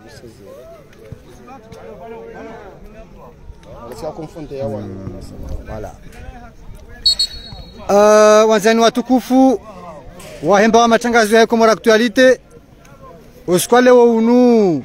Wanzani watukufu wahemba wa matangazo ya Komoro Actualite usikwa leo unu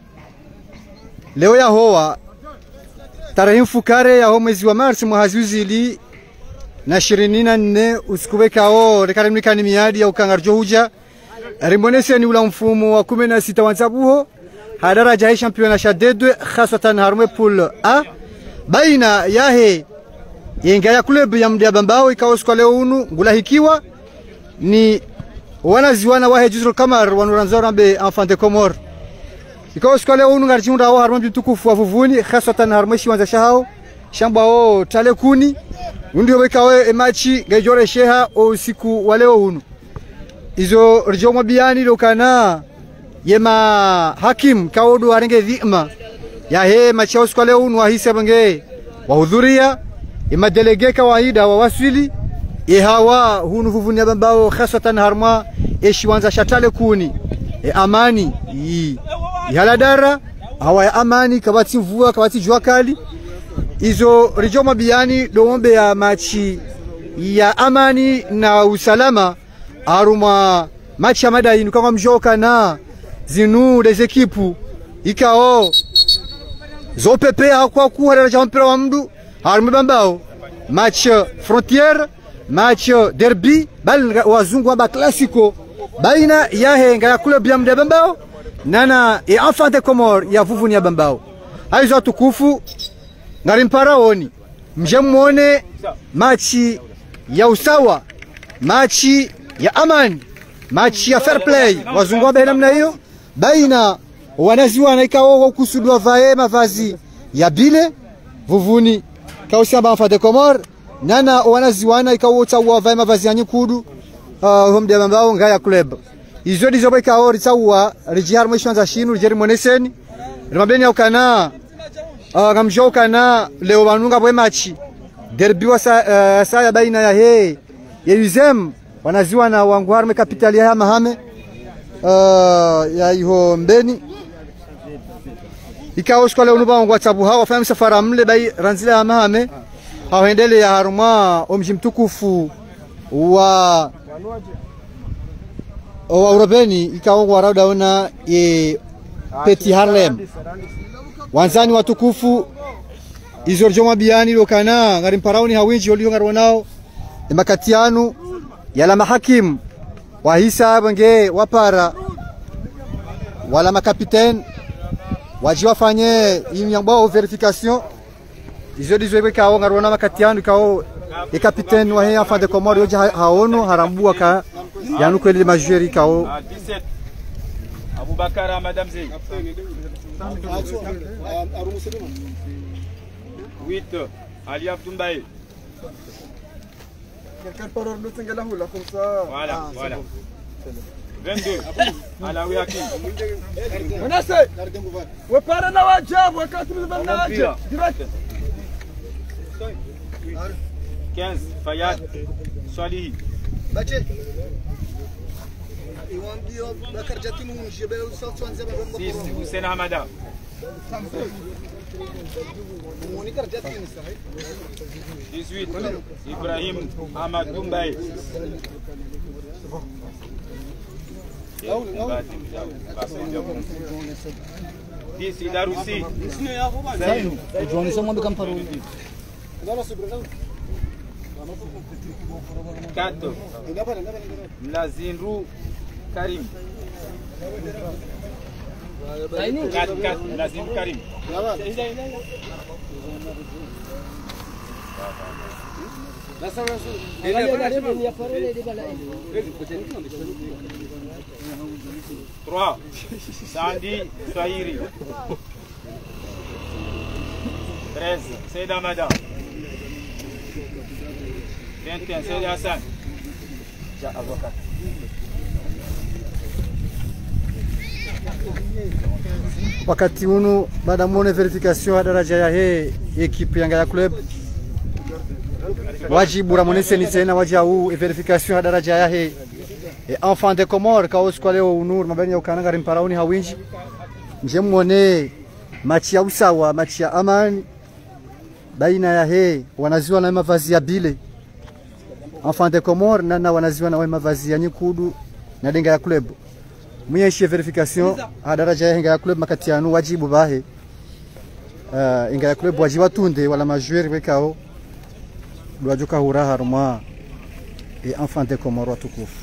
leo ya hoa tarehe mfukare ya mwezi wa Marsi mwahazuzili na 24 usikubekao rekarimikani miadi ya ukangarjo huja rimbonese ni ula mfumo wa 16 wanzabuho hadaraja ya championnat cha D2 khasatan harme pool A baina yahe yenga ya club ya Mdia Bambao ikawa kwa leo unu ngulahikiwa ni wanaziwana wahe Juzul Kamar wanuranzora be enfant de Comore ikawa kwa leo unu ngarjunda wa harme mtukufu wa vuvuni khasatan harme shiwanza shahao shamba o talekuni ndio wekawe emachi ngejore sheha usiku wa leo unu izo rjoma biani lokana yema hakim kaodu arenge dhima ya he machi usiku wa leo unu wahisa bange wahudhuria ima delege kawaida wa waswili hawa hunu vuvuni Bambao khasatan harma shiwanza shatale kuni amani haladara hawa ya amani kabati mvua kabati jua kali izo rijoma biani doombe ya machi ya amani na usalama aruma machi ya madainu kama mjoka na zinu des ekipu ikao zopepea kwa kuwa ja mpira wa mdu harme Bambao match frontière match derby bal wazungu wa classico baina ya nga ya club ya Mdia Bambao nana enfant de Comore ya vuvuni ya Bambao haizo tukufu ngarimparaoni mjemone machi ya usawa machi ya amani machi ya fair play wazungu wa namna hiyo baina wanaziwana ikao kusudwa vae mavazi ya bile vuvuni kausamba enfant de Comore nana wanaziwana ikao tsawa vae mavazi ya nyikudu Mdia Bambao ngaya club izo dizo ikao ritsawa rijihar mwishanza shinu rijeri moneseni rimabeni ukana ngamjoka na leo banunga bwe machi derby wa saya baina ya he ya Uzem wanaziwa na wangu harme kapitali ya mahame ya iho mbeni ikao shkola unuba wangu watabu hawa fahamu safara mle bai ranzile ya mahame hawaendele ya haruma omji mtukufu wa urobeni ikao warauda ona Petit Harlem wanzani watukufu izo rjoma biani lokana ngarimparauni hawinji olio ngarwanao makatianu yala mahakim wa hisa bange wapara wala makapitaine waji wafanye inyambao verification izo dizo kao ngarwana makatianu kao capitaine wa enfant de Comore yoja haono harambua ka yanu kweli majuri kao 17 Aboubakar Madame Zey 8 Ali Abdoumbaye. Quelqu'un peut remonter là ou là comme ça. Voilà, voilà. 22 Alawi Hakim. Menacé. Ouais para na wajab, ouais 4 direct. 15 Fayad Swalihi. Bache. 6 Hussein Hamada. 18 Ibrahim Ahmad Dumbaye. 10 Idaroussi. 4 Mlazinru Karim. 4 Mlazinru Karim. 3 Sandi Swahiri. 13 Saïd Amada. 21 Saïd Hassan. Wakati unu baada muone verification ya daraja ya he ekipe yanga ya club wajibu ramonese ni tena waji au verification ya daraja ya he enfant de Comore kaos kwa leo unur mabeni ya ukananga rimparauni hawinji njemwone machi ya usawa, machi ya amani baina ya he wanaziwa na mavazi ya bile Enfant de Comore na wanaziwa na mavazi ya nyikudu na denga ya club mwenye verification hadaraja ya ya club makatianu wajibu bahe inga ya club wajibu tunde wala majueri wekao duajuka huraha ruma et Enfant de Comore watukufu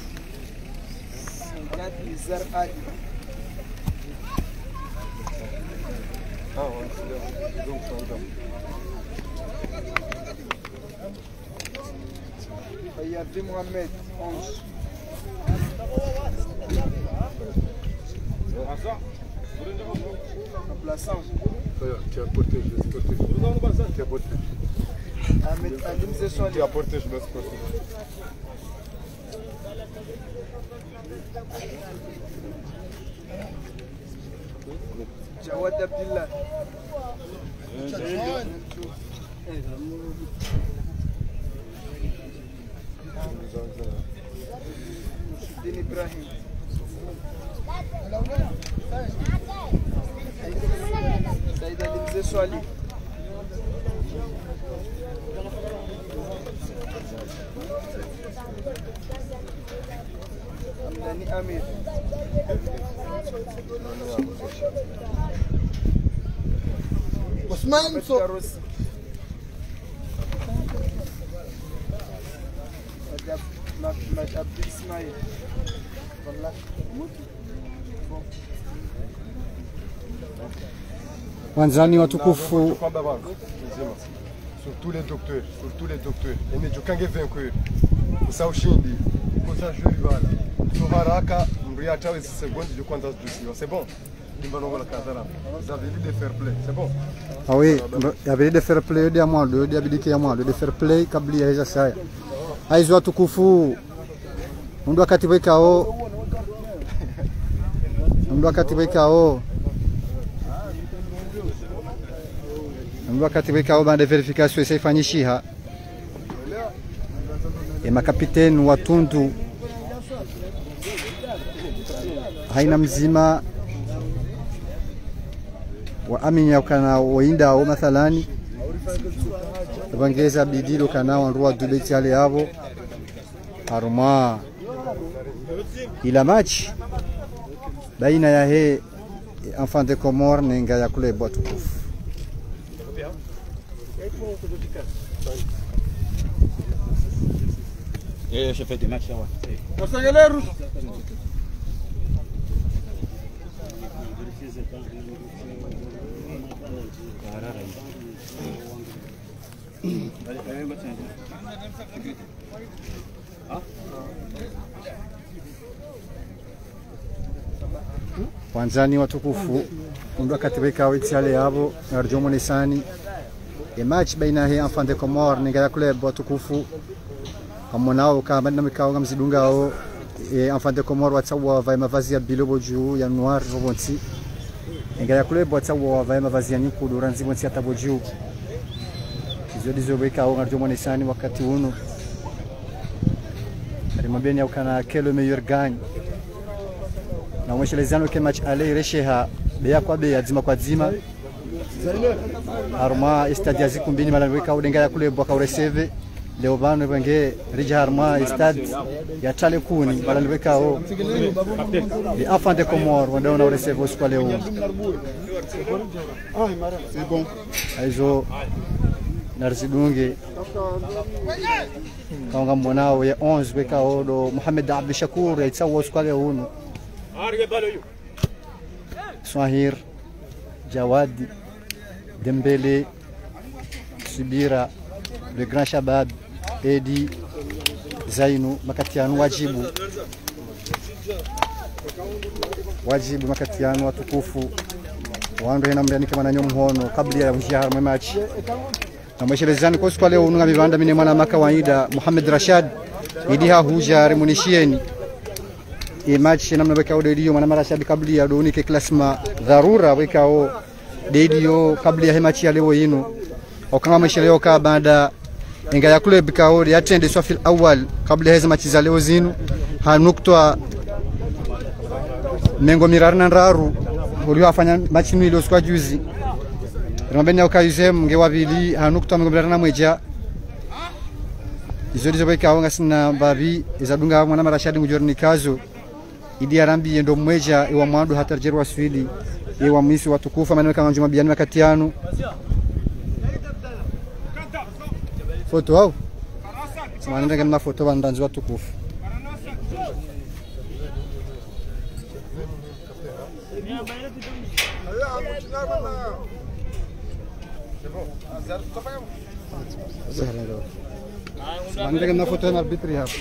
Yabdi Mohamed 11. Remplaçant. Tu as porté, je laisse porter. Tu as porté. Tu as porté, je laisse porter. Jawad Abdillah. Din Ibrahim. Saïd Alimze Swali. Amdani Amir. Osman So. Abdi Ismail. wanzani watukufu sur tous les docteurs ene jokange vainqueur usa ushindi kosa jeu rival so haraka mria tawe seconde de kwanza dusiwa c'est bon dimbalongo la kadara vous avez dit de fair play c'est bon ah oui il y avait de fair play de moi de abidike ya moi de fair play kabla ya hizo saya aizo watukufu mundu wakati wekao wakati wekao baada verification isifanyishiha e makapiteni wa tundu haina mzima wa aminya kana wainda au mathalani bangeza bidilo kana wanrua dubeti ale yabo aruma ila match baina ya he Enfant de Comore nenga ya kule watukufu Je fais des matchs là. wanzani watukufu mundu akatiweka witiale yabo narjomo nisani e match baina he Enfant de Comore nenga ya kule watukufu amonao kama na mikao ngamzidungao e Enfant de Comore watsawa vai mavazi ya bilobo juu ya noir robonti nenga ya kule watsawa vai mavazi ya nyikudu ranzi bonti atabo juu dizo weka narjomo nisani wakati uno rimabeni au kana quel meilleur gagne na mweshelezano ke match ale resheha beya kwa beya zima kwa zima arma stade azikumbini malaweka udenga ya kule bwaka ureseve leo bano benge rija arma stade ya tale kuni malaweka o les Enfants de Comore wanda una ureseve kwa leo C'est bon. aizo narzidunge kanga mwanao ya 11 weka odo Mohamed Abdi Shakur ya tsawo kwa leo uno Swahir, Jawadi, Dembele, Subira, le Grand Shabab, Edi, Zainu, makatianu wajibu makatianu watukufu wandu hena mbiani kama nanyo mhono kabla ya mjihar memachi na mweshelezani kwa siku leo ununga mivanda mine mwana maka waida Muhammad Rashad idiha huja remunishieni e match namna weka audio mwana Rashad kabla ya donike klasma dharura weka o dedio kabla ya match ya leo yino okanga mwesheleo ka baada inga ya kule bikao ya tende swafil awal kabla ya hizo match za leo zinu hanuktoa mengo mirarna raru ulio afanya match nilo kwa juzi Rambeni ya ukayuze mge wabili hanukta mgombelana mweja izo dizo beka wanga sina babi izadunga mwana marashadi ngujorni kazo idi arambi ndo mweja iwa mwandu hata jerwa swili iwa mwisi watukufa maneno kama njuma biani makatiano foto au samana kama foto bandanzi watukufu samana kama foto na arbitri hapo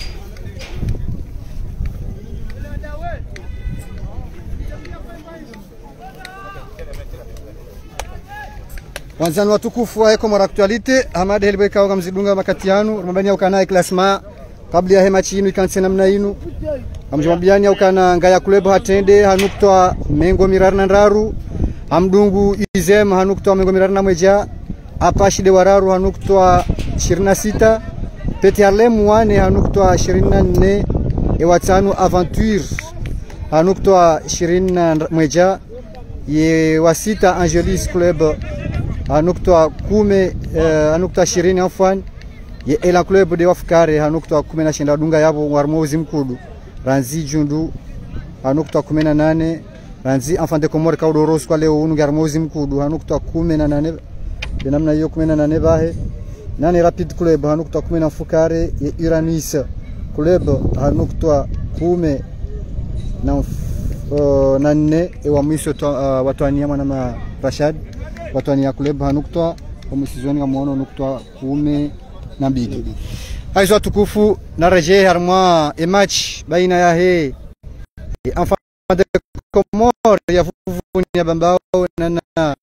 wanzani watukufu wa Komoro Actualite Hamad Helbeka wa mzidunga makatiano rumabani ukana klasma kabla ya machi inu ikanse namna inu amjombiani ukana ngaya kulebo hatende hanuktoa mengo mirarna ndaru amdungu izem hanuktoa mengo mirarna mweja apashide wararu hanuktoa 26 peti harlem wane hanuktoa 24 ewatanu aventure hanuktoa 20 mweja ye wasita Angelis Club hanuktoa 10 hanuktoa 20 afwan ye Elan Club de wafukare hanuktoa 10 dunga yabo warmozi mkudu Ranzi Jundu hanuktoa 18 Ranzi Enfant de Comore Kaudoros kwa leo unu garmozi mkudu hanuktoa 18 binamna hiyo 18 bahe nane Rapid Club hanuktoa 10 fukare ye Uranus Club hanuktoa 10 na nne ewa mwisho watwania mwana Rashad watwania Club hanuktoa omusizoni ngamuono nuktoa 12 aizo watukufu nareje harma match baina ya he Enfant de Comore ya Vuvuni ya Bambao na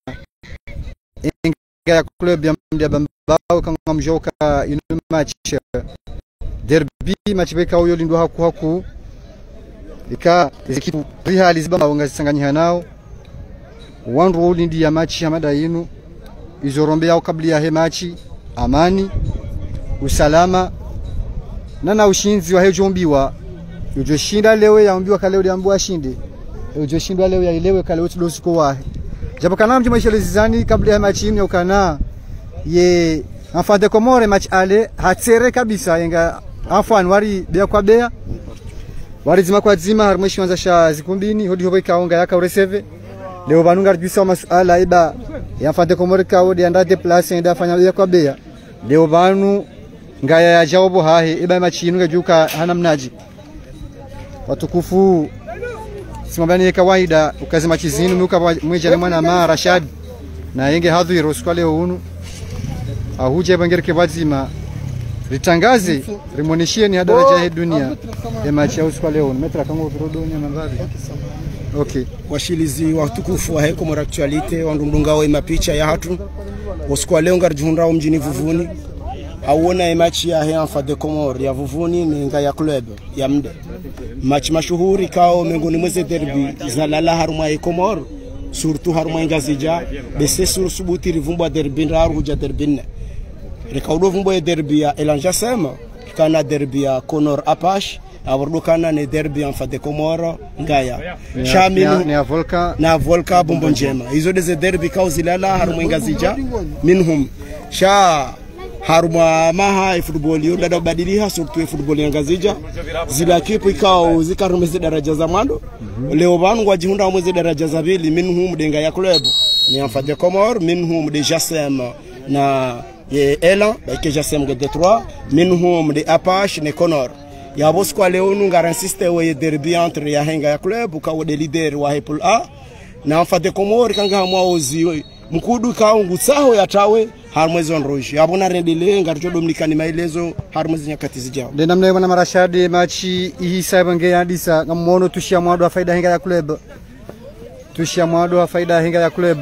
Enga ya Club ya Bambao kama mjoka inu match derby match beka uyo lindo haku ika ekipu rihali Bambao ngazisanganyana nao one rule ndi ya match hamada inu izorombe yao kabla ya he match amani usalama na ushinzi wa hejombiwa yojoshinda leo yaambiwa kale uliambiwa ashinde yojoshinda leo yailewe kale utudosiko wahe japo kana mjuma shelezizani kabla ya match ya ukana ye Enfant de Comore match ale hatsere kabisa yenga afwan wari bea kwa bea wari zima kwa zima harmweshi wanza sha zikumbini hodi hobo ikaonga yaka ureseve leo banunga rjisa masuala iba ya Enfant de Comore kaodi anda deplace enda fanya bea kwa bea leo banu ngaya ya jawabu hahe iba machinu ngajuka hana mnaji watukufu simambani kawaida ukazi machizinu muka mweja mwana ma Rashad na yenge hadhiro swale unu ahuje bangereke bazima ritangaze rimonishie ni daraja ya dunia ya machi ya swale unu metra kango virodonya mambavi okay washilizi watukufu wa Komoro Actualite wandundungao mapicha ya hatu waskwale ngarjunrao mjini Vuvuni auona match ya Enfant de Comore ya Vuvuni ninga ya Club ya Mde match mashuhuri kao mengoni mweze derby zalala haruma ya Komoro surtout haruma ingazija bese sur subuti rivumba derby raru huja derby rekaudo vumbo ya derby ya Elanja Sema kana derby ya Conor Apache abordo kana ne derby Enfant de Comore ngaya shaminu na Volka bombo njema hizo deze derby kao zilala haruma ingazija minhum sha haruma maha football yo dada badiliha surtout football yangazija zila kipu ikao zikarumeze daraja za mwando leo banu wajihunda mweze daraja za bili minhum denga ya Club ni Enfant de Comore minhum de Jassem na Elan bake Jassem de 3 minhum de Apache ne Conor ya bosko leo nunga insiste we derby entre ya henga ya Club ukawo de leader wa Pool A na Enfant de Comore kanga hamwa ozi mkudu kaungu saho ya tawe harmwezi onroji abona redele ngarjo dominikani maelezo harmwezi nyakati zijao de namna yona Marashadi machi ihisa bange yadisa ngamono tushia mwado faida henga ya Club tushia mwado faida henga ya Club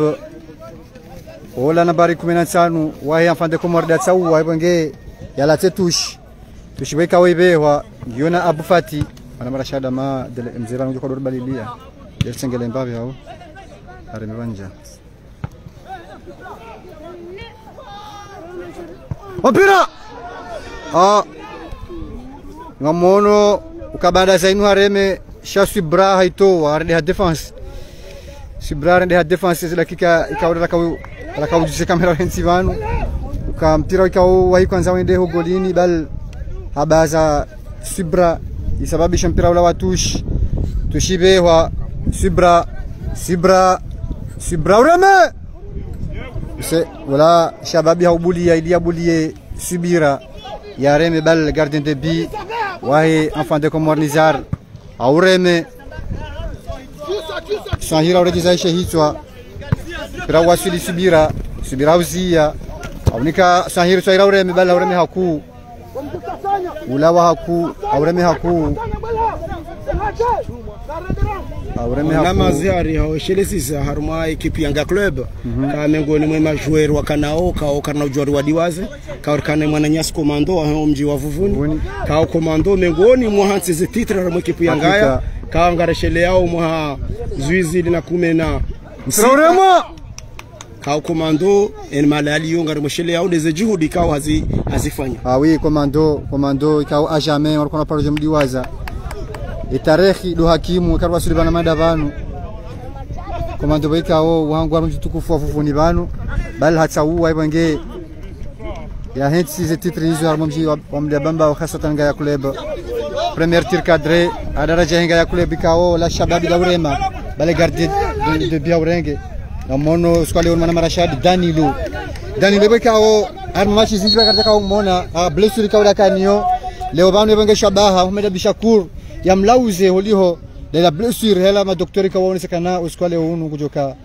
ola nambari 15 wa Enfant de Comore da tsawu wa bange yala tetush tushibeka webewa ngiona Abu Fati ana Marashada ma de mzera ngo kodor balibia yelsengele mbabe hao aremebanja Opira ngamono ukabanda zainu hareme shasu bra haito arde ha defense Subra ndio defense dakika ikaona rakau kamera hensi vanu mpira ikao wahi kwanza wende ho golini bal habaza Subra isababisha mpira ula watush tushibe wa Subra ureme se wala shababi haubulia ilia bulie Subira ya reme bal gardien de but wahi enfant de Comore Nizar aureme Sahira urejeza shehitwa mpira wasili Subira uzia Aunika Sahira ureme bal ureme haku ulawa haku aureme haku na maziari hao Shelesisa haruma ekipi Yanga Club ka miongoni mwa majoueur wa kanao kao kana ujori wa Diwaze ka kana mwana Nyasi Komando hao mji wa Vuvuni ka Komando miongoni mwa hansi ze titre haruma ekipi Yanga ka ngareshele yao mwa zuizi lina kumena Msraurema ka Komando en malali yonga mshele yao deze juhudi kao hazifanya oui Komando ikao a jamais walikuwa paroje Mdiwaza itarehi do hakimu karwa sulibana madavanu Komando baikao wangu arunji tukufu Vuvuni banu bal hatau waibange ya hensi ze titre hizo harmomji wa Mdabamba wa khasatan Yanga Club premier tir cadré adaraja Yanga Club ikao la shababi la urema bale gardien de bien urenge na mono squale on mana Rashad Danilo bekao armachi zinjiba katika kao mona blessure kaula kanio leo banu benge shabaha Ahmed Bishakur ya mlauze holiho la blessure hela ma doktori kawaonesa kana uskwale unu kujoka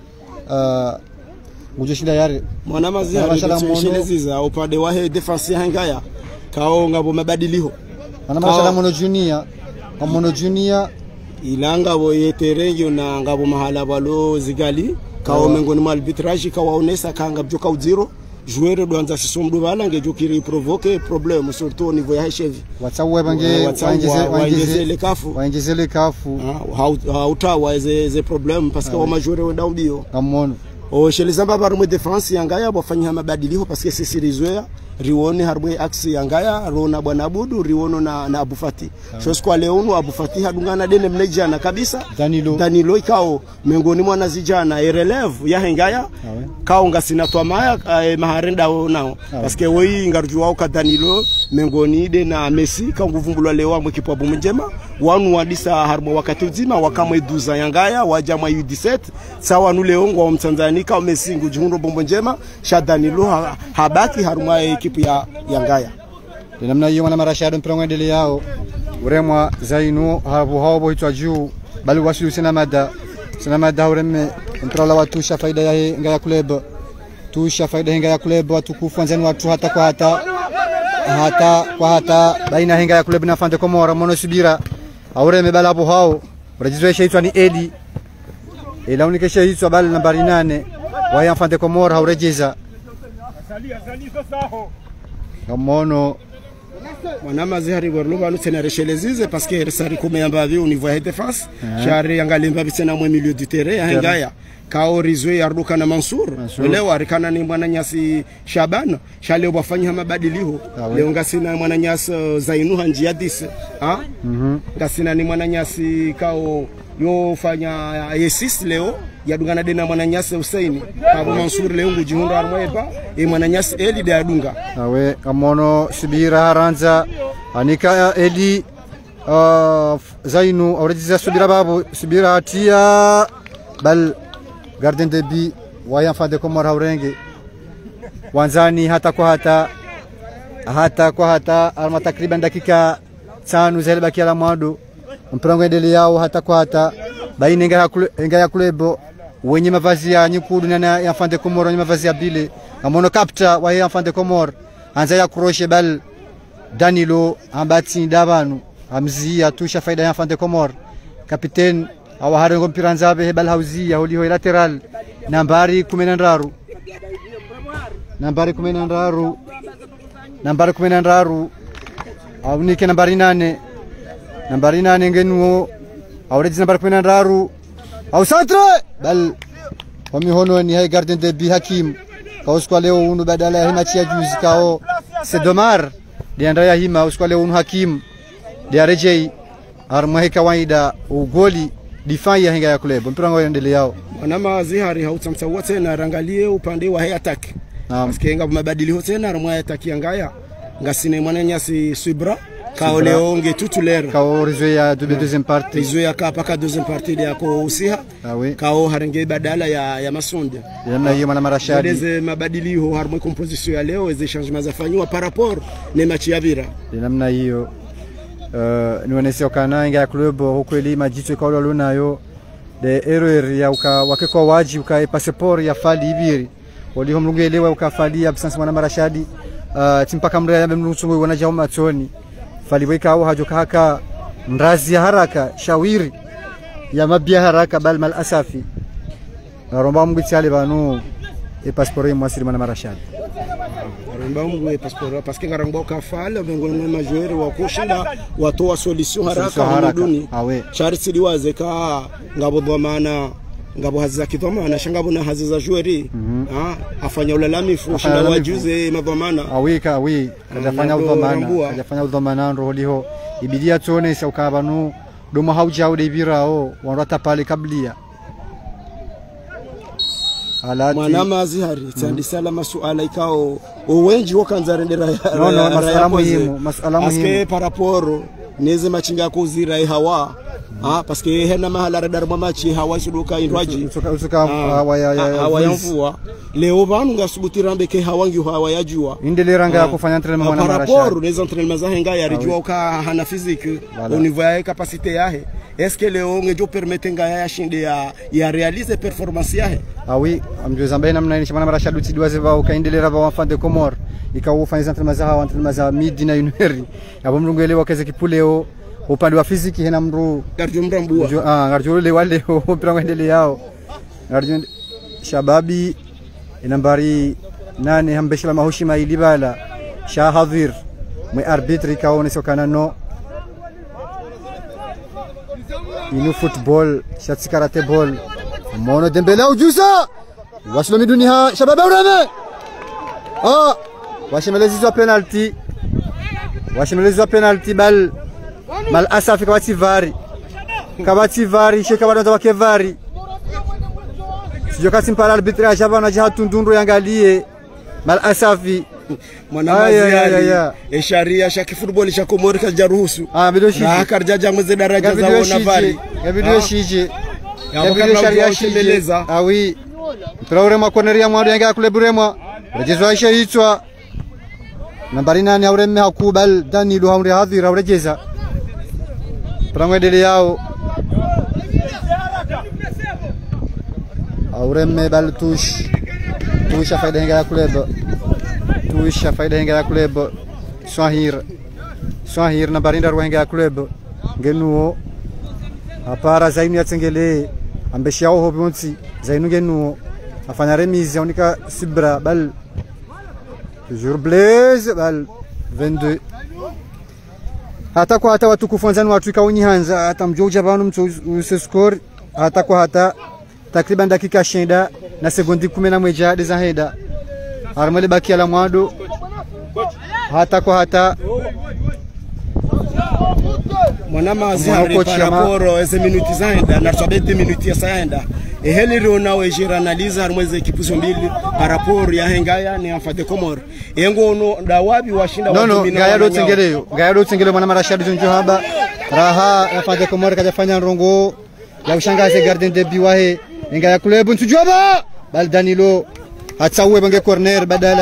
gujeshida yare mwana mazia Shelesisa upande wa defense Yanga kao ngabo mabadiliho ana mashala mono junior ilanga bo yeterenyo na ngabo mahala balo zigali kao mengoni mwa arbitrage kawaonesa kanga bjoka uziro joueur doanza sisomdu bala ngejokiri provoquer problème surtout au niveau ya cheville watsawe bange waingeze le kafu hautawa ze problème parce que wa majoueur wenda mbio kamono Shelesisa babarume defense Yanga ya bafanya mabadiliko parce que c'est sirizoea riwone harwe axe Yanga rona bwana Abudu riwono na Abufati chose kwa leo Abufati hadungana dene mnejana kabisa Danilo ikao miongoni mwa nazijana releve ya Yanga kao ngasina twamaya maharenda nao parce que woi ngarju wao ka Danilo miongoni de na Messi ka nguvumbulwa leo amwe kipo Bumjema wanu wadisa harmo wakati uzima wakamwe 12 Yanga wajama U17 sawa nu leo ngwa Mtanzania ka Messi ngujundo Bumjema sha Danilo habaki haruma ekipu ya Yanga namna hiyo mwana Rashad mpira endele yao uremwa Zainu habo hitwa juu bali wasilu sina mada ureme mpira la watu sha faida ya Yanga Club Yanga Club watukufu anzani watu hata kwa hata baina Yanga Club na Enfant de Comore mono Subira aureme bala hapo hao urejizwa shaitwa ni Eli ila unikesha hitwa bali nambari 8 wa Enfant de Comore haurejeza Gamono mwana mazihari gorluba nutena Shelesisa parce que sari kumeyamba au niveau ya défense chare Yanga limba bisena mwe milieu du terrain Yanga kao rizwe yarduka na Mansur leo arikana ni mwana Nyasi Shaban shale wafanya mabadiliko leo ngasina mwana Nyasi Zainu hanjia 10 ngasina ni mwana Nyasi kao yo fanya yesis leo yadungana dena mwana Nyasi Hussein Abu Mansur leo ngujihunda armweba mwana Nyasi Eli de adunga awe amono Subira haranza anika Eli Zainu aurejeza Subira atia bal gardien de but wa Enfant de Comore haurenge wanzani hata kwa hata alma takriban dakika 5 zilibaki ala mwado mpira endele yao hata kwa hata baina Yanga Club wenye mavazi ya nyekundu na Enfant de Comore wenye mavazi ya bile amono capta wa Enfant de Comore anza ya kuroshe bal Danilo ambati davanu amzia tusha faida ya Enfant de Comore capitaine awaharengo mpira nzabe bal hauzia holiho lateral nambari 16 aunike nambari 8 ngenuo aurejeza nambari 16 au centre bal homihono ni hay gardien de but Hakim kwa leo unu badala ya mechi ya juzi kao Sedomar dianda ya hima uskwa leo unu Hakim dia rejei armahe kawaida ugoli defend ya henga ya club mpira ngao endelea yao Mwanama Zihari hautamtawa tena rangalie upande wa attack Masikenga mabadiliko tena ramwa attack yangaya ngasine mwananya si Subra kao leo nge tutulaire kao rizo ya deuxième partie rizo ya kapaka deuxième partie ya ko usiha kao harenge badala ya Masonde namna hiyo mwana Marashadi deze mabadiliko harmo composition ya leo eze changement zafanywa par rapport ne match ya Vira namna hiyo nionyesha kana inga ya club hukweli majicho kwa lolo nayo de erreur ya wakeko waji uka passport ya fali ibiri waliho mlungelewa ukafali absence mwana Marashadi timpaka mrea ya mlungu wana jao matoni fali weka au hajoka haka mrazi ya haraka shawiri ya mabia haraka bal mal asafi romba mgitiale banu passport mwasiri mwana Marashadi romba mgwe passport parce que ngarango ka fali ngolmo majeur wa kushinda watoa solution haraka duni Charles liwaze ka ngabo dhamana ngabo haziza kidhamana shangabo na haziza jueri afanya ulalamifu shinda wajuze madhamana awika kajafanya udhamana roho ibidia tuone saukabanu doma hauja ude birao wanrata pale kablia Mwanama Zihari tandi salama suala ikao wengi wakanzarendera masala muhimu aske paraporo neze machinga kuzira hawa parce que hena mahala radar mamachi hawa suduka indwaji hawa ya mvua leo banu ngasubutirambe ke hawangi hawa yajua indeliranga ya kufanya entraînement mwana Marashadi paraporo neze entraînement zahenga ya rijua uka hana physique au niveau ya capacité yahe est-ce que leo ngejo permettre nga ya shinde ya réaliser performance yahe oui amjoza mbena mna mwana Marashadi tidwaze ba ukaendelera ba enfant de Comore ikawufanya entraînement za hawa entraînement za midi na unheri abo mlungelewa kaze kipuleo upande wa fiziki hena mru garjo mrambua garjo wale mpira ngendele yao garjo shababi nambari 8 hambeshila mahushima ilibala shahadhir mwe arbitre kaone sokana no inu football shatsi karate ball mono Dembele ujusa waslo miduni ha shababi urame washimelezizwa penalty bal mal asafi kabati vari sheka wadonza wake vari sijoka simpala arbitrage jabana jahatundundu yangalie mal asafi mwana sharia shaki football cha Komori kajaruhusu video shije akarjaja mweze daraja za wana vari video shije sharia shimeleza oui traure makoneria mwadu yanga kule buremwa rejezwa isha hitwa nambari 8 auremme hakubal Danilo hauri hadhira urejeza pramwedele yao auremme bal tusha faida henga ya club Swahir nambari ndaru henga ya club ngenuo apara zainu ya tengele ambeshao hobonsi zainu ngenuo afanya remise onika Subra bal toujours Blaise bal 22 hata kwa hata watu kufanzani watu ikauni hanza hata mjoja banu mtu score hata kwa hata takriban dakika 20 na sekondi 11 deza heda armale baki ala mwado hata kwa hata Mwanama Zihari paraporo eze minuti zaenda na 20 minuti ya saenda eheli rona wejira analiza harmweze kipuzo mbili paraporo ya hengaya ni enfant de Comore yengo no dawabi washinda watu mina gaya do tengeleyo mwana Marashadi jonjo haba raha enfant de Comore kajafanya rongo ya ushangaze gardien de biwahe ngaya club ntujaba bal Danilo hatsawe bange corner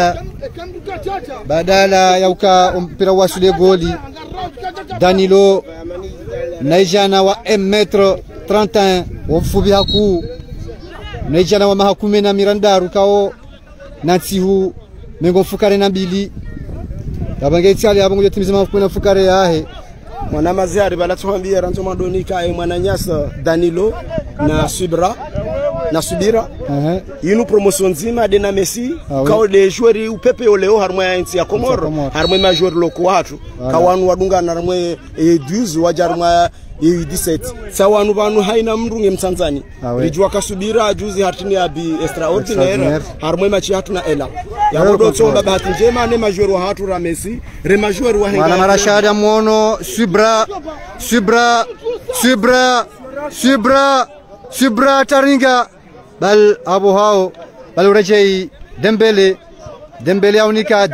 badala ya uka mpira wasule goli Danilo naijana wa 1m31 wafubi haku naijana wa mahakume na mirandaru kao nantihu mengo fukare na mbili yabange itsali yabongo yotimiza mahakume na fukare yahe Mwanama Zihari balatuambia ranzo madonika mwananyasa Danilo na Subira inu promotion nzima de na Messi kao de joueur upepe oleo harmwe ya nchi ya Komoro harmwe ma joueur loko watu kawanu wadunga na harmwe 12 wajarmwa 17 sawanu banu haina mrunge mtanzani rijua kasubira juzi hatini abi extraordinaire harmwe machi hatu na ela ya bodo tsomba bahati njema ne majoueur wa hatu ra Messi re majoueur wa henga Marashadi amono Subra Subra taringa bal abu hao bal urejei Dembele aunika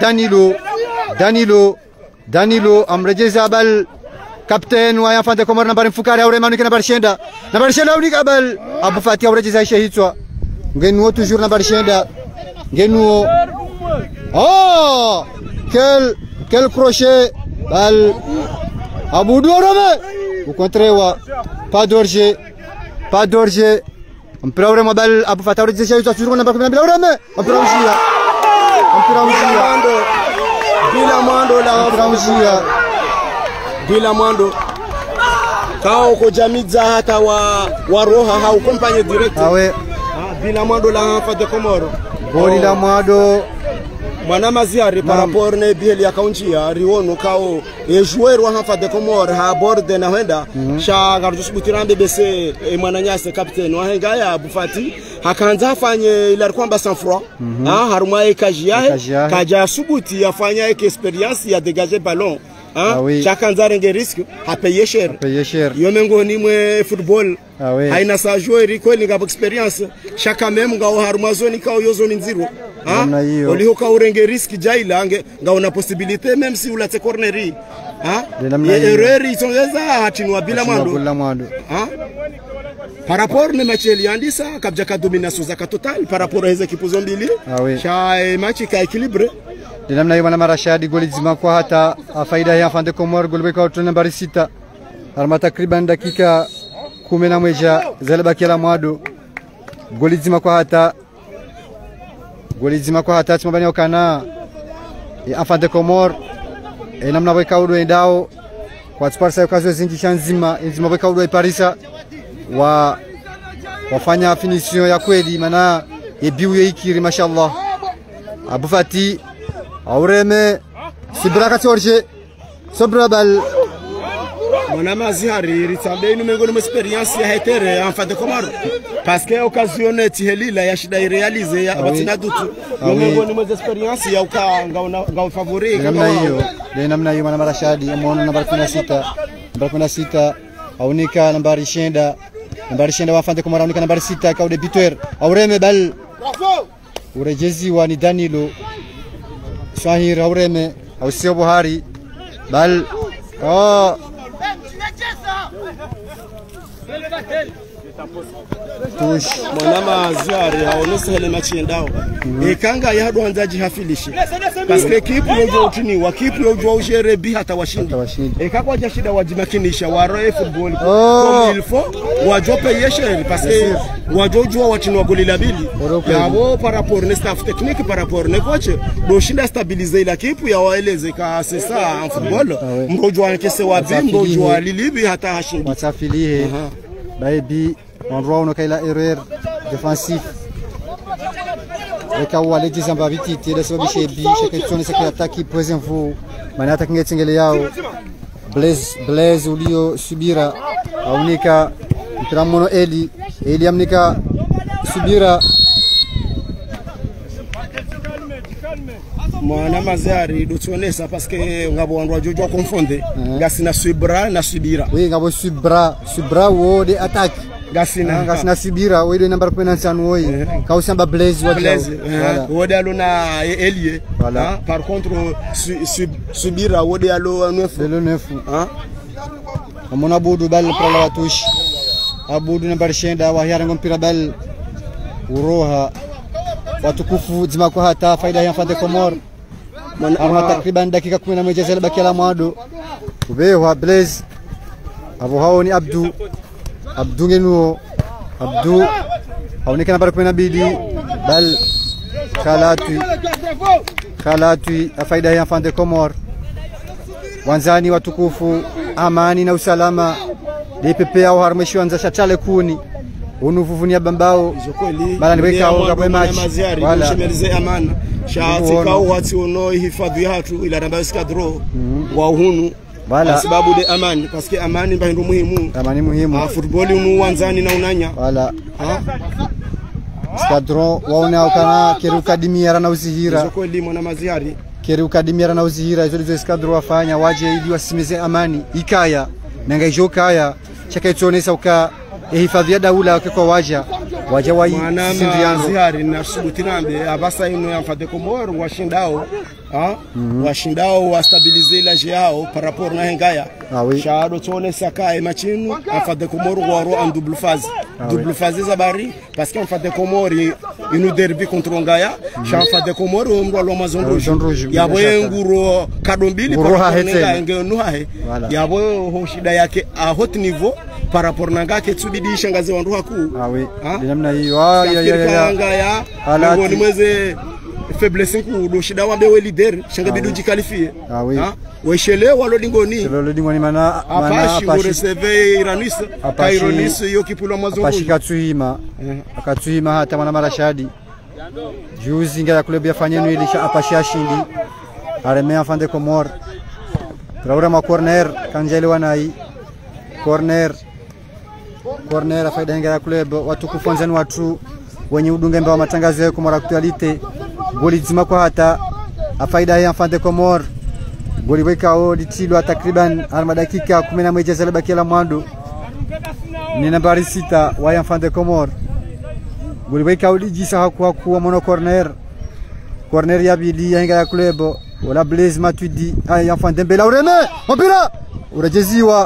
Danilo amrejeza bal kapten wa Enfants de Comores nambari mfukari aure manuka nambari shenda unika bal Abu Fati aurejeza isha hitwa ngenuo toujours nambari shenda ngenuo quel crochet bal Abu Dorome au contraire pas d'orge mpira ure mabal Abu Fati aurejeza hitwa toujours nambari 12 mpira ure mpira ushia bila mwando kao ko jamidza hata wa roha hau kompanye direct awe bila mwando la Enfants de Comores goli la mwando mwana maziari par rapport na biheli akaunjia riono kao joueur wa Enfants de Comores ha borde na henda sha garjus butirambe bese mwana nyase captain wa henga ya Abu Fati hakanza afanye ila kwamba sans froid harumwa kaja subuti afanya experience ya dégager ballon chacun zarenge risque a payer cher yomengo ni mwe football haina sa joueur kweli ngabo experience chaka même ngao harumwa zone kao yo zone nziro oliho ka urenge risque jaila ngaona possibilité même si ulate corneri erreur isongeza hatinwa bila mwando par rapport na match iliandisa kabja ka domination za total par rapport à équipe zombili cha match ka équilibré namna hiyo mwana Rashadi goli zima kwa hata faida ya Enfants de Comores goli kwa nambari 6 alma takriban dakika 11 zalibaki la mwado goli zima kwa hata tumabani okana Enfants de Comores namna weka udo endao kwa Sparsa kazo zingi chanzima weka udo Parisa wafanya finition ya kweli maana ebiu yikiri mashallah Abu Fati aureme Subra katorje Subra bal mwana maziari ritambe inu mengo ni experience ya hetere Enfants de Comores parce que occasion tihelila ya shida irealize ya batina dutu mengo ni experience ya ngao favori namna hiyo mwana Rashadi ameona nambari 16 aunika nambari shenda wa Enfants de Comores aunika nambari 6 ka debuteur aureme bal urejezi wa ni Danilo Swahir aureme au sio Buhari bal tush mwana maziari haonese hele match endao ekanga ya hadwanzaji hafilishi parce que équipe yo tuni wa kipu yo jwa ujere bi hata washindi ekakwa ja shida wajimakinisha wa roe football comme il faut wajo payer cher parce que wajo jwa watinwa goli la bili yabo par rapport ne staff technique par rapport ne coach do shinda stabiliser la kipu ya waeleze ka c'est ça en football mrojwa nkese wa bi mrojwa lilibi hata hashindi watafilihe baby endroit où on a la erreur défensif le cas où les dizamba vititi les sobiche bi chaque zone c'est attaque present vous mana attaque ngetsengele yao Blaise ulio subira aunika tramono Eli amnika subira mwana mazari dotonesa parce que ngabo wandu wajojo konfonde gasina subra na subira ngabo subra wo de attaque gasina subira wo de number 15 wo kausamba Blaise wo de alona Elie par contre subira wo de alo 9 amona bodu bal pour la touche abudu number shenda wa hiara ngompira bal uroha watukufu zima kwa hata faida ya Enfants de Comores Arma takriban dakika 11 zilibaki la mwado ubewa Blaise abo hao ni Abdu ngenuo aonekana nambari 12 bal Khalatui faida ya Enfants de Comores wanzani watukufu amani na usalama DPP au harmeshwanza shatale kuni unuvuvunia bambao bala niweka au kwa match wala shemelize amana shatika wati ono hifadhi hatu ila namba skadro wa uhunu wala sababu de amani parce que amani mbahindu muhimu football unu wanzani na unanya wala skadro waona ukana keruka dimira na uzihira kweli mwana maziari keruka dimira na uzihira hizo skadro wafanya waje ili wasimize amani ikaya nanga ijo kaya chakaitsonesa uka hifadhi ya daula kwa waja wa sindiano zihari na subutirambe abasa ino ya Enfants des Comores washindao washindao wastabiliser la yao par rapport na hengaya shado tone saka machinu Enfants des Comores waro en double phase zabari parce que Enfants des Comores inu derby contre ngaya Enfants des Comores omro lo mazon rouge yabo nguro kadombili par rapport na ngeno hahe yabo hoshida yake a haut niveau par rapport na ngake tsubidi shangaze wandu haku namna hiyo ya ngoni mweze faiblesse ku do shida wambe we leader shanga bidu jikalifie weshele walo dingoni mana apashi receive iranis kaironis yokipulo mazungu apashikatsuima akatsuima hata mwana marashadi juzi ngaya club yafanyenu ilisha apashia shindi areme Enfants des Comores programa corner kanjele wanai corner afaida ngaya club watu kufonzani watu wenye udungembe wa matangazo ya Comores Actualite goli zima kwa hata afaida ya Enfants des Comores goli wekao litilwa takriban alma dakika 11 zalaba kila mwandu ni nambari 6 wa Enfants des Comores goli wekao lijisa hakuwa mono corner ya bili ya ngaya club wala Blaise Matuidi ay Enfants Dembele ureme mpira urejeziwa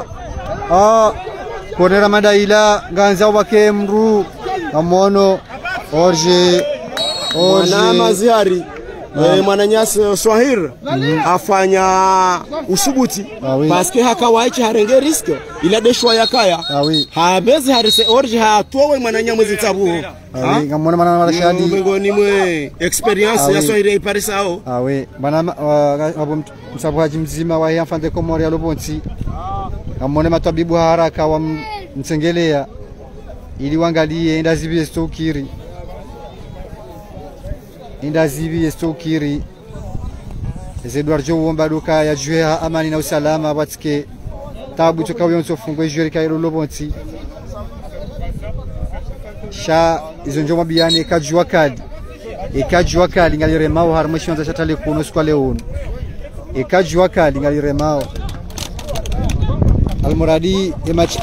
corner madaila ganza wake mru amono orje na mazihari mwananyasi Swahir afanya usubuti paske hakawaichi harenge risk ila deshwa yakaya habezi harise orje hatowe mwananya mwezi tabu ngamona mana marashadi ngoni mwe experience ya Swahir iparisao bana abo msabu haji mzima wa Enfants des Comores ya Lobonzi ngamona matabibu haraka wa msengelea ili wangalie ndazibi stokiri indazibi stokiri Edouard Jowomba duka ya juea amani na usalama watike tabu tukawe nsofungwe jueri kairo Lobonzi sha izo njoma biane ikajua kali ngalire mao harmeshonza chatale kuno kwa leo ikajua kali ngalire mao almuradi match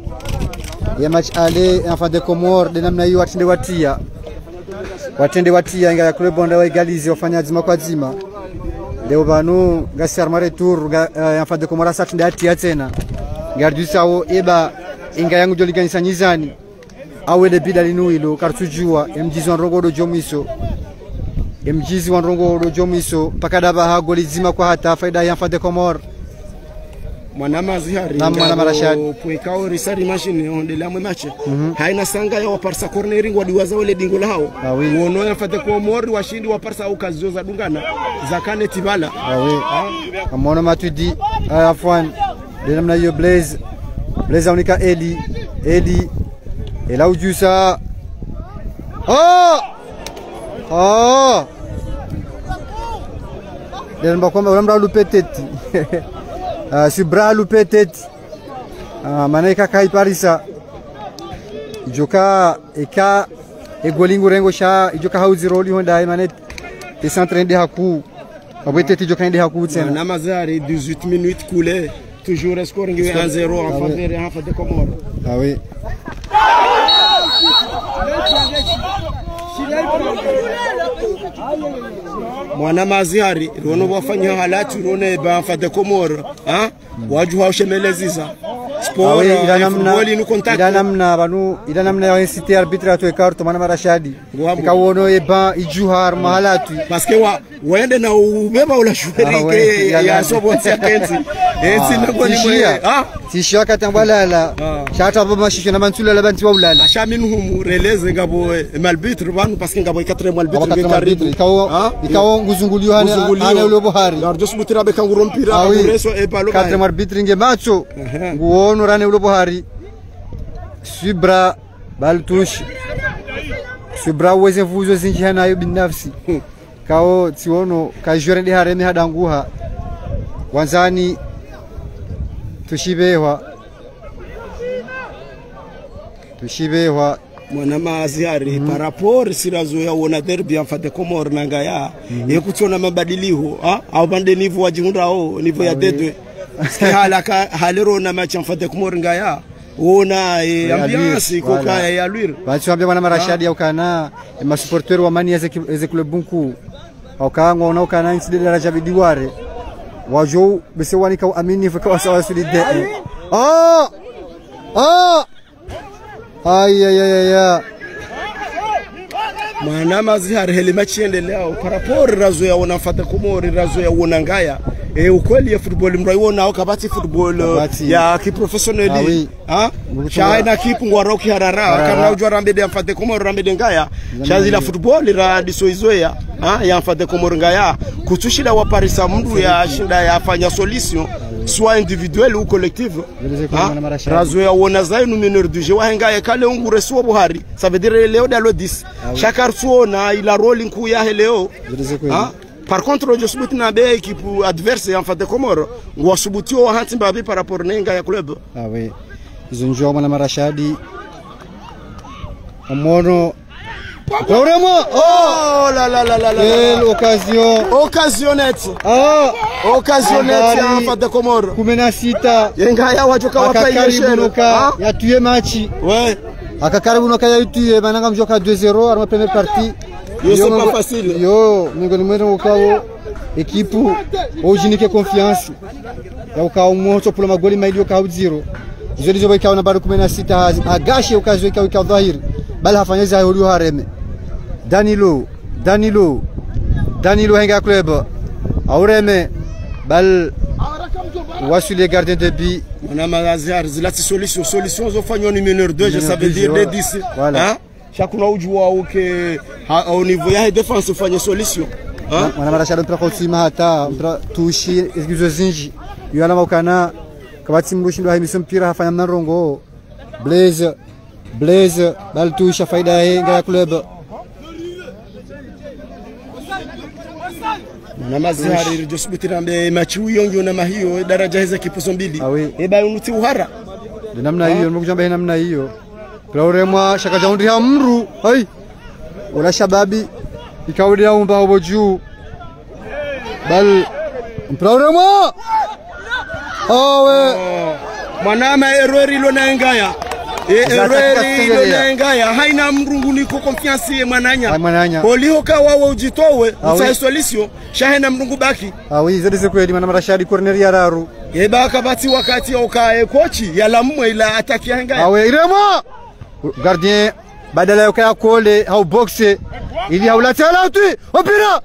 ale Enfants des Comores de namna hiyo watende watia inga ya club bonda wa egalize wafanya zima kwa zima leo banu ngasi armare tour Enfants des Comores satinde atia tena ngardu sawo eba inga yangu joliganisa nyizani awele bidali nuilo kartujua mjizi wanrongo jomiso pakadaba ha goli zima kwa hata faida ya Enfants des Comores mwana mazihari mwana marashadi poekao risari machine ondela mwe mache haina sanga ya waparsa cornering wadiwaza wale dingo lao wono Enfants des Comores washindi waparsa au kazi za dungana zakane tibala amono Matuidi afwan de namna hiyo Blaise unika Eli ela ujusa Demba kwamba unamra lupeteti Subra lupeteti manaika kai parisa joka eka egolingo rengo sha joka hauzi roli honda manet te s'entraîner haku abeteti joka inde haku tsena na mazari 18 minutes coulé toujours scoring 1-0 en faveur des Enfants des Comores mwana mazihari rono wafanya halatu rone ba Enfants des Comores waju haushemeleziza sport football inu contact ila namna ya inciter arbitre atoe carte mana marashadi ikawono eba ijuhar mahalatu parce que wende na ubeba ula shweri ke ya sobonsi akenzi ngoni mwe tishia katambala chata baba shisho na mansula la bantu ulala shaminuhum releze ngabo malbitre banu parce que ngabo 4 malbitre ikawo nguzungulio ana ulobo hari ngarjo subutira be kanguro mpira ureso e palo 4 arbitre nge macho nguono rane ulobo hari Subra baltush Subra weze vuzo zinjia nayo binafsi kao tiono kajore ndi haremi hadanguha wanzani tushibehwa mwana mazihari par rapport sirazo ya wona derby Enfants des Comores nangaya yekutona mabadiliho au bande niveau wajihunda au niveau ya dedwe halero na match Enfants des Comores ngaya ona ambiance koka ya Luire basi wambia mwana marashadi au kana masupporter wa mani eze club bunku au kaanga ona kana inside daraja bidiware wajo bese wanika amini fika sawa solide ay Mana mazihari hele machi endelea parapori razo ya wana Fata Komori razo ya wana ngaya ukweli ya football mraiwona au kabati football ya kiprofessionally shaina kipu ngwaroki harara kana ujwa rambede ya Fata Komori rambede ngaya shazila football ra disoizoya ya Fata Komori ngaya kutushida wa parisa mdu ya shinda ya fanya solution soit individuel ou collective razo ya wana zainu meneur du jeu ngaya kale ungure suwa buhari ça veut dire leo dalo 10 chaque arsuona ila rolling ku ya leo par contre je suis na be équipe adverse en Fata Komori ngwa subutio wa hanti babi par rapport nenga ya club oui ils ont joué mwana marashadi amono vraiment quelle occasionnette en Fata Komori 16 yenga ya wajoka wapa yeshero ya tuye machi akakaribu noka ya tuye mananga mjoka 2-0 à la première partie. C'est pas facile. Yo, ngoni mwero ukawo equipe ojinike confiance. Ya ukawo moto pula magoli maili ukawo 0. Izo ndizo ikawa na bado 16 agashi ukazo ikawa dhahiri. Bali hafanyeza hulu hareme. Danilo henga club. Aureme bal wasu les gardiens de but. On a magazine zilati solution zo fanywa ni meneur 2 je savais dire les 10. Hein? Chakuna ujua uke au niveau ya défense fanya solution. Hein? Wana marashado mpira kotsima hata mpira tushi egizo zinji. Yana maukana kabati mrushindwa himiso mpira hafanya mnarongo. Blaze bal tusha faida ya club. Na mazihari josubitira mbe machi uyonjo na mahiyo daraja hizo kipuso mbili eba unuti uhara namna hiyo mkujamba namna hiyo Plauremwa shaka jaundi ya mru hai wala shababi ikaudi ya umba obo juu bal Plauremwa mwanama errori lo na ngaya errori lo na ngaya haina mrungu niko confiance ye mwananya olihoka wawo ujitowe usa solution shahena mrungu baki zedi kweli mana marashadi corner ya raru eba kabati wakati ukae kochi ya lamwe ila ataki ya ngaya iremo gardien badala ya ukaya kole au boxe ili haulatela tu opira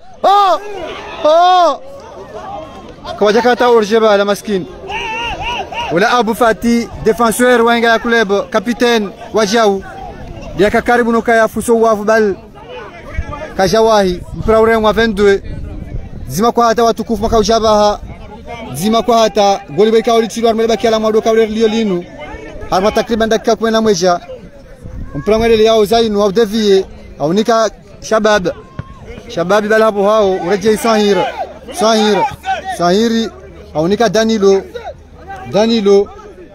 kwa jakata orjeba la maskini wala Abu Fati défenseur wanga ya club capitaine wajau dia karibu nokaya fuso wafu bal kajawahi mpira urenwa 22 zima kwa hata watukufu maka ujabaha zima kwa hata goli beka ulichirwa armelebaki ala mwado kawle lio linu harma takriban dakika 11 mpira mwele yao zainu au devie au nika shababi bal hapo hao ureje Sahiri au nika Danilo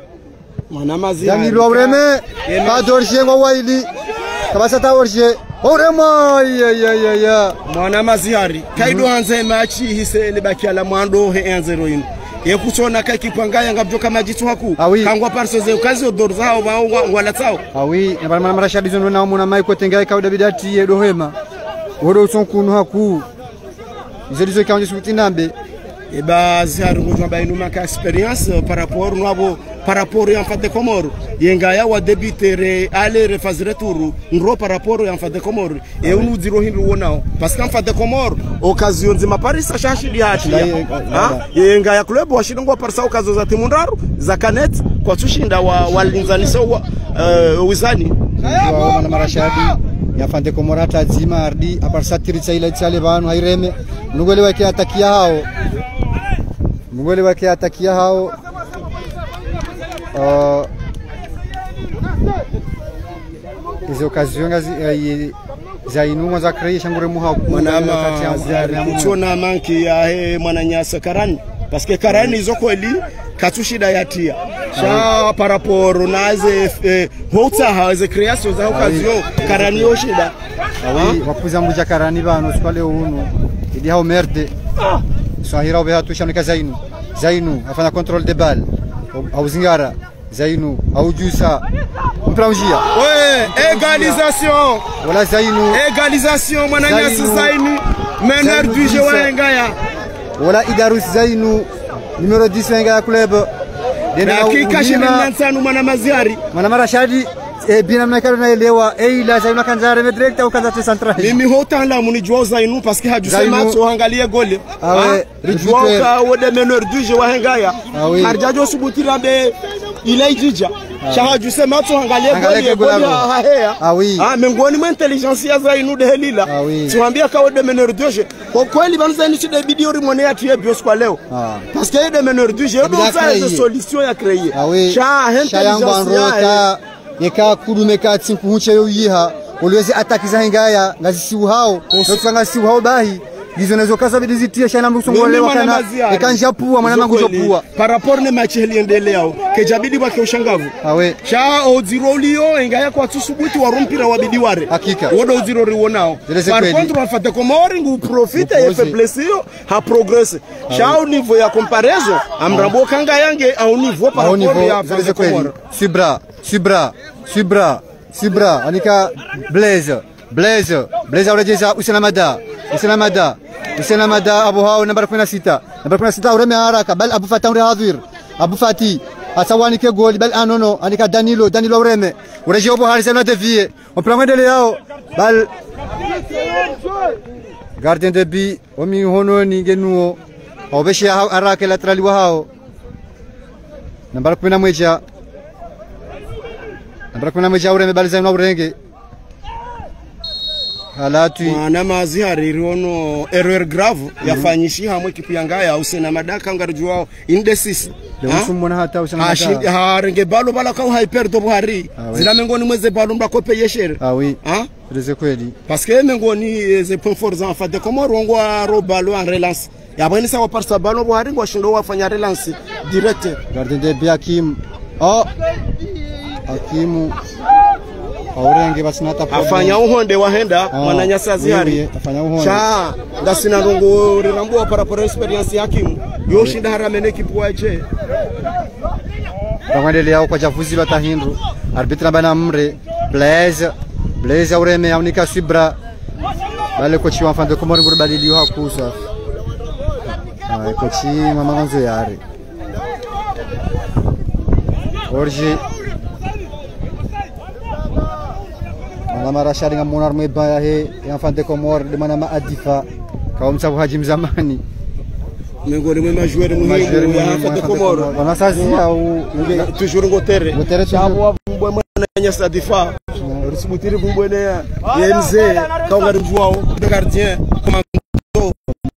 aureme pas d'orge waili kabasa ta orge aurema ya mwana mazihari kaido hanze machi hise lebaki ala mwando he 1-0 ino yekutona kakipangaya ngabjo kama jitu haku kangwa parso ze kazi odorza hao wala tao na bana marashadi zono na muna mai kotenga kauda bidati yedo hema wodo sonkunu haku izelizo kanje sutinambe eba ziharu ngojwa bainu maka experience par rapport en Fata Komori yenga wa débuter aller refaire retour ngro par rapport en Fata Komori et on nous diro hindu wonao parce qu'en Fata Komori occasion nzima Paris shashi diati yenga ya club washindwa parsa okazo za timundaru za kanet kwa tushinda walinzanisa wizani na marashadi ya Fata Komori atazima ardi aparsa tiritsa ile tsale banu haireme ngole wake atakia hao hizo occasions za inunga za créer shangure muha mwanama kuchona manki ya mwananyasa karani parce que karani hizo kweli katushida yatia sha par rapport naze hota haze création za occasion karani yoshida wapuza mbuja karani bano sikale uno idi hao merde Sahira obeha tushanika Zainu afanya control de balle au zingara Zainu Aoudusa Mpramjia. Ouais, égalisation. Voilà Zainu. Égalisation Mwananyasi Zainu, meneur du jeu wa Ngaya. Voilà Idarus Zainu, numéro 10 Ngaya club. Dakika 25 Mwanamaziari. Mwanamarashadi bina mnakalo naelewa ila Zainu kanzare direct au kanza central. Mimi hotala munijua Zainu parce que hajusema tuangalie goli. Rijua ka wode meneur du jeu wa Ngaya. Harjajo subutira be ile ijija. Shaha jusema tuangalie goli hahea. Miongoni mwa intelligence ya Zainu de Helila. Tuambia ka wode meneur du jeu. Kwa kweli banza ni chide video rimone ya tie bios kwa leo. Parce que de meneur du jeu donc ça est solution ya créer. Shaha intelligence yeka kudumeka tsinkuhuche yo yiha olwezi atakiza Ngaya ngazisiu hao notanga siu hao bahi gizo nazo kaza bidizitia shana msongole wakana ekanja pua mwana mangu jopua par rapport ne match heliendelea ke jabidi wake ushangavu sha ozirolio Ngaya kwa tusubuti warumpira wabidi ware hakika wodo ozirori wonao par contre wafate komori ngu profite ye faiblesse yo ha progresse sha au niveau ya comparaison amrambo kanga yange au niveau par rapport ya fase komori Subra anika Blaise urejeza Usenamada Abu Hao namba 16 ureme haraka bal Abu Fatah Hadhir Abu Fati asawani ke goli bal anono anika Danilo ureme ureje Abu Harisa na devie on prend de yao bal gardien de but omi hono ni genuo obeshi haraka lateral wa hao namba 11 Abrakuna mjaure mebaliza na urenge halatu mwana maziari rono erreur grave yafanyishi hamwe kipu ya Ngaya usena madaka ngarjuao indecisive mwana hata usena madaka harenge balo bala ka hyper do buhari zila mengoni mweze balo mbakope yeshere reze kweli parce que mengoni ze point fort en fait de comment rongwa ro balo en relance ya bani sawa parsa balo buhari ngo shindo wafanya relance direct gardien de Biakim Hakimu aurenge basinata afanya uhonde wahenda Mwananyasi Azihari afanya uhonde cha ndasina rongo rirambo para por experience ya Hakimu yoshinda haramene kipuache bangaendelea kwa javuzi batahindu arbitre bana mre Blaise aureme unika Subra bale kochi wa fande komori nguru balili hakusa kochi mama ngonzo yare Orji Marashadi nga monar mwebaya he enfant de Comore de manama adifa kaum sabu Haji Mzamani mengoni mwe majoueur muhimu ya enfant de Comore wanasazi au toujours ngotere sabu wabumbwe Mwananyasi adifa risubutiri bumbwe ne yenze kaunga rujwao de gardien commando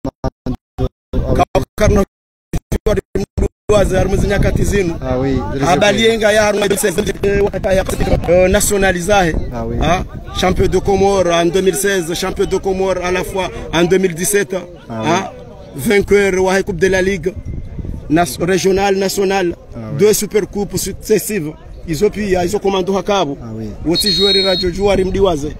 karno armes nyakati zinu abali Ngaya armes nationalisé champion de Comores en 2016 champion de Comores à la fois en 2017 vainqueur de la Coupe de la Ligue régionale nationale 2 super coupes successives ils ont commandé Hakabu woti joueur radio joueur mdiwaze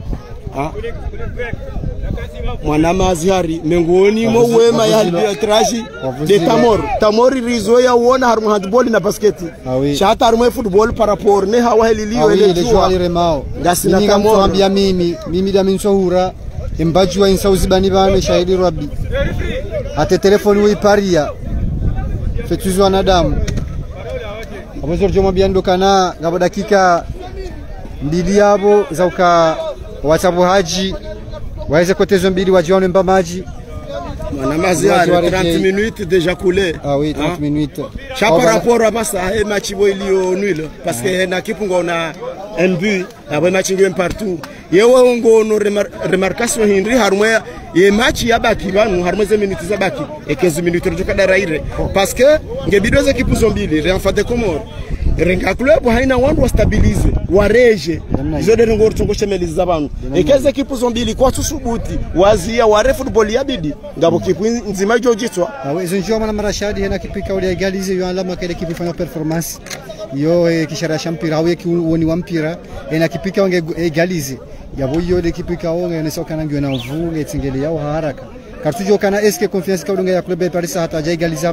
Mwanamaziari mengoni mo wema ya arbitrage de Tamori rizo ya uona harumu handball na basketi shata harumu football par rapport ne hawa helilio ile joueur remao ngasina Tamori mimi da minsohura imbajwa insauzibani bane shahidi rabbi ate telefoni wiparia fetuzwa na damu abozor joma biando kana ngabo dakika mbili yabo zauka wachabu Haji waweze kotezo mbili wajione mbamaji Mwanamaziari 30 minutes déjà coulé 30 minutes par rapport à ça et match boilio nul parce que na kipungo na un but abo match ngem partout yewe ngono remarcation Henry harumwe ye match ya baki banu harumwe ze minutes za baki et 15 minutes joka daraire parce que ngebidoze kipuzo mbili enfant de Comore renga club haina wandu wastabilize wareje izo de ngoro tungo shemeliza banu ekeze kipuzo mbili kwa tusubuti wazia ware football yabidi ngabo kipu nzima jojitwa izo njoo Mwanamrashadi hena kipika ule egalize yo alama kile kipu fanya performance yo kishara shampira au woni wa mpira hena kipika wange egalize yabo yo de kipika wange ne soka nangyo na mvunge tsingeli yao haraka kartujo kana eske confiance ka udonga ya club Paris hata ja egaliza ba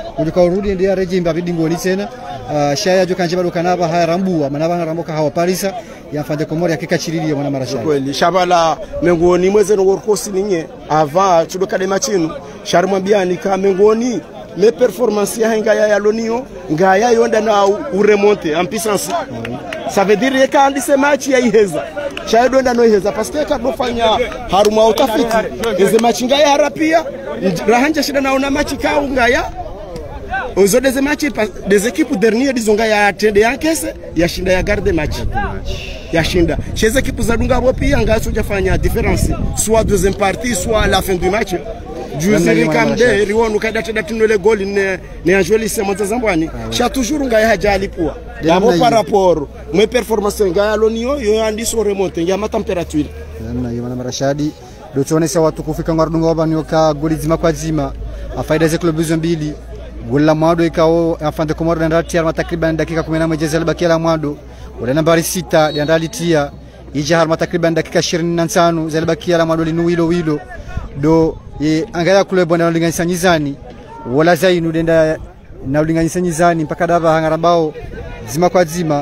ulika urudi ndia reji mbapi dingoni tena shaya jo kanje bado kanaba harambua manaba haramboka hawa parisa yafande komori akika chirili mwana marashadi kweli shabala mengoni mweze no workosi ninye ava tudoka de machinu sharmambiani ka mengoni les performances ya ngaya ya lonio ngaya yonda na uremonte en puissance ça veut dire que andi se match ya iheza shaido nda no iheza parce que kado fanya haruma utafiti eze match ngaya harapia rahanja shida naona match ka ngaya ozo des match des équipes dernières disons ngaya atende yankese ya shinda ya garde match ya shinda chez équipes za dunga bo pia ngaya soja fanya différence soit deuxième partie soit à la fin du match Juzeri kamde riwonu kada tada tunole goli ne anjoli sema zambwani sha toujours ngaya hajali poa dabo par rapport mes performances ngaya lonio yo andi so remonte ngama temperature namna yimana marashadi do tuonesa watu kufika ngardunga wabanyo ka goli zima kwa zima afaida ze club mbili gola mwado ikao afande komoro ndara tia takriban dakika 11 jezela bakia mwado wala nambari 6 ndali tia ija takriban dakika 25 zela bakia mwado linu wilo do angaya kule bwana ulinganisha nyizani wala zainu denda na ulinganisha nyizani mpaka daba hangarabao zima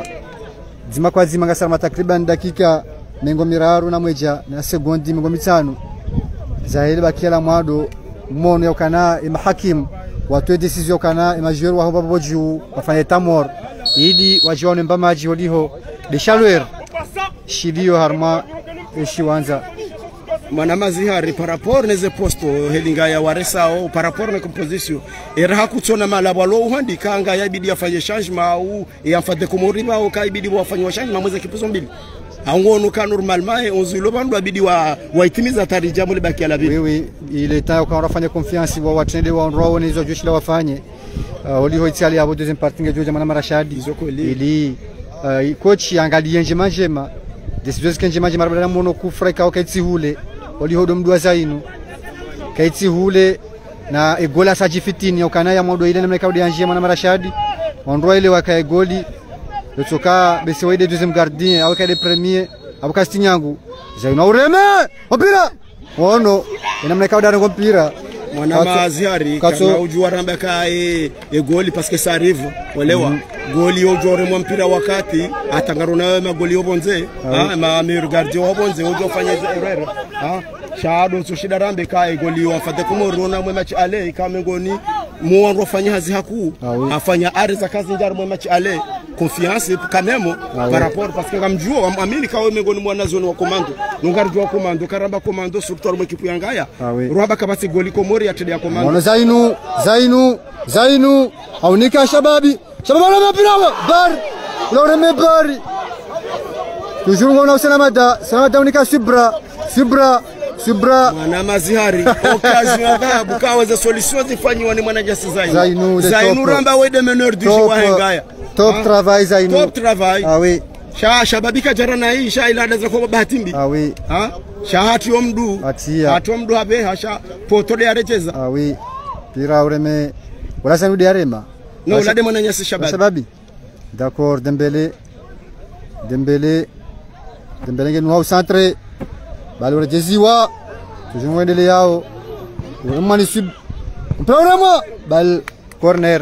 kwa zima ngasama takriban dakika mengo miraru na mweja na sekondi mengo mitano zahili bakiala mwado mono yokana mahakim watu decision kana majeur wa babo juu wafanye tamor ili wajione mbamaji holiho de chaleur shilio harma eshiwanza Mana mazihari par rapport neze posto helinga ya waresao par rapport na composition era hakutsona malabo lo uhandi kanga ya bidi afanye changement au yafade komoriba au kaibidi wafanye changement mweze kipuzo mbili angono ka normalement onzulo bandu abidi waitimiza tarija mule baki ala bibi oui il est temps qu'on rafanye confiance wa watende wa ndro nizo joshila wafanye oliho itiali abo deuxième partie ngejoja mana marashadi ili coach angalie njema décision kenjema marabala mono kufreka okaitsi hule oliho domdua zainu kaitsi hule na egola sajifitini yokana ya modo ile namna kaudi anje mana marashadi ondro ile wakae goli yotoka besewaide deuxième gardien au kade premier abukasti nyangu zainu ureme mpira wono namna kaudi ndo mpira mwana maziari kana ujua ramba ka goli parce que ça arrive olewa goli ojore mwa mpira wakati atangarona magoli obonze ma meilleur gardien obonze ojo fanya erreur shado so shida rambe ka goli wafate kumorona mwa match ale kama ngoni muongo fanya hazi haku afanya areza kazi njar mwa match ale confiance quand même par rapport parce que ngamjua amini kawe ngoni mwana zone wa commando nungarjua commando karamba commando surtout mwa equipe yangaya roba kabati goli komori ya tede ya commando mwana zainu aunika shababi na mpira bar uloreme bari toujours ngona usana mada unika Subra mwana mazihari occasion dhabu kaweza solution zifanywa ni mwana jasi Zainu ramba wede meneur du jeu hengaya top travail Zainu top travail ah oui shababika jarana hii ilada za kwa bahatimbi ah oui hati omdu habe hasha potole yarecheza ah oui pira ureme wala sanu diarema no la de mwana nyasi shababi d'accord Dembele ngenu au centre balo rejeziwa tujumwendele yao umani sub programa bal corner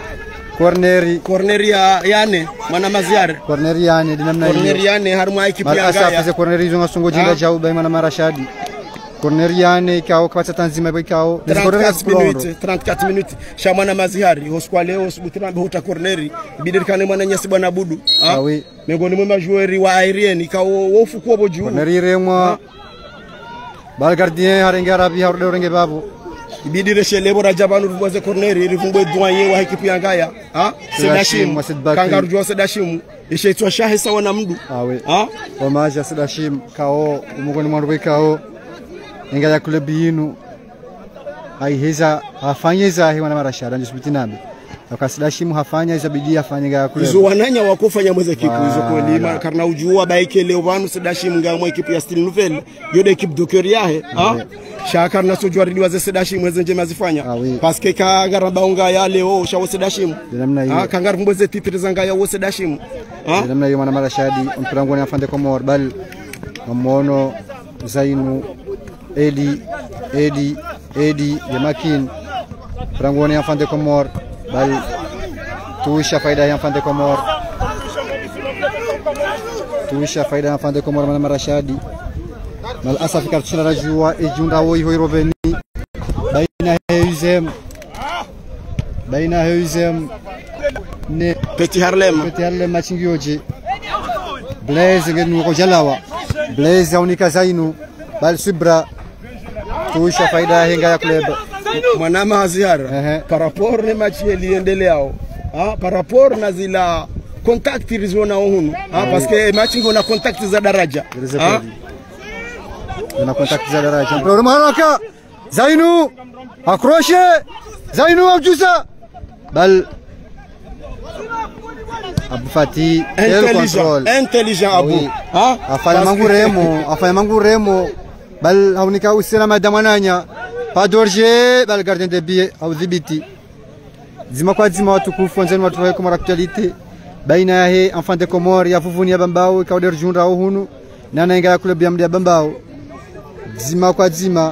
ya yane mana maziar corner yane dinamna corner yane harma ekipi ya ngaya asa corner hizo ngasongo jinga jau bai mana marashadi corner yane kao kwa tanzima bai kao 34 minutes shamana maziari hoskwale hosbutirambe huta corner bidirikane mwana nyasi bwana budu oui mengoni mwa majoueur wa aérienne kao wofu kwa boju corner iremwa bal gardien harenge arabi horde orenge babu ibidi chez lebo rajabanu mwaze corner rivumbe doyen wa ekipi yangaya Sedashim kangaru jo Sedashim ishaitwa shahe sawa na mdu hommage Sedashim kao umugoni mwandu kao ngaya club yinu aiheza afanyeza hiwana marashara njisibitinambe akasidashimu hafanya izabidi afanye ga kule izo wananya wakufanya mweze kipu izo kweli karna ujua baike leo wanu Sedashim ngamo ekipu ya Style Nouvelle yode ekipu dokeriahe shaka na sojwa riliwa ze Sedashim mweze njema zifanya parce que ka garamba unga ya leo shawo Sedashim kangar mweze titre zanga ya wo Sedashim namna hiyo mwana marashadi mpirango ni afande kwa morbal mamono Zainu Edi Yamakin Prangoni afande komor bal tuisha faida ya Enfants des Comores, tuisha faida ya Enfants des Comores mana marashadi mal asaf kartishina rajua ejunda wo hiyo robeni baina Heuzem ne Petit Harlem machingioje Blaise ngenu ko jalawa Blaise unika zainu bal subra tuisha faida henga ya club Mwanama Aziara par rapport ne match yaliendeleao par rapport na zila contact rizona hunu parce que match ngona contact za daraja na contact za daraja problema haraka Zainu accroché Zainu abjusa bal Abu Fati intelligent Abu afanya manguremo bal haunika usina madamananya padorje bal gardien de but au dhibiti zima kwa zima watukufu wanzeni watu wa Comores Actualité baina ya he Enfants des Comores ya Vuvuni ya Bambao kauder junra hunu na nainga ya club ya Mdia Bambao zima kwa zima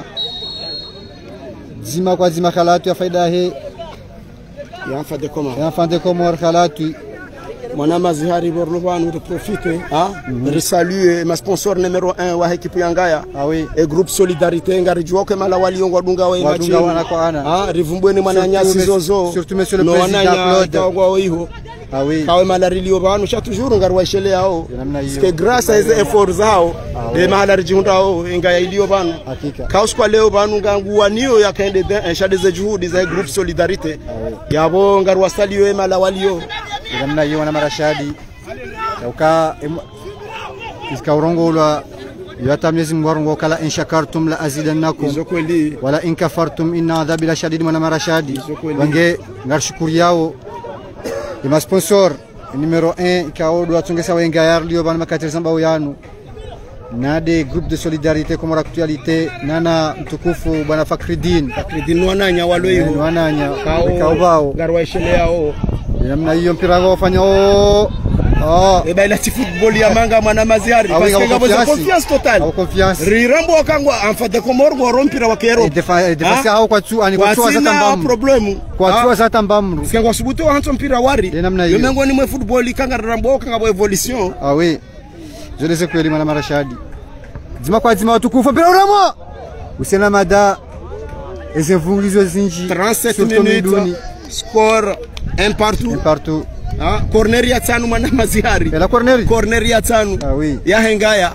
khalatu ya faida he ya Enfants des Comores khalatu Mwanama Zihari Borlovanu de profiter de saluer ma sponsor numéro 1 wa équipe yangaya et groupe Solidarité ngari juoke mala waliongo dunga wa imachi rivumbweni mwananyasi zozo surtout monsieur le président Claude kwa hiyo kawe malarilio banu cha toujours ngari waishele yao parce que grâce à ces efforts zao de malarijunda hao ingaya ilio banu kauskwa leo banu ngangua niyo yakaende shade za juhudi za groupe Solidarité yabo ngari wasalio mala walio namna hiyo na marashadi uka iskaurongolwa yata Mwenyezi Mungu kala in shakartum la azidannakum wala in kafartum inna adhabi la shadid mwana marashadi wange ngarshukuru yao ima sponsor numero 1 ikaodo atungesa wenga yarlio bana makatiri samba yanu nade groupe de solidarité Comores Actualité nana mtukufu bwana Fakridin wananya waloiho wananya kaubao garwa ishele yao namna hiyo mpira wao fanya ila football ya manga mwana Maziari parce que ngabo confiance totale rirambo wakangwa Enfants des Comores go rompira wakero defense hao kwa tu ani kwa tu za tambamu problem kwa tu za tambamu singwa subuto hanzo mpira wari yemengo ni mwe football kanga rambo kanga bo evolution oui je les ai kweli mwana marashadi zima kwa zima watukufu mpira uramo usena mada ezevungizo zinji 37 minutes score un partout corner ya tano mwana Maziari la corner ya tano ya hengaya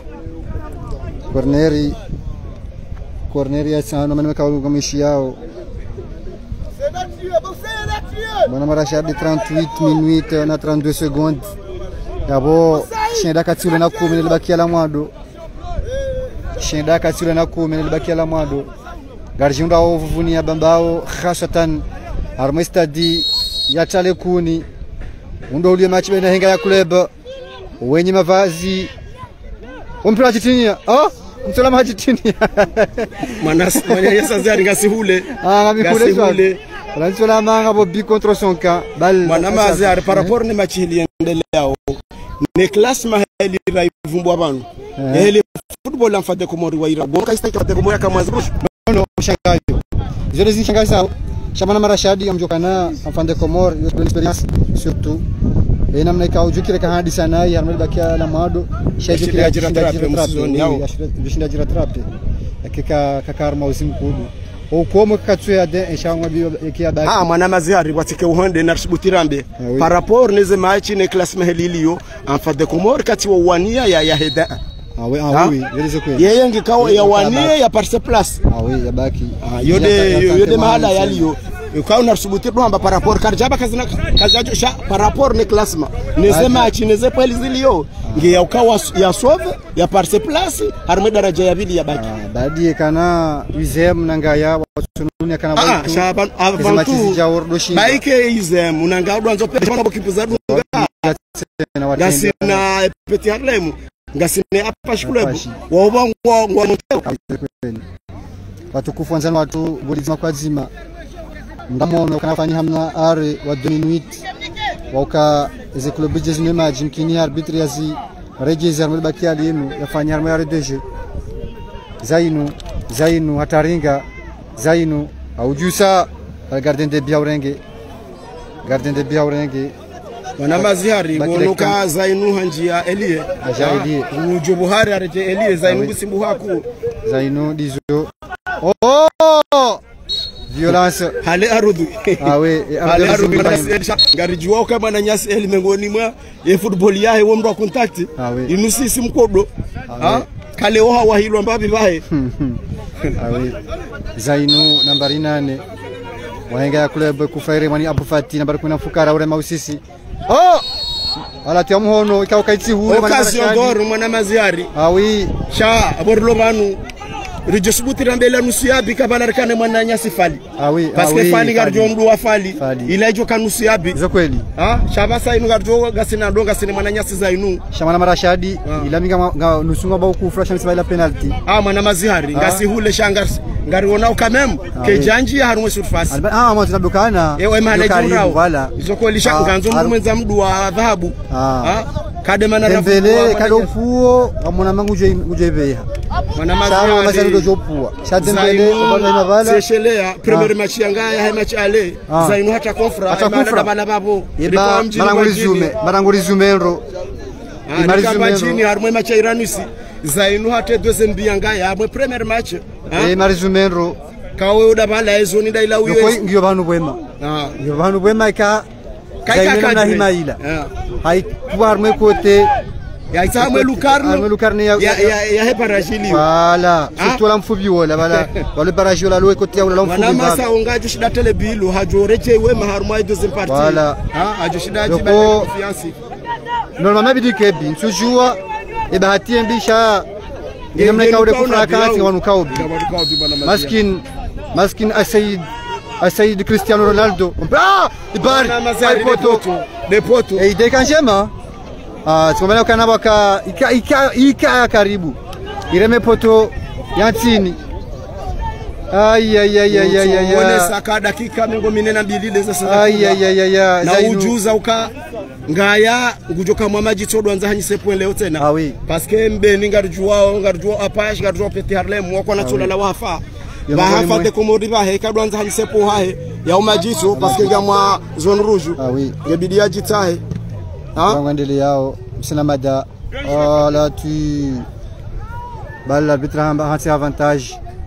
corner ya tano mwana kwa mishi yao mwana marashadi 38 minutes na 32 secondes yabo shenda katsule na 10 nilibakia la mwado garjunda au Vuvuni ya Bambao khasatan armestadi ya Chale Kuni undo ulie match baina henga ya club wenye mavazi mpira chitinia msalama chitinia manas mwenye yesa zari ngasihule ngamikule la manga bobi contre son camp bal Mwanama Aziara par rapport ni match iliendelea ne classement hili raivumbwa banu hili football Enfants des Comores wa ira boka istaki Enfants des Comores kama zrush no shangayo je les shangayo Shamana marashadi amjokana Enfants des Comores yo experience surtout et namna ka ujukire ka hadi sana ya harmali bakia la mado shajukire ajira trape akika kakarma usimkudu ukomo katsuya de shangwa biya baki Mwanama Aziara watike uhonde na shibutirambe par rapport neze match ne classement helilio Enfants des Comores kati wa wania ya heda yeye ngikao ya wania ya parse place ya baki yode mahala yaliyo ukao na subuti bamba par rapport karjaba kazina kazajo sha par rapport ne classement nesema achineze pale zilio ngia ukao ya sauve ya parse place harme daraja ya bili ya baki badi kana izem nangaya wasununi kana baitu shaban avantu baike izem unanga udwanzo pe shona bokipuza dunga gasina Petit Harlem ngasine apa shkulebu wabangwa ngwa watukufu wanzani watu golizima kwa zima ndamono kanafanya hamna are wa 2 minutes wauka ze club jezi ne match mkini arbitre yazi rejezer mbaki alinu yafanya harma ya RDG Zainu hataringa Zainu aujusa gardien de Biaurenge gardien de bia urenge wana mazihari wonuka Zainu hanjia Elie aja Elie ujo Buhari arete Elie Zainu gusimbu haku Zainu dizo oh violence hale arudhu awe hale arudhu ngarijua kama na nyasi Elie mengoni mwa ye football yahe wo mndo contact inusi simkodo kale oha wahilo mbabi bahe awe Zainu nambari 8 wahenga ya club kufaire mwani Abu Fati nambari 10 Fukara ure mausisi oh ala tia muhono ikawa kaitsi hure occasion d'or mwana mazihari awi sha aborlo banu rijosubuti rambela nusu yabi kabana rekane mwana nyasi fali awi parce que fali garjo mdu wa fali ila ijo kanusu yabi zo kweli shaba sai garjo gasina donga sine mwana nyasi Zainu shamana marashadi ila minga nusunga ba ku flash nsaba ila penalty mwana mazihari ngasi hule shanga ngari wona ukamem ke janji ya harumwe surface mwa tunadukana ewe male jurao wala izo kweli shanga nzo mwenza mdu wa dhahabu kade mana rafembele kado puo amona mangu je beha mwana mazihari ndo jopua shadembele obana mavala seshelea premier match yanga ya match ale Zainu hata kofra imana bala babo marangurizume ro imarizume harumwe match ya Iranisi Zainu hata deuxième bianga ya mwe premier match marizume ro kawe udabala ezo ni daila uyo ngiyo bantu bwema ngiyo bantu bwema ka Zainu na himaila haikuwa harumwe kote ya isamwe lukarne ya heparajili wala surtout la mfubi wala wala baraji wala loe kote ya wala mfubi wana masa ongaje shida telebilu hajoreje we maharumwa deuxième partie wala hajo shida jiba confiance normalement bidi kebi nsujua bahati mbisha ngemna kaule kufrakati wanukaubi maskin Asayid Cristiano Ronaldo ibari de poto de kanjema tukomana kana baka ika karibu ireme poto yantini wale saka dakika 42 sasa na ujuza uka ngaya ngujoka mwamaji todo anza hanyise point leo tena parce que mbeni ngarjua apash ngarjua peti harlem wako na tola la wafa bahafa de komodi bahe kadwanza hanyise po hahe ya umajiso parce que ngamwa zone rouge ngebidi ajitahe ngandele yao msinamada là tu balle l'arbitre a un avantage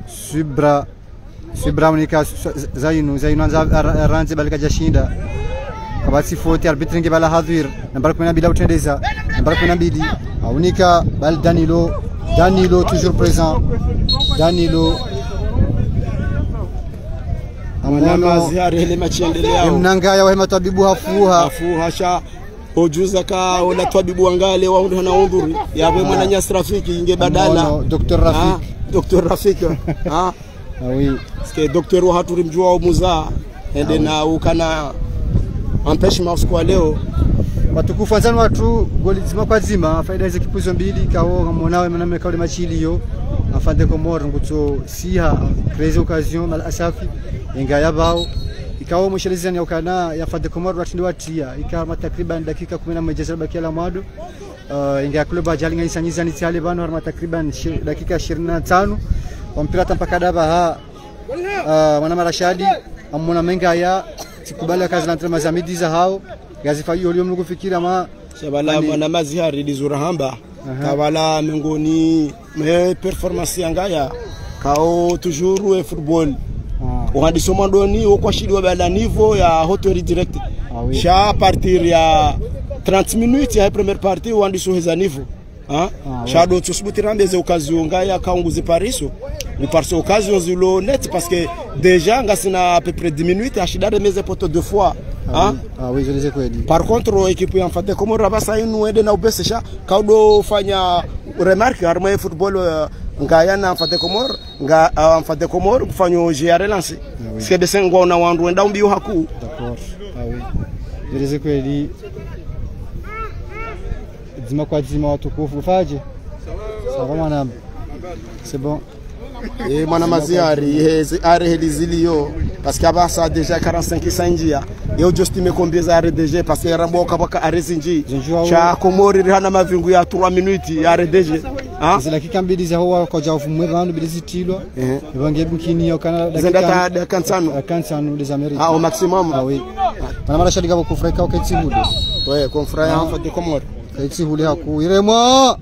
Subra unika Zainu anza ranze balika jashinda kabati foti arbitre nge bala hadhir nambari 12 utendeza nambari 12 unika bal Danilo toujours présent Danilo amwana mazihari ile machi endelea mnanga ya wahema tabibu hafuha sha ojuza ka wala tabibu wangale wa ndo na udhuri yawe mwana nyasi rafiki inge badala Dr. Rafik oui parce docteur wa haturi mjua au muza ende na ukana empêchement kwa leo watukufu wanzani watu goli zima kwa zima faida hizo kipuzo mbili kao mwonawe mname kaule machili yo afande komor nguto siha créer occasion mal asafi inga yabao ikao mshelezani ukana ya fande komor watindi watia ikama takriban dakika 11 zaba kila mwado inga club ajalinga isanyiza ni tale bano harma takriban dakika 25 mpira mpaka daba mwana marashadi amona menga ya sikubala kazi na trema za midi za hao gazi fayo leo mnuko fikira ma shabala mwana mazihari dizura hamba kabala mengoni me performance yangaya kao toujours football wandi somandoni okwa shidi wa bala niveau ya hotori direct sha partir ya 30 minutes ya première partie wandi soheza niveau Shadow tusbuti rambeze occasion ngaya kaunguzi pariso ni parce occasion zilo net parce que déjà ngasina à peu près 10 minutes ashida remeze poto deux fois oui je les ai kweli par contre équipe ya Mfate Komoro rabasa inu ende na ubesesha kaudo fanya remarque arme football ngaya na Mfate Komoro Mfate Komoro kufanya GR relance c'est de sengo na wandu enda mbio haku d'accord oui je les ai kweli dis-moi quoi dis-moi watukufu faje sawa mwana c'est bon mwana maziari are helizilio parce que aba ça déjà 45 sanjia eu just me combien za RDG parce que ramboka baka arezinji cha Komori hana mavingu ya 3 minutes ya RDG c'est la kikambidi za huwa kwa jafu mwevano bidizitilwa ibange bukini yo kana dakika 50 des Amériques au maximum oui mana mara shadi gabo kufra ka kaitsi hude ouais confrère en fait de Comore kaitsi hude haku irema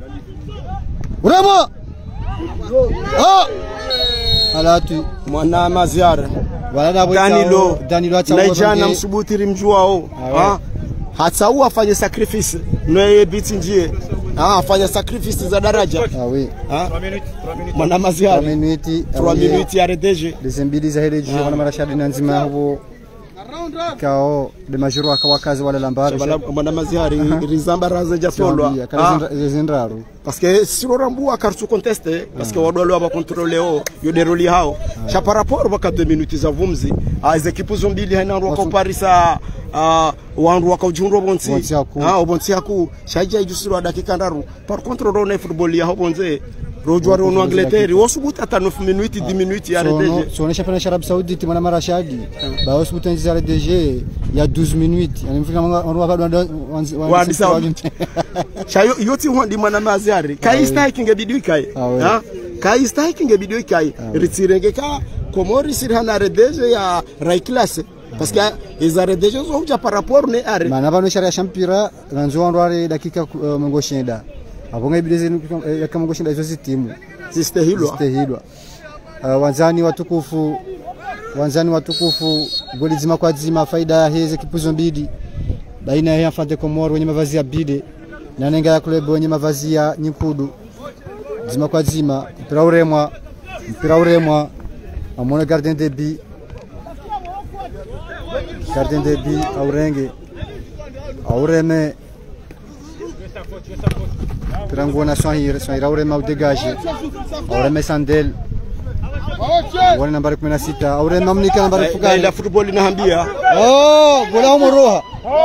alatu mwana maziara wala dabo Danilo naijana msubutiri mjuao hata huwa afanye sacrifice noye biti njie afanye sacrifice za daraja oui mwana maziara 3 minutes ya RDG desembili za RDG wana mara shadi na nzima huo kao de majoro akawakazi wala lambari mwana maziara rizamba raze japolwa zindraro parce que siro rambu akartu conteste parce que wadolo aba contrôler yo deroli hao cha par rapport waka 2 minutes za vumzi as équipes zombili haina ro comparisa wandu wakajunro bonsi obonsi yaku shaija ijusiro dakika ndaru par contre ro football ya hobonze rojwa ro Angleterre wosubuta ata 9 minutes 10 minutes ya RDG sone championnat Arabie Saoudite mwana marashadi ba wosubuta nzi ya RDG ya 12 minutes yani mfika wandu bado shayo yoti hondi mwana maziari kai strike ngebidi kai kai strike ngebidi kai ritirenge ka Komori sirhana RDG ya Rai classe parce que les RDG zo ja par rapport ne are mana bano sharia shampira ranzo wandu are dakika mongoshinda abonga ibideze kama mongoshinda hizo timu sistehilwa wanzani watukufu goli zima kwa zima faida ya hizi kipuzo mbili baina ya Enfants Comore wenye mavazi ya bide na nenga ya club wenye mavazi ya nyikudu zima kwa zima mpira uremwa amone gardien de but aureme pirangona soira ureme au dégage aureme Sandel wale nambari 16 aureme amnika nambari fukani la football inahambia gola umoroha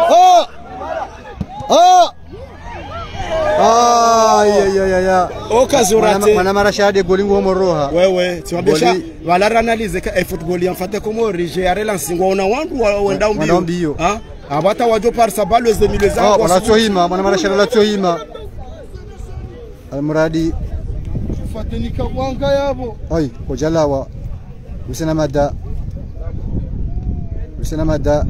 ya okazorate mana marashade goli ngomoroha wewe tiwabesha wala analyze ka football ya Enfants Comore je relance ngona wandu wenda mbio abata wajo par sabalo ze mileza kwa wala tsohima mana marashade la tsohima almuradi fatenika kwanga yabo kojalawa usena mada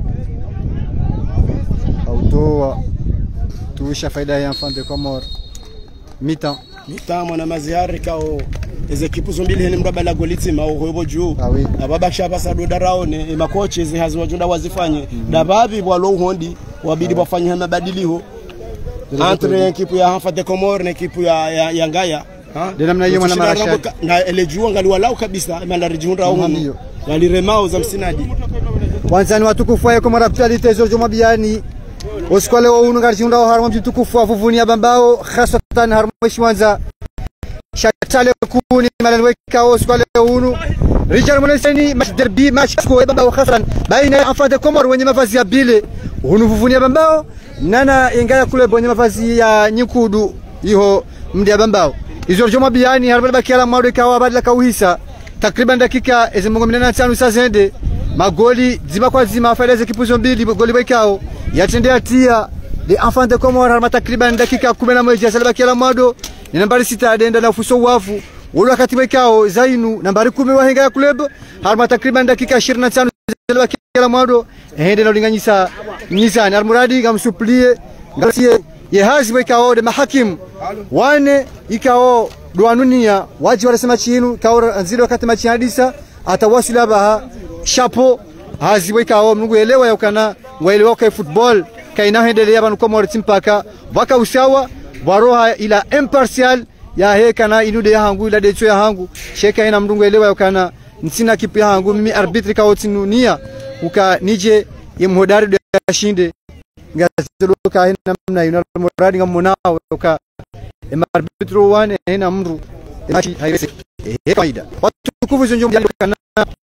autoa tuisha faida ya Enfants Comore mita mwana maziari kao les équipes zombili hene mraba la golitima hobo juu ababa shaba sado daraone makochi zi hazi wajunda wazifanye dababi bwalo hondi wabidi bafanye mabadilio entre équipe ya Enfants Comore na équipe ya Ngaya de namna hiyo mwana marashadi na ile juu ngali walao kabisa mala rijunda huko waliremao za msinaji wanzani watukufu ya Comore actualité zo jomabiani uskole wa unu garjunda wa harmo mtukufu afuvuni abambao khasatan harmo shwanza shatale kuni malalweka uskole wa unu rijal muneseni match derby match ko abambao khasran baina Enfants Comore wenye mavazi ya bile unu fuvuni abambao nana ingaya kule wenye mavazi ya nyikudu iho mdi abambao izo joma biani harbo bakiala mwado kawa badala kauhisa takriban dakika ezimungo 15 sazende magoli zima kwa zima faida za kipuzo mbili goli wekao yatendea tia de Enfants Comore harma takriban dakika 11 salaba kila mwado ni nambari 6 adenda na ufuso wafu wala wakati wekao Zainu nambari 10 wa henga ya club harma takriban dakika 25 salaba kila mwado hende na ulinganyisa nizani almuradi gamsuplie ngasie yehazi wekao de mahakim wane ikao duanunia waji wanasema chinu kao nzilo wakati machi hadisa atawasila baha chapeau hazi wekao mungu elewa yakana ngwaelewa kwa football kaina hendelea banu Comore timpaka waka usawa waroha ila impartial ya hekana inude ya hangu ila decho ya hangu sheka ina mndungu elewa yakana nsina kipi ya hangu mimi arbitre kao tinunia uka nije yemhodari de shinde ngazelo ka ina namna ina muradi ngamonao uka arbitre wane ina mru machi hairese faida watu kuvuzo njombe kana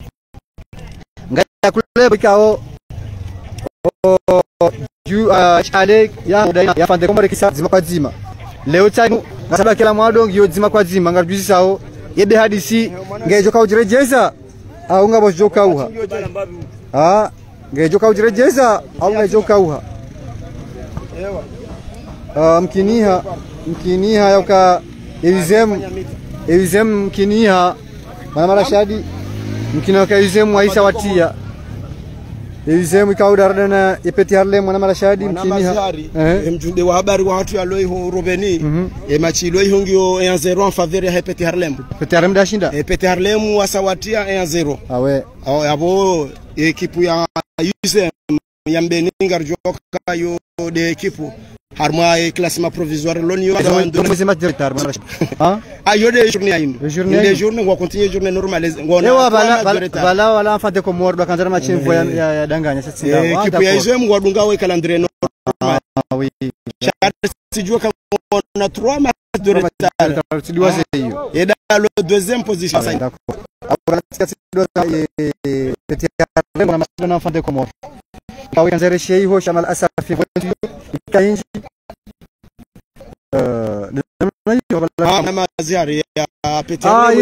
ngaya kule kao chale ya Enfants Comore kisa zima kwa zima leo tano nasaba kila mwado ngio zima kwa zima ngajuzi sao yebe hadisi ngejoka ujirejeza au ngabojoka uha ngejoka ujirejeza au ngejoka uha mkiniha yoka evizem mkiniha mana marashadi mkiniha yoka evizem waisa watia Yuzemu ikaudarana ipeti Harlem wana marashadi mkini mjumbe wa habari wa watu yaloi ho Robeni machi loi hongio 1-0 en faveur ya Petit Harlem. Petit Harlem dashinda. Petit Harlem wasawatia 1-0. Awe. Abo ekipu ya Yuzem ya Mbeninga rjoka yo de ekipu harma classement provisoire l'onio c'est match directeur hein ayo de journée ayin de journée on continue journée normale ngona wala enfant de Comore do kanzara match ya danganya sasa ekipu ya Yuzem wadunga we calendrier normal oui si joue comme on a 3 matchs de retard tu dois essayer et dans la deuxième position d'accord alors Petit Harlem on a enfant de Comore كاو ينزل شيء هو شمال أسف في كاينجي ما زياري يا بيتر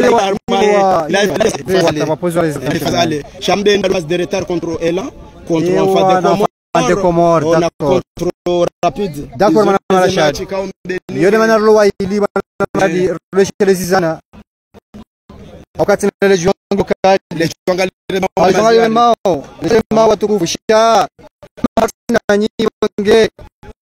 لا شامبين باس دي ريتار كونتر إلا كونتر enfant de Comore on a contrôle rapide d'accord mana marashad yode mana lo ili mana di relation wakati na legion lema watukufisha nani wange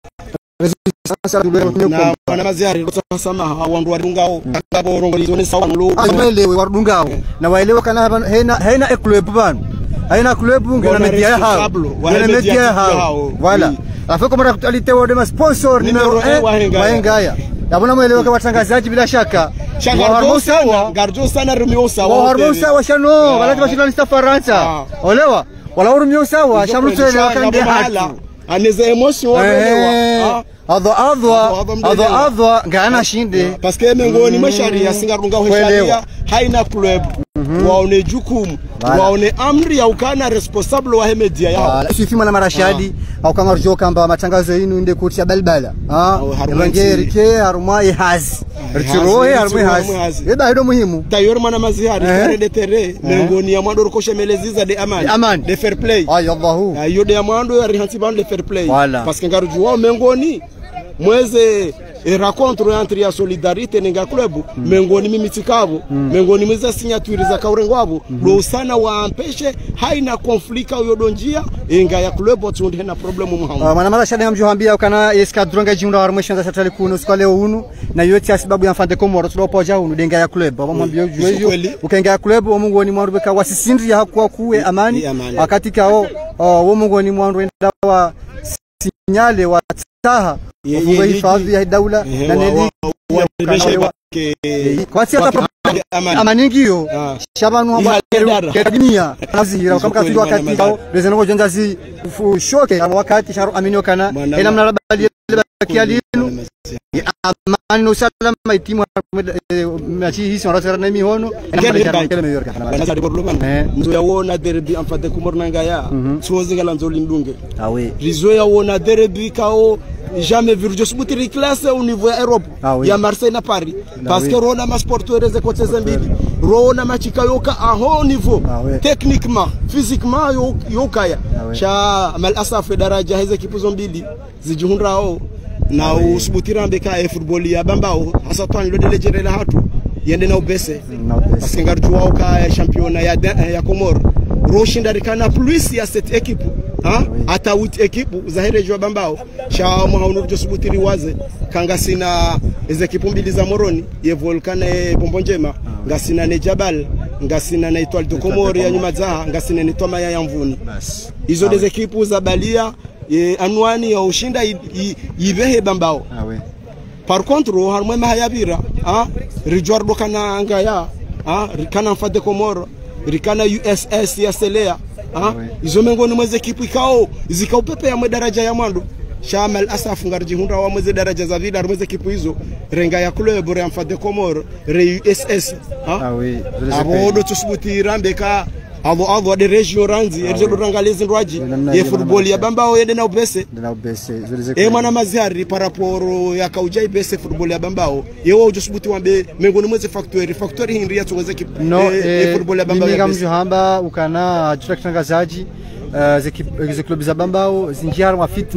na wana maziari sana wandu wadungao ngabo rongolizoni sawa nlo amelewe wadungao na waelewa kana hena club bana haina club ngena media hao ngena media hao wala afiko mara kutalite wode sponsor numero 1 waengaya yabona mwelewa kwa watangazaji bila shaka Garjo sana rumio sawa warmo sawa shano wala bashilani Faransa olewa wala rumio sawa shamu tele wakande hala aneza emotion walewa adwa ngana shinde parce que mengoni masharia singarunga ho sharia haina club waone jukumu waone amri ya ukana responsable wa media yao sifima na marashadi au kama rjo kamba matangazo yenu inde kuti ya balbala evangelike harumai hazi ritirohe harumai hazi eda hido muhimu tayor mana mazihari de terre mengoni ya mwando rukoshe meleziza de amani de fair play ay Allahu ayo de mwando ya rihansi band de fair play parce que ngaruju wao mengoni mweze racontre entre ya solidarité ninga club mengoni mimitikabo mengoni mweze signature za kaurengwabo lo sana waampeshe haina conflict au yodonjia inga ya club otundi hena problem muhamu mana mara shada mjohambia ukana eskadronga jiunda harumesha satali kuno skale unu na yote sababu ya enfant de Comore tulopoja unu denga ya club bamwambia jueyo ukenga ya club wo mungoni mwarubeka wasisindri hakwa kuwe amani wakati kao wo mungoni mwandu enda wa sinyale wa taha wa hifadhi ya daula na neli kwa sababu amaningio shabanu wa dunia nazira kama kazi wakati kao rezeno jonja si shoke wakati sharu aminio kana ina mnarabali kialinu amani usalama itimu machi hisi wanasara na mihono ndio yaona derby enfant de Comore nangaya sozi ngalanzo lindunge awe rizo yaona derby kao jamais vu je suis bouti classe au niveau Europe ya Marseille na Paris parce que rona ma sporteurs et coachs zambili rona ma chikayoka à haut niveau techniquement physiquement yokaya cha mal asaf daraja hizo kipu zombili zijihundrao na usubutira mbeka football ya bambao hasa tani lo delegere la hatu yende na ubese parce que ngarju wao ka championnat ya Comore roshinda rikana plus ya cette équipe ata wit equipe za herejo bambao cha mwaunu josubutiri waze kanga sina ekipu mbili za Moroni ye Volcane Bombonjema ngasina ne Jabal ngasina na Etoile de Comore ya nyuma za ngasina ni Toma ya Mvuni hizo des ekipu za balia anwani ya ushinda ibehe bambao par contre harmwe mahayabira rijwardo kana ngaya rikana enfant de Comore rikana USS ya Selea izo mengoni mweze ekipu ikao zikao pepe ya daraja ya mwandu shamal asafu ngarji hunda wa mweze daraja za vida mweze ekipu hizo renga ya club re enfant de Comore re USS abodo tusubuti rambeka avo de region ranzi erjo rangalezi ndwaji ye football ya bambao yende na ubese mwana maziari paraporo ya kauja ibese football ya bambao yewo ujosubuti wambe mengoni mweze factory hinria tuweze football ya bambao ya bese hamba ukana tutaktangazaji ze club za bambao zinjara wa fitna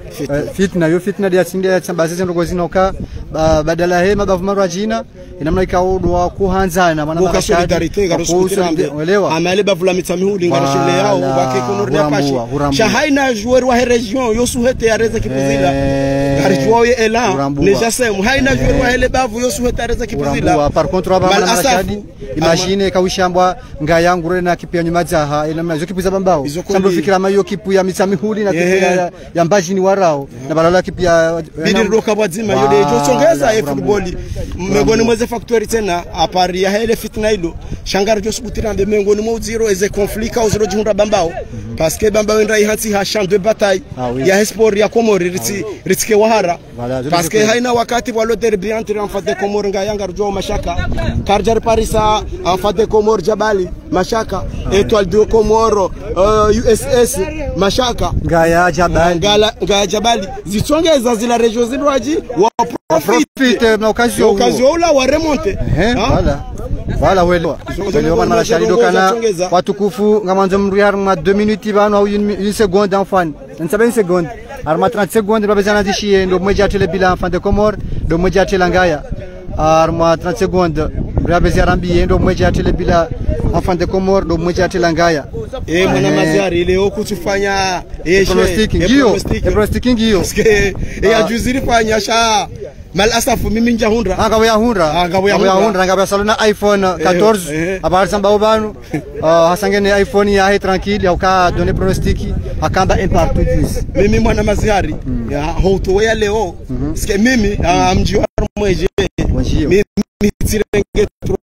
fitna yo fitna dia sindia tsambazize ndoko zinoka badala he mabavu marwajina inamna ikaudwa kuhanzana mwana kwa solidarite garosukutirande amale bavula mitsamihuli ngarashile yao bake konoria pashi shahaina joueur wa region yo suhete areza kipuzila garjwa ye ela neja semu haina joueur wa hele bavu yo suhete areza kipuzila par contre aba mwana mashadi imagine kawishambwa ngayangure na kipu ya nyumazaha inamna zo kipu za bambao sambo fikira mayo kipu ya mitsamihuli na kipu ya mbajini warao na balala kipu ya bidiro kabwazima yo dejo songeza e football mengoni mweze factory tena apari ya hele fitna ilo shangara jo sukutirande mengoni mwa zero eze conflit ka uziro jihunda bambao parce que bambao ndai hansi ha champ de bataille ya sport ya Komori ritike wahara parce que haina wakati walo derby entre enfant de Komori ngayanga jo mashaka Karjar Parisa enfant de Komori Jabali mashaka Étoile de Komoro USS mashaka ngaya Jabali zitsongeza zila region zilwaji wa profite na occasion la wa remonte voilà welewa mwana shalido kana watukufu ngamanzo mru yarma 2 minutes bano au 1 seconde enfant nsabe 1 seconde arma 30 secondes babezana dishie ndo mmoja atele bila enfant de Comore ndo mmoja atele ngaya arma 30 secondes babezia rambi ndo mmoja atele bila enfant de Comore ndo mmoja atele ngaya mwana maziari ile okutufanya pronostiking hiyo ya juziri fanya sha mal asafu mimi njahundra ngabya hundra ngabya salona iPhone 14 abari samba ubanu hasangene iPhone ya tranquille ya uka donner pronostic akamba impartout mimi mwana maziari ya hoto ya leo ske mimi amjiwa mweje mimi tirenge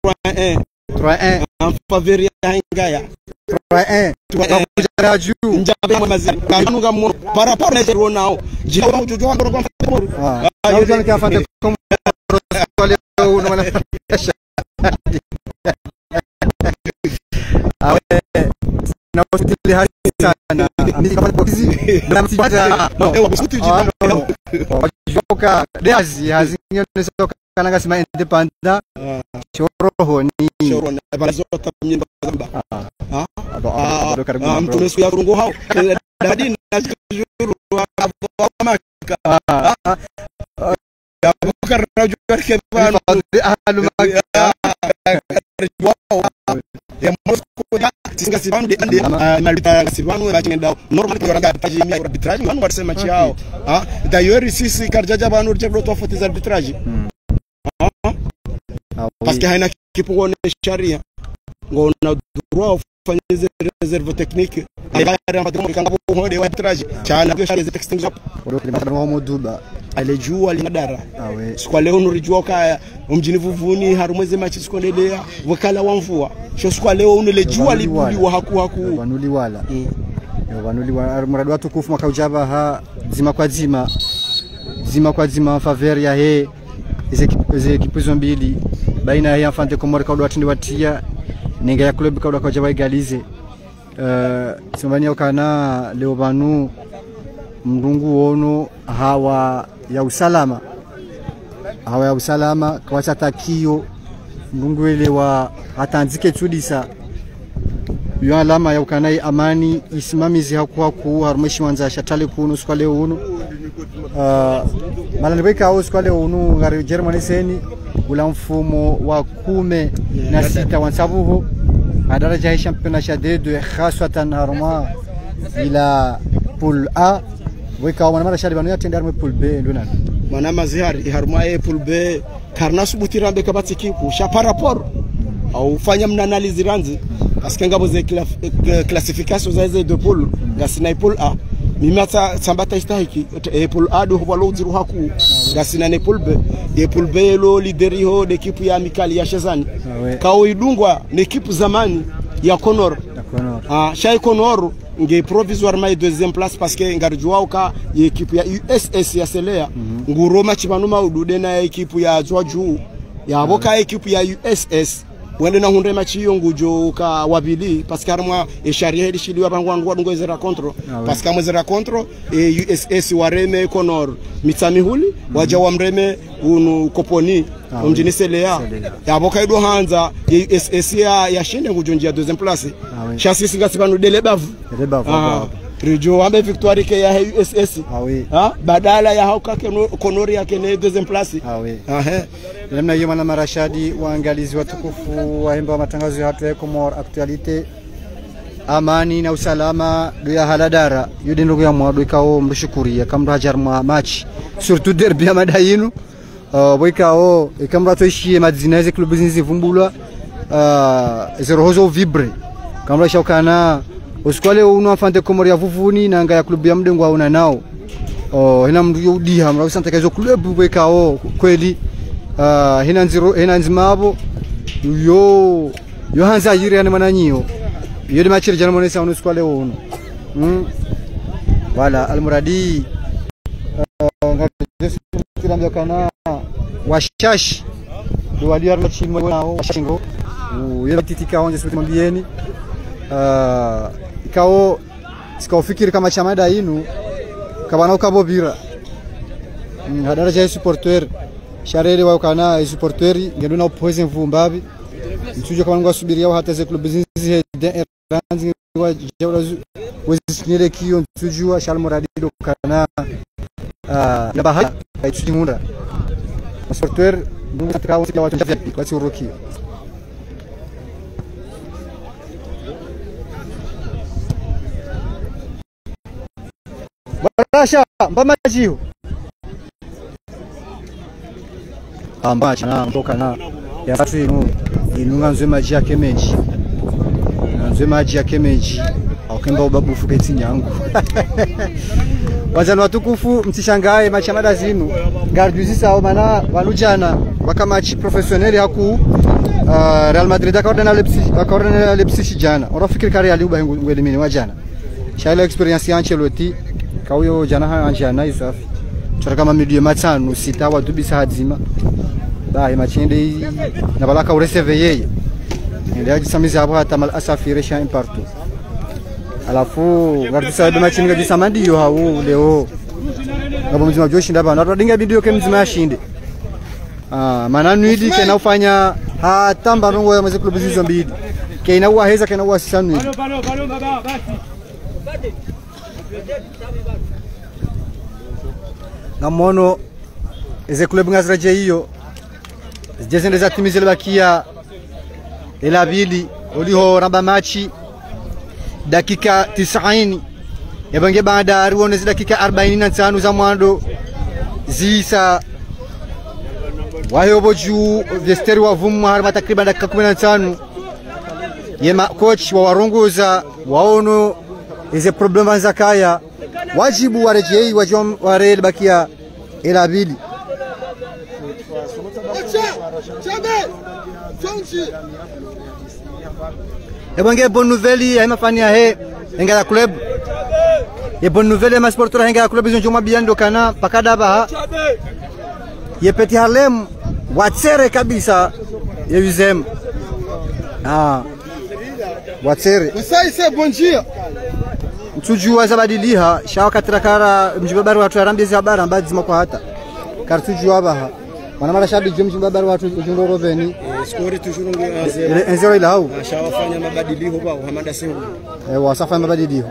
3-1 en faveur ya ngaya 3-1 tukakujana juu njabe maziari kanunga mo par rapport na zero nao jiwa jojo wa ngoro Audio que afante como olha não vai não stili sana amizi kama boxi na msibaza eu buscuti de joka deazi hazinyo nesoka kananga sima independent choro ni bazota mnyimba zamba mtumesu ya rungo hao dadi na juru maka bukar raju ke banu ahlu maka ya mosko ya tinga sibande ande malita sibanu ya chingenda normal ko ranga paji mi arbitrage manu warsema chao d'ailleurs sisi karjaja banu jebro to faute des arbitrages parce que haina kipungone sharia ngona droit fanyeze réserve technique ayara madromo kanga bohode wa arbitrage chana kwa sharia texting zop ndio moduba alejua alinadara sikwa leo nurijua kaya mjini Vuvuni harumweze machi sikondelea wakala wa mvua sho sikwa leo unelejua libuli wa haku vanuli wala vanuli wa mradi watu kufu mwaka ujaba ha zima kwa zima faveur ya he eze kipuzo mbili baina ya enfant de Comore kwa watindi watia ninga ya club kwa jaba egalize simania ukana leo vanu mrungu wono hawa ya usalama kwa chatakio mrungu ile wa atanzike tudisa yo alama ya ukanai amani isimamizi hakuhaku harumeshi wanza shatale kuno skale uno malanibeka au skale uno ngari Germany seni ula mfumo wa 16 wansabuho adaraja ya championnat D2 khaswatan haruma ila pool A weka wana mara shali banu yatenda arme pool B ndona mana mazihari haruma e pool B karna subutirambe kabati kipu sha par rapport au fanya mna analyse ranzi parce que ngabo ze classification za de pool gasina pool A mimata sambata istahiki pool A do hobalo ziru haku gasina ne pool B de pool B lo lideri ho de equipe ya Mikali ya Shezani kao idungwa ne equipe zamani ya Konor shay Konor nge provisoirement deuxième place parce que ngarjua uka equipe ya USS ya Selea nguroma chibanuma udude na equipe ya Zwaju ya boka equipe ya USS wende na hunde machi yongujo ka wabili parce que armwa e sharia hedi shiliwa bangwangu wadungo ezera control parce que amwezera control USS wareme Konor mitsamihuli waja wamreme unu koponi mjini Selea ya boka edo hanza USS ya shinde ngujo njia deuxième place chassis ngasi banu delebavu Rijo ambe victoire ke ya USS. Ah oui. Badala ya hauka Konori yake ne deuxième place. Ah oui. Namna hiyo Mwana Rashadi, waangalizi watukufu waimba wa matangazo ya hatu ya Komoro Actualite, amani na usalama ya haladara yudi ndugu ya mwadu ikao mshukuria kamra jarma match surtout derby ya madayinu boikao ikamra toishie madzinaize klubu zinzi vumbula zerohozo vibre kamra shaukana usikwale uno afante Komoro ya vuvuni na anga ya klubu ya mdengo hauna nao hina mndu yudi hamra usanta kazo klubu boikao kweli hina nzimabo yo hanza yiri ya mananyo yodi machiri jana monesa unu skwale uno wala almuradi ngatiramya kana washashi do waliar la chimwe nao washingo yeba titika onje siku mambieni ikao sikaofikiri kama chamada inu kabana ukabobira hadaraja ya supporter sharere wa kana supporteri ngendo na opoze mvumbabi mtujo kama ngasubiria hata ze club zinzi ranzi wa jawla wezisinyele kiyo mtujua shalmuradi do kana na baha aitumunda supporter ndungu tukao sika watu chafi kwa siuroki barasha mbamajiyo ambacha na mtoka na ya watu inunga nzwe maji yake menji nzwe maji yake menji aukemba ubabu fuketi nyangu wazana watukufu mtishangae machamada zinu garduzi sao mana walujana waka machi professionnel haku Real Madrid akaordana Leipzig jana orafikiri kare ali ubahengu ngwelimini wajana shaila experience ya Ancelotti kauyo jana ha anjana isafi chora kama milieu matano sita watu bisa hadzima bai machinde na balaka ureseve yeye ndio ajisamiza hapo hata mal asafirisha impartu alafu ngardisa be machinde ngajisa mandiyo hao leo ngabo mzima joshinda bana radinga video ke mzima ashinde maana nuidi kena ufanya hatamba rongo ya mwezi club hizo mbili kena uwa heza kena uwa sisanu ngamono eze club ngazraje hiyo jezende za timu zilibakia ila bili uliho ramba machi dakika 90 yabange baada ruone dakika 45 za mwando zisa waheobo juu vesteri wa vumu harima takriban dakika 15 yema coach wa warongoza waono ize problema za kaya wajibu warejei wajom warel bakia ila bili ebonge bonne nouvelle ya mafania he enga ya club ye bonne nouvelle ma sportora enga ya club izo joma biando kana pakadaba ye Petit Harlem watsere kabisa ye uzem watsere Wasaise bonjia mtujua zabadiliha shawaka trakara mjibabaru watu arambizi habari ambazi kwa hata kartujua baha wana mara shabi jumji mjibabaru watu ujundoro veni skori tujurungu enzero ila hau shawafanya mabadiliko bao hamanda sehu wasafanya mabadiliko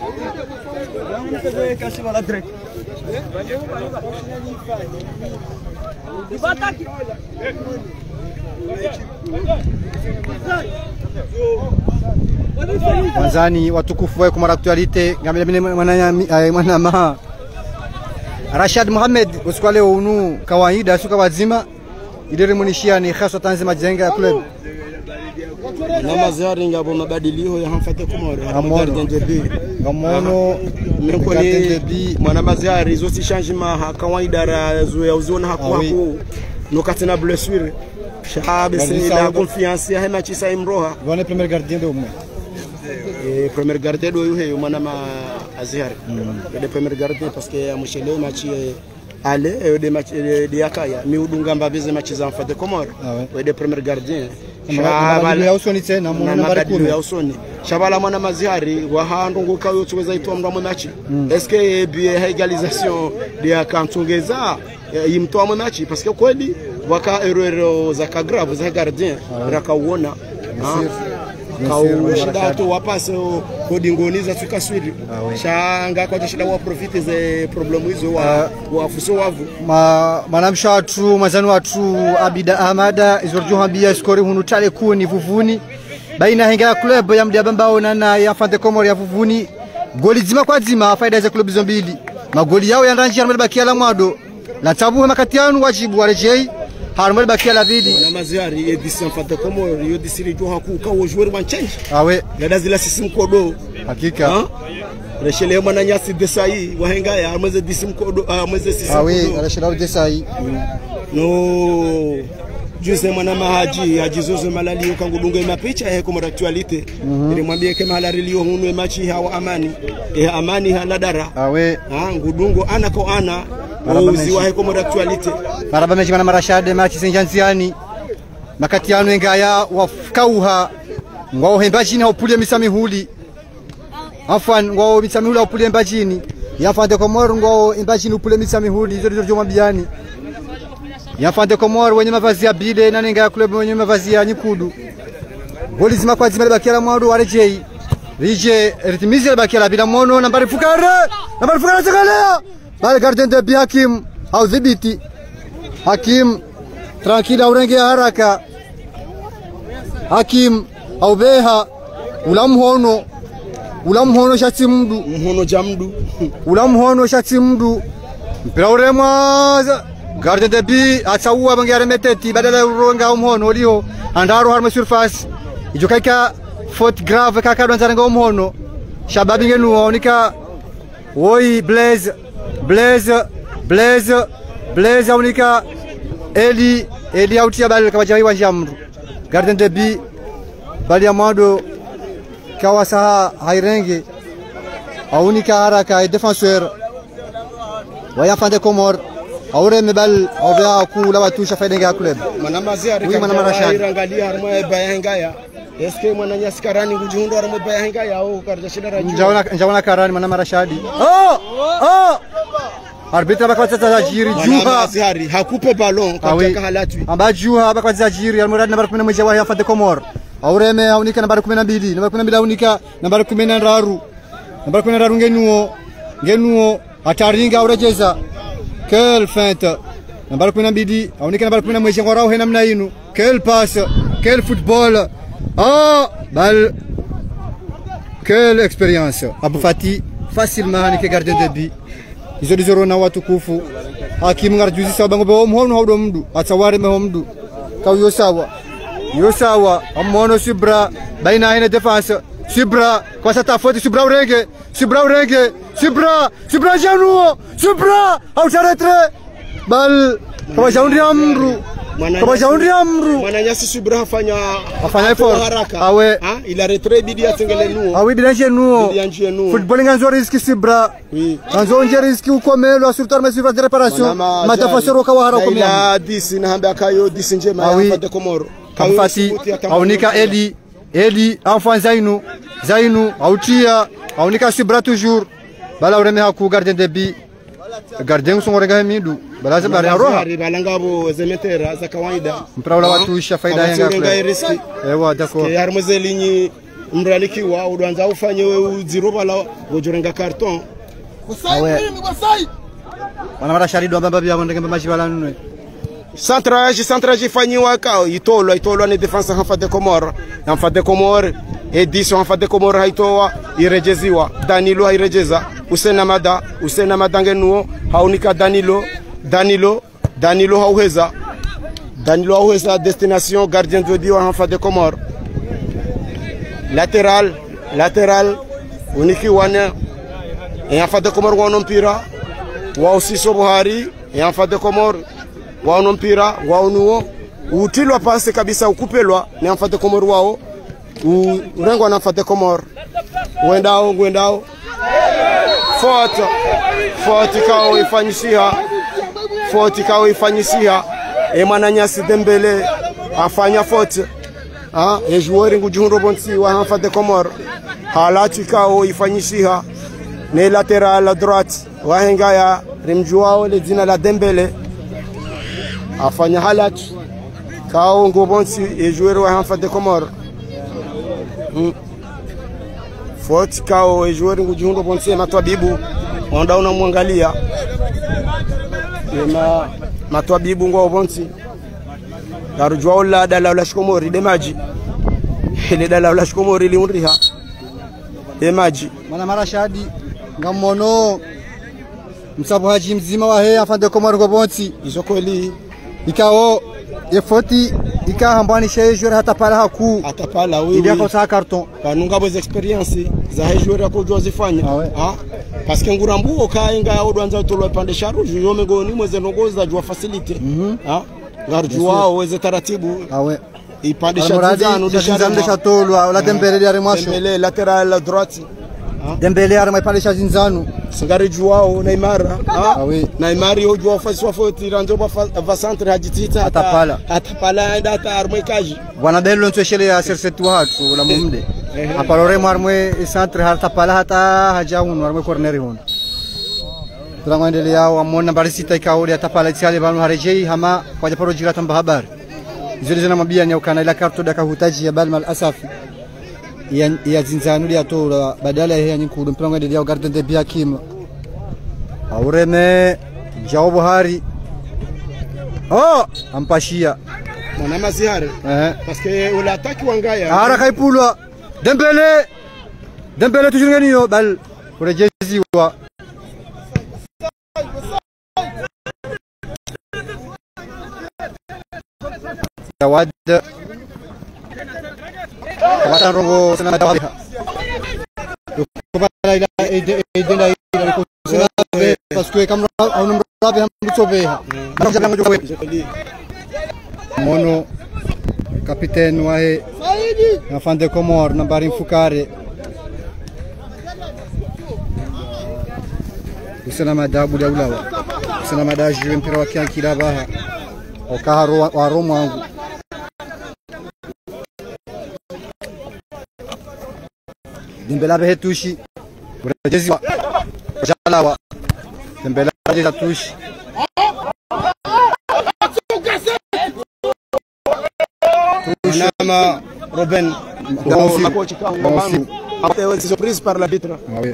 Wanzani watukufu wa Komoro Actualite ngamile mwana maha Rashad Mohamed usikwale unu kawaida suka wazima idere munishia ni khaswa tanzima jenga ya club na mazari ngabo mabadiliko ya hamfate Komoro ngamono mekoni mwana mazari zosi changement kawaida ya uziona hapo nokatena blessure shabe c'est la confiance ya hema chisa imroha bone premier gardien do premier gardien do yuhe mwana ma Azhar le premier gardien parce que amushele match ale de match de yakaya mi udunga mbabize match za mfate Komoro de premier gardien shabala ya usoni tena mwana bari ya usoni shabala mwana mazihari wa handungu kayo tuweza itwa mramo match est-ce que bien égalisation de akantungeza yimtoa mu match parce que kweli waka erreur za grave za gardien rakauona kau shida to wapase kodingoniza tukaswiri shanga kwa shida wa profite ze problem hizo wa fuso wavu manamsha watu mazani watu Abida Ahmada izorjuhambia skori hunu tale kuni vuvuni baina henga club ya mdia bambao na ya Fante Komoro ya vuvuni goli zima kwa zima faida za club zombili magoli yao yandanji harmel bakia la mwado la tabu makatianu wajibu warejei harmel bakia la vidi na maziari edition Fante Komoro yo disiri jo hakuka wo joueur man change awe gada zila sisim kodo hakika reshele mwana nyasi desai wahenga ya mweze disim kodo mweze sisim kodo awe reshele desai no Juse mwana mahaji hajizozo malali ukangudunga mapicha ya Komoro Actualite nilimwambia kama halariliyo hunu machi hawa amani amani haladara awe ngudungo ana kwa ana uzi wa Komoro Actualite maraba mechi mana marashade machi senjanziani makati yanu ngaya wafkauha ngwao hembajini haupulia misamihuli afwan ngwao misamihuli haupulia mbajini ya Fante Komoro ngwao mbajini upulia misamihuli hizo ndizo jomambiani ya Fante Komoro wenye mavazi ya bile na nenga ya club wenye mavazi ya nyikudu goli zima kwa zima bakia mwadu warejei rije ritimizi bakia la bila mono nambari fukara zakalea bali gardien de Hakim au dhibiti Hakim tranquila urenge haraka Hakim au beha ulamhono shati mdu mhono jamdu ulamhono shati mdu mpira uremwa gardien de bi ataua bangare meteti badala uronga umhono olio andaro harma surface ijokaika faute grave kaka donzanga umhono shababi ngenu onika woi Blaise unika Eli autia bal kabajawi wa jamru gardien de bi bali amado kawasa hairenge aunika haraka défenseur wa Fante Komoro aure mebal obea kula watusha faida ya club mana maziari irangalia harma bayenga ya eske mwana nyaskarani ngujundo harma bayenga ya au karja shida raju njawana karani mana marashadi arbitra bakwatsa jiri juha maziari hakupe ballon kwa halatwi amba juha bakwatsa jiri almurad nambari 11 wa Fante Komoro aure me aunika nambari 12 aunika nambari 13 nambari 13 ngenuo ataringa urejeza quelle feinte nambari 12 aunika nambari 11 ngorao hena mna inu quelle passe quel football bal quelle expérience Abou Fati facilement ni gardien de but izo dizoro na watu kufu Hakim ngarjuzi sawa bango bo mhono hawdo mdu ataware me homdu kaw yosawa amono Subra baina ina defense Subra kwa sata faute Subra januo Subra au charetre bal kwa jaundri amru mwana nyasi Subra afanya effort haraka awe ila retrait bidi atengele nuo awe bidi nuo football nganzo riski Subra nganzo nje riski ukomelo surtout mais surface de réparation matafasoro kwa haraka kwa ila disi na hamba kayo disi njema ya Fante Komoro Fati aunika Eli enfant Zainu autia aunika Subra toujours bala ureme haku gardien de but gardien songorenga midu bala za bari roha balanga bo zemetera za kawaida mpira ula watusha faida yanga ewa d'accord ya harmozelinyi mraliki wa udanza ufanye uziro bala gojorenga carton wana mara sharido ambamba bya ndenge maji bala nune centrage fanyiwa ka itolo ni defense ha Fante Komoro na Fante Komoro edition Fante Komoro haitoa irejeziwa Danilo hairejeza Usena Mada ngenuo haunika Danilo hauheza destination gardien de but wa Fante Komoro lateral uniki wana e Fante Komoro wono mpira wa usiso Buhari e Fante Komoro wao mpira wao nuo utilwa pasi kabisa ukupelwa ni Fante Komoro wao urengwa na Fante Komoro gwendao forti kao ifanyisia mwana nyasi Dembele afanya forti joueur ngujundo bonsi wa Fante Komoro halati kao ifanyisia ne lateral à droite wa hengaya rimjuao le jina la Dembele afanya halati kao ngobonsi joueur wa Fante Komoro Fort kao joueur ngujihundo bonse matwabibu onda unamwangalia ema matwabibu ngo bonsi darujwa wala dala wala shikomori de maji ile dala wala shikomori liunriha de maji mana mara shadi ngamono msabu haji mzima wa he afande komoro ngo bonsi izo kweli ikao efoti ikahambani sheye joueur hata pala haku atapala wewe ili akosa carton kanunga boz experience za joueur akojwa zifanya parce que ngurambuo kainga odwanza tolwa pande sharu yome goni mweze nongoza jua facility ngarjua weze taratibu ipande sharu desha tolwa wala Dembele ya remasho Dembele lateral droite Dembele ya ipande sharu zinzanu singari juao Neymar Neymar yo jua fasi wa foti ranzo ba centre hajitita atapala ndata armekaji wana delo ntweshele ya sersetu hatu la mumde apalore marmwe centre harta pala hata hajaun marmwe corner hon tunaendelea yao amona nambari 6 ikauli atapala tsiale banu harejei hama kwa japoro jira tamba habari zile zina mabia ni ukana ila karto daka hutaji ya balmal asafi ya zinzanuli atola badala ya nyikudu mpango endelea yao garden de biakim aureme jao Buhari ampashia mwana mazihare parce que ula attaque wangaya ara kaipulwa Dembele tujungeniyo bal urejeziwa Jawad rongo sana dawadi kubala ila edena ila kusina parce que kamera on rabe hamdu sobeha mono capitaine wae afande Komor nambari mfukare usana madabu daulawa usana madaji mpira wa kiankila baha okaharo wa romo wangu Dembele behetushi urejezi jalawa Dembele behetushi Nama Robin c'est surprise par l'arbitre.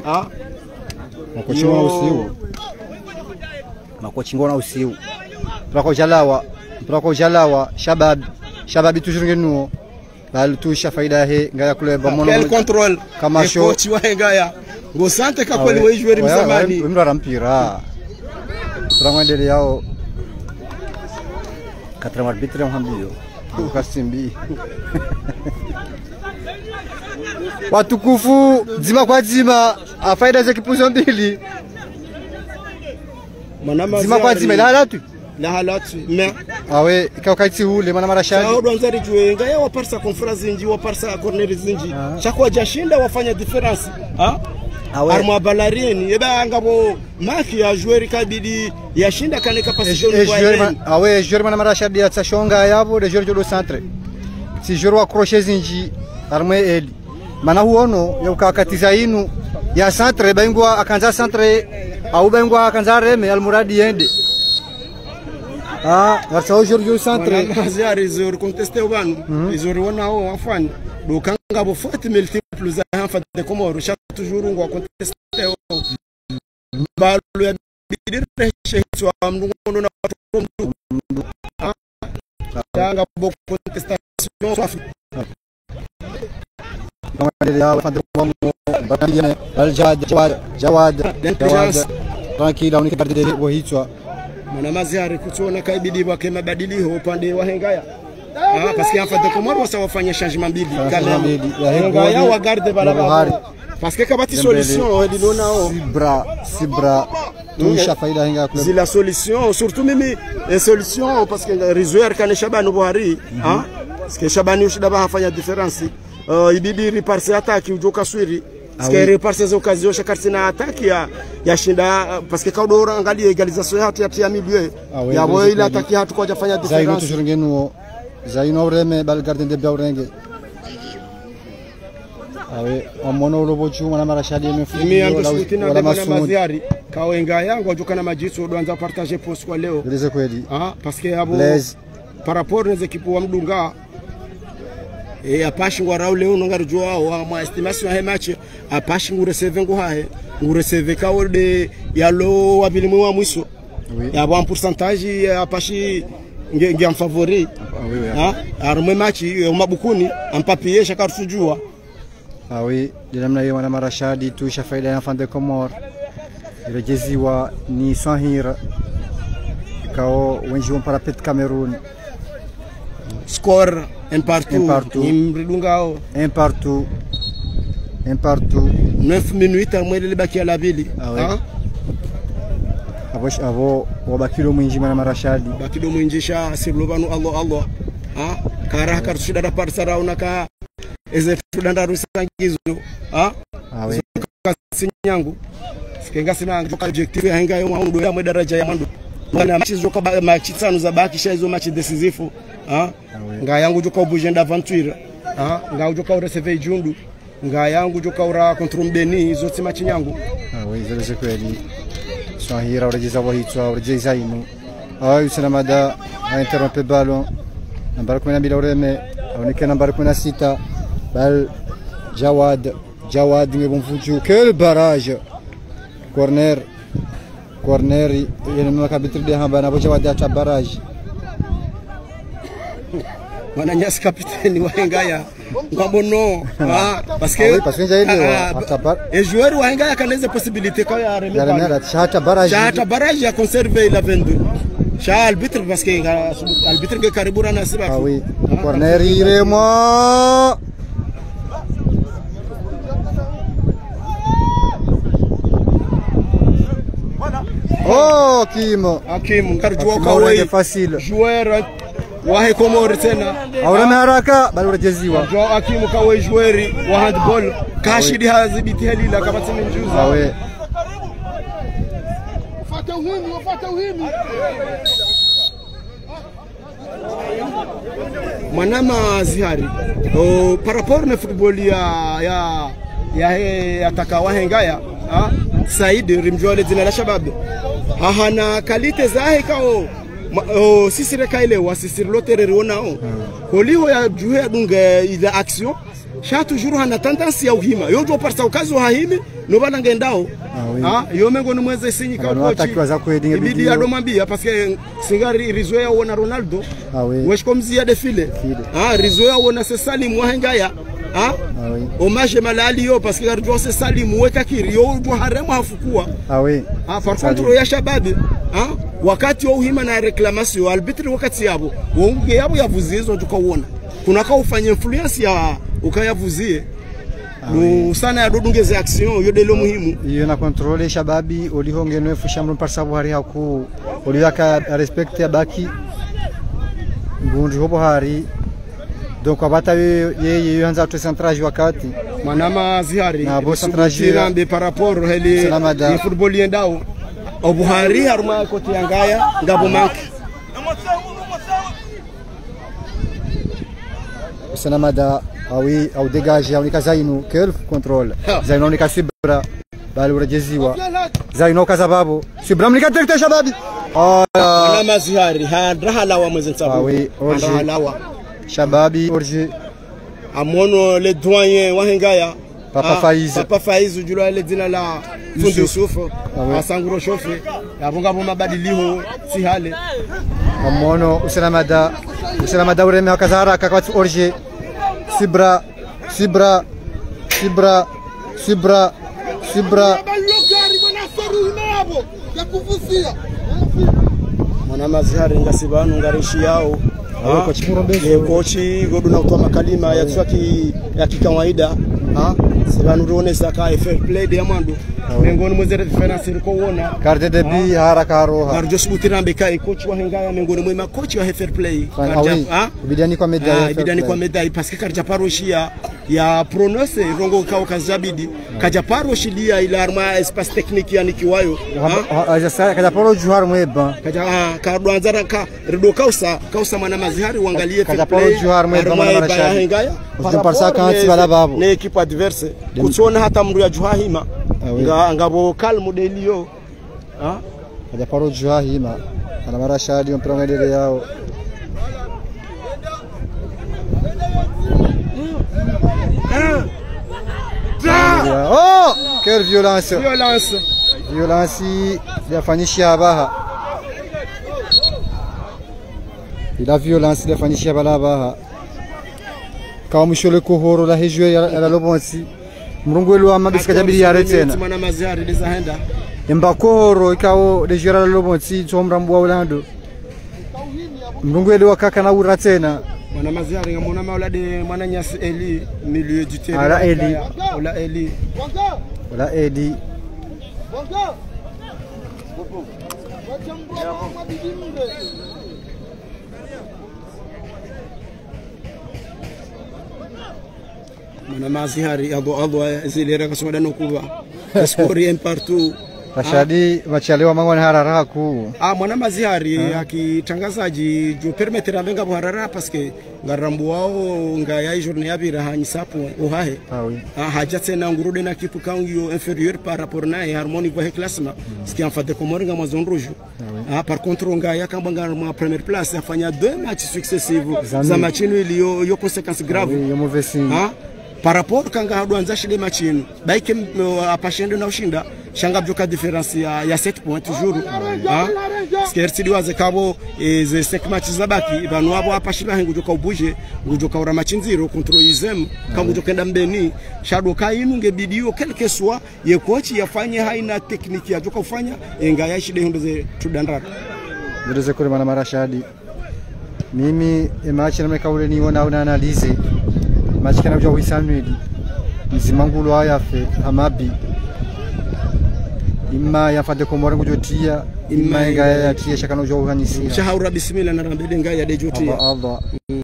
Makochingona usiu Prako jalawa Shabab toujours ngenu bal tusha faida he ngaya kule bamono quel contrôle kama show coach wa ngaya go sante ka kweli wewe joueur mzamani mra rampira tunaendelea yao katra arbitre mhambio ukasimbi watukufu zima kwa zima faida za kipuzo mbili zima kwa zima la halatu mais awe ikawakaiti hule mana marashani au donzari juenga ya waparsa conference nji waparsa corner zinji chakwa jashinda wafanya difference arma balarini yeba ngabo maki ya joueur kabidi yashinda kane capacité kwa awe joueur mana marashadi ya tsashonga yabo de joueur do centre si joueur wa crochet zinji arma eli mana huono ya ukakatiza inu ya centre bengwa akanza centre au bengwa akanza reme almuradi yende warsa aujourd'hui centre mazari zor contesté ubanu izori wana o afani do kanga bo forte multiples en fait de Comores chaque toujours ngo contesté o balu ya bidir sheitwa mngono na watu kanga bo contestation swafi ya fadru bakaliana Jawad tranquille on est de bohitwa mwana mazihari kutuona kaibidi wake mabadiliko upande wa hengaya parce que en fait de Comores wasa wafanya changement mbili kama hengaya wa garde barabara parce que kabati solution edilona o sibra tusha faida hengaya club zila solution surtout mimi solution parce que Rizoer kane Shabani Buhari parce que Shabani ushidaba hafanya difference ibidi reparse attaque ujoka swiri parce que reparse hizo occasion shakarsina attaque ya shinda parce que kaudora angalia egalisation hatu ya milieu ya boy ile attaque hatu kwa jafanya difference zaino tushurengenu zaino ureme bal garden de biaurenge awe omono ulobochu mana marashadi mimi wala maziari kawenga yangu ajukana majitu doanza partager post kwa leo ndeze kweli parce que abo par rapport aux équipes wa mdunga apashi ngwarau leo nongarjua au ma estimation ya match apashi ngureceve nguhahe ngureceve kaode yalo wabilimu wa mwiso ya bon pourcentage apashi ngi en favori arme match mabukuni ampapier chakar sujua oui dinamna hiyo wana marashadi tu shafaida ya Enfants des Comores rejeziwa ni Swahira kao wenji para pet Cameroun score un partout nimridungao un partout 9 minutes amwele libaki la vili avo wabakilo mwinji mana marashadi bakido mwinjisha siblobanu Allah kara karshida da parsara unaka eze tudanda rusangizo sinyangu sikenga sina njoka objective hanga yo mwandu ya daraja ya mwandu ngana machizo ka machi tsanu za baki hizo match decisive nga yangu joka obujenda aventure nga ujoka receive jundu nga yangu joka ura contre mbeni hizo tsima chinyangu oui zile kweli Swahira urejeza wahitwa urejeza inu usana mada interrompe ballon nambari 12 ureme aonekana nambari 16 bal Jawad ngebumfuchu quel barrage corner yene makabitri de hamba na bocha wada barrage mananyas kapiteni wa Hengaya ngabono parce que et joueur wa Hengaya kaneze possibilité quand ya remettre chata barrage ya conserver la 22 cha arbitre parce que arbitre ke karibura na siba oui corner iremo oh Kim karjua kwa wewe facile joueur wa Komori tena aurana haraka bali urejeziwa jo Hakimu kawe joueur wa handball kashidi hazibiti halila kama timinjuza awe ufata uhimi manama zihari par rapport na football ya ataka wa Hengaya Said rimjole jina la Shabab hana kalite zahe kao sisi rekaile wasisi lotere ronao holiho ya juhe dunga ila action cha toujours hana tendance ya uhima yojo parsa ukazo hahimi no bana ngendao yo mengo no mweze sinyi ka coach ibidi ya domambia parce que singari rizoea wona Ronaldo wesh komzia defile rizoea wona se Salim wa Hengaya hommage malali yo parce que garjo se Salim weka kiri yo jo harema hafukua par contre ya Shabab wakati wa uhima na reclamation arbitre wakati yabo wonge yabo yavuzizo tukauona kunaka ufanye influence ya ukayavuzie sana ya dodungeze action yo delo muhimu iyo na contrôler Shababi olihonge no fushamro par savoir haku oliyaka respect ya baki ngundu hobo hari donc abata yeye yanza tu centrage wakati manama zihari na bo centrage rambe par rapport heli ni football yendao obuhari haruma koti yangaya ngabo manki sanamada awi au dégage au nikazainu quel contrôle zaino nikasibra bali urejeziwa zaino kasababu sibra mlikateka Shababi manama zihari hadrahala wa mwezi nsabu hadrahala Shababi orje amono le doyen wa Hengaya Papa Faiz ujula le dina la Fundi Yusuf asanguro shofe yabonga bomba badiliho si hale amono usalamada ureme akazara kakati orje Sibra mwana mazihari ngasibanu ngarishi yao kochi goduna kutoa makalima ya tswaki ya kikawaida sibanu ruonesa ka fair play de amando mengoni mweze reference liko uona carte de bi haraka roha karjo subutirambe kai coach wa Hengaya mengoni mwema coach wa fair play bidani kwa medai bidani kwa medai parce que karja paroshia ya prononce rongo kao kazabidi kaja paroshilia ila arma espace technique yani kiwayo kaja paro juhar mweba kaja kadwanzara ka rido kausa mwana mazihari uangalie kaja paro juhar mweba mwana marashadi Hengaya parsa kanti bala babu ne equipe adverse kutsona hata mru ya juhahima ngabo calmo delio kaja paro juhahima ana marashadi mpira mwendele yao quelle violence. Violence. Violence yafanyisha baha. Ila violence yafanyisha baha. Kama mshole kohoro la hejwe ya lobonsi. Mrungu elu amabisika jabiri ya retena. Mwana mazihari dezahenda. Emba kohoro ikao de jura la lobonsi chomra mbwa ulando. Mrungu elu wakaka na uratena. Mwana mazihari ngamona maula de mwana nyasi Eli milieu du terrain. Ala Eli. Ola Eli. Ola Eli. Mwana mazihari ado zilera kasumada nokuba. Skori partout. Rashadi machalewa mangwana harara ku. Mwana mazihari akitangazaji jo permettre abenga buharara parce que ngarambu wao ngaya journée yabira hanyisapo uhahe. Oui. Haja tena ngurude na kitu kangu inférieur par rapport na harmonique va classement. Ce qui en fait de Comores ngama zone rouge. Par contre ngaya kambanga ma première place afanya 2 matchs successifs za machino iliyo yo conséquences graves. Yo mauvais signe. Par rapport kanga hadu anza shile machino baike apashende na ushinda shanga bjoka difference ya 7 points toujours skerti waze kabo ze 5 matches zabaki banu wabo apashira hengu joka ubuje ngujoka ura machinziro control izem kangu jokenda mbeni shado kainu ngebidio quelque soit ye coach yafanye haina technique ya joka ufanya enga ya shide hunde ze tudandara Ndeze kule mana marashadi mimi match na mekaule ni wana analyze match kana bjo wisanwedi mzimangulu haya fe amabi imma yafade Komore ngujotia imma ngaya yatia shakano jo uhanisia shahaura bismillah na rambede ngaya de jotia Allah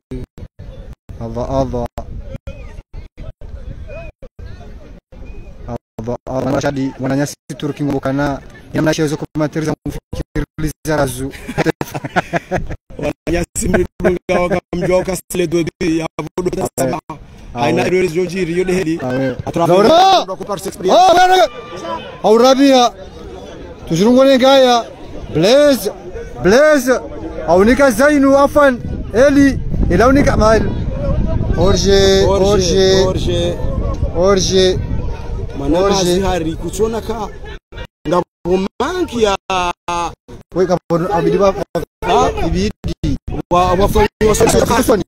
shadi wananyasi Turki ngobokana yamna shezo kumateriza mfikiriza razu wananyasi mrunga wakamjwa kasile dodi ya bodo sama aina rejoji rio de heli atrava ko par experience aurabia tujurungone ngaya Blaise aunika Zainu afan Eli ilaunika mal Orje Manamazi hari kuchona ka ngabomanki ya weka abidiba ibidi wafanya wasoni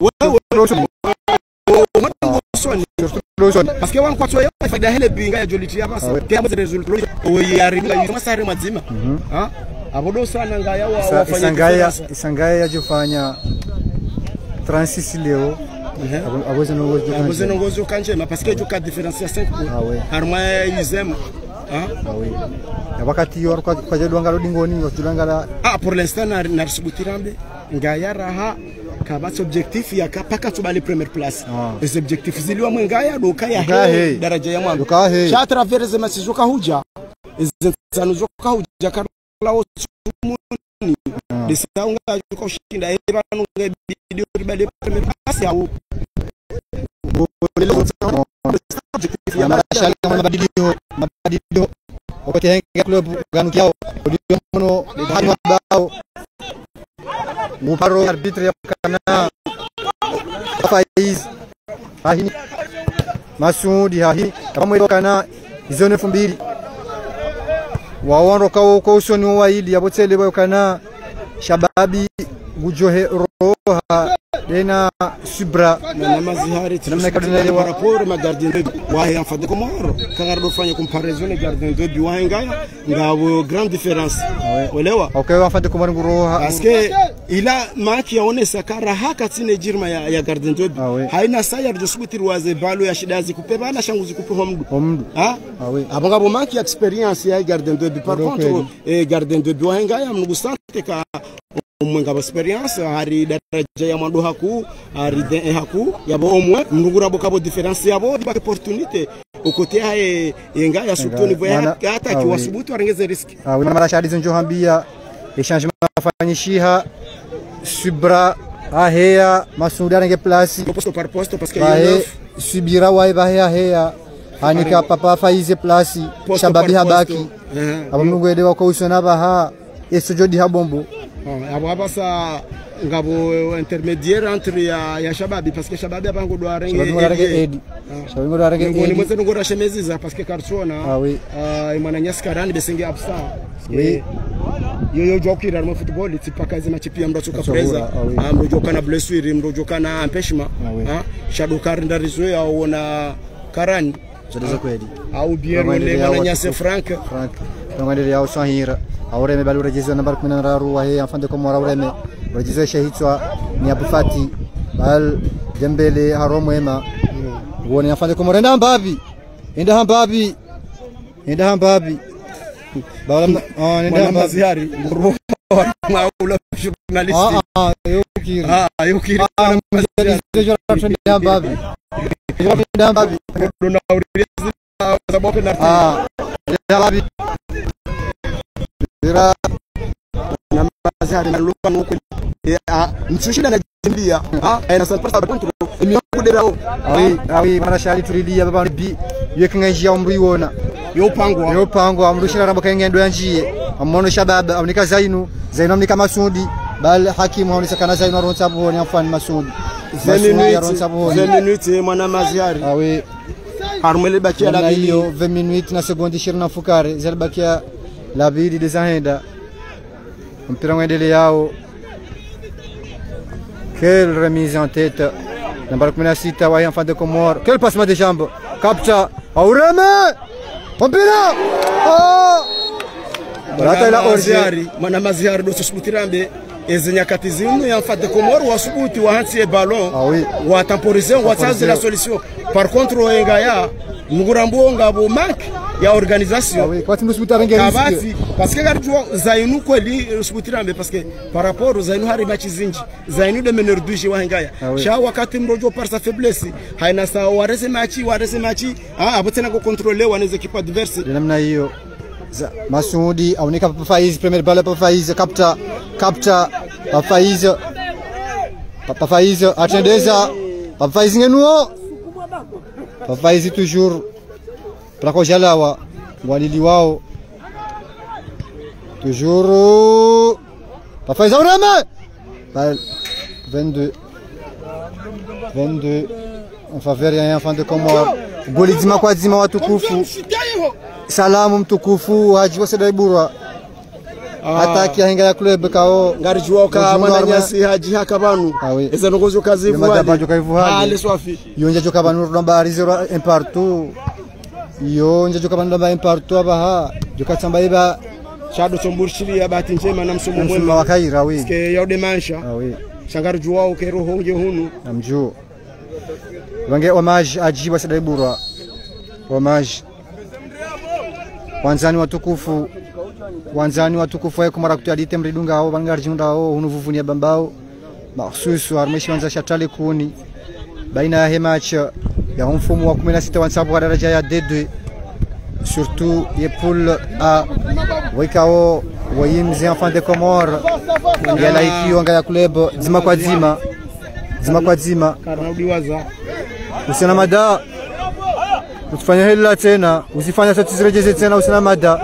parce que wangu kwatwa yote faida hele binga ya joliti ya basa kama result oyari nga masare mazima abodo sana ngaya wafanya isangaya yajofanya Francis leo aboze nongozo kanjema parce que joka différence ya 5 points harma yizem oui wakati yor kwa jadwanga lodingoni yotulangala pour l'instant na subutirambe ngaya raha kabatso objectif ya paka tubali première place les objectifs ziliwa mwengaya doka ya daraja ya mwanzo cha travers ma sijoka huja izenzano joka huja kala osumuni disaunga joka ushinda eba nunga video ribale première place ya ya marashali mabadiliko wakati henga club ganukiao ndio mno hano bao muparo arbitre ya kana Faiz ahini Masudi ahini kama kana zone 2000 waondo kwa usoni waidi yabotsele bakana shababi gujohe roha dena subra na mazihari tunamna kadonele wa rapport ma gardien de wahe en fait de Comore kangardo fanya comparaison les gardiens de wahe ngaya ngabo grande différence olewa okay en fait de Comore nguroha parce que ila maki yaonesa kara haka tine jirma ya gardien de haina saya de subutir waze balo ya shidazi kupepa na shanguzi kupepa mdu abongabo maki experience ya gardien de par contre gardien de wahe ngaya mnugusante ka mwenga experience hari daraja ya mando haku hari den haku yabo omwe mndungura bokabo difference yabo ba opportunité okote hae yenga ya surtout niveau hata kiwasubutu arengeze risk wina marashadi zenjo hambia échangement afanyishiha subra ahea Masudi arenge place posto par posto parce que subira wa hea hanika papa Faize place shababi habaki abamungwede wako usona baha esojodi habombo abo abasa ngabo intermédiaire entre ya Shababi parce que Shababi hapa ngo doarenge Shababi ngo doarenge ngo ni mwenze ngo rashemeziza parce que Cartona oui imana nyaskarani besenge absa oui yo jokira mu football tipaka zima chipia mdochoka preza mdojoka na blessure mdojoka na empêchement shadow card ndarizo yaona karani zalizo kweli au bien le mana nyase Frank Rwanda yao Swahira aureme bali urejezo namba 13 wa he enfant de Comore aureme urejezo shehitwa ni Abufati bal Dembele haromwema woni enfant de Comore enda hambabi bala enda maziari maula journalist yokiri hambabi dona urezi sababu na hambabi Era na mazari na lupa nuko mtsushida na jimbia na sanpasa control imiyakuderaho awi marashali turilia baba bi yekinganjia umriona yopangwa amrushira raboka ngendo yanjie amono Shabab amnika Zainu amnika Masudi bal Hakim amnika kana Zainu ronsa boni afan Masudi 20 minutes mwana maziari awi harmele bakia la hiyo 20 minutes na sekondi 20 na fukare zalbakia la bidi de Zahenda mpira mwendele yao. Quelle remise en tête number 16 wa enfant de Comore. Quel passement de jambes. Capta Aureme mpira Rata ila Orziari mana maziari do susbutirambe ezenyakati zimwe ya enfant de Comore wasubuti wa hansi ballon wa temporiser wa change la solution. Par contre Engaya Mugurambo ngabo manque ya organisation kwa timu subutarenge kabati parce que garjo Zainu kweli subutirambe parce que par rapport Zainu hari match zinji Zainu de meneur du jeu wahangaya sha wakati mrojo par sa faiblesse haina sawa warese machi abotena ko contrôler waneze équipe adverse namna hiyo Masudi aonika Papa Faiz premier balle Papa Faiz capta Papa Faiz atendeza Papa Faiz ngenuo Papa Faiz toujours para kojalawa walili wao toujours Papa Faiz Aureme 22 en faveur ya enfant de Comore golizima kwa zima watukufu salamu mtukufu Haji Wasedaiburwa ataki ahinga ya club kao ngarijwa ka mananyasi Haji hakabanu eza nogozo kazivu ali swafi yonja joka banu nambari 0 un partout yonja joka banu nambari un partout abaha joka tsamba iba shado chomburshiri ya bahati njema na msomo mwema wa kaira we ske ya demansha shangarijwa au kero honge hunu namjo wange homage Haji Wasedaiburwa homage wanzani watukufu ya Comore Actualité mridunga hao bangarjunda hao unuvuvunia bambao mahsusu armeshi wanza shatale kuni baina ya match ya mfumo wa 16 wansabu wa daraja ya D2 surtout ye poule A wikao wayimzi enfant de Comore ya laiki wanga ya club zima kwa zima karaudiwaza usina mada usifanya hela tena usifanya satizirejeze tena usina mada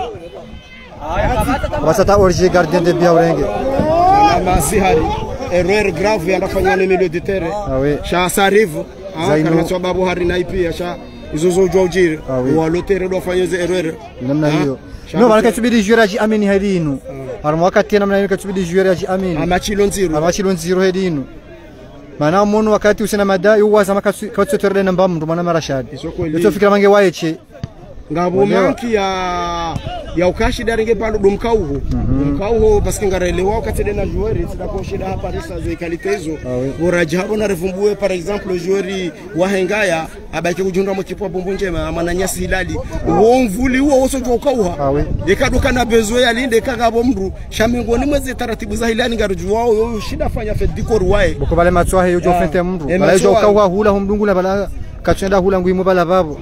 wasata orje gardien de Biaurenge masihari erreur grave yanafanywa na milieu de terrain sha sarivu kana sababu hari na ipia sha izozo jojire walotere do fanyoze erreur namna hiyo no bana katubidi juraji amini hadinu har wakati namna hiyo katubidi juraji amini amachilo nziro hadinu mana mono wakati usina madai uwaza makatsotere namba mndu mana marashadi yoto fikira mange waeche ngabo manki ya ukashi daringe palo domkauho domkauho parce que ngarelewa wakati dena joueur tidako shida hapa risa za kalitezo boraji hapo na refumbue par exemple joueur wa Hengaya abaki kujunda mu kipo bombo njema mananyasi Hilali womvuli huo woso jokauha ekaduka na bezo ya linde kagabo mndu shamingoni mweze taratibu za Hilali ngaruju wao yo shida fanya fait dikor wae boko bale matwa yo jofente mndu bale jokauha hula humdungu na bala kachenda hula nguimo bala babo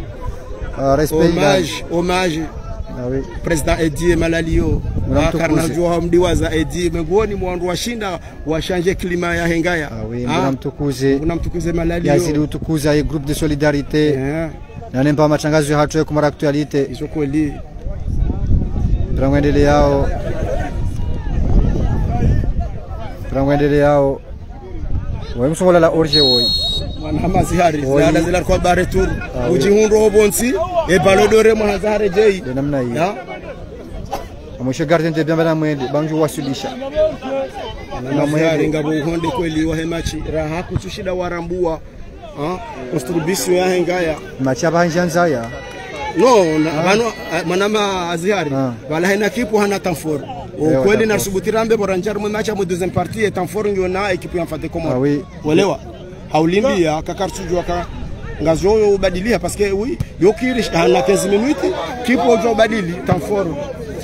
hommage President Edi Malalio karna jua mdiwaza Edi mengoni mwandu washinda washanje klima ya Hengaya unamtukuze Malalio yazidi utukuza ye groupe de solidarité na nemba matangazo ya hatu ya Comore Actualité iso kweli ndangwendele yao Pramwendele yao. Wemsongola la orje woi. Mwana mazihari zala zila kwa baretur. Ujihundo obonsi e balodore mwana zahare jei. De namna hii. Mwisho gardien de bamba mwende banju wasulisha. Na mwende ngabo honde kweli wa hemachi raha kutushida warambua. Konstrubisio ya hengaya. Machi abanjanza ya. No, bano manama azihari. Wala hena kipu hana tanfor. Kweli na subutirambe boranjar mu match mu deuxième partie est en forme yona equipe ya Fade Komoro. Oui. Walewa. Haulimbia kakartuju aka ngazo ubadilia parce que oui, yokiri na 15 minutes kipo jo badili tanfor.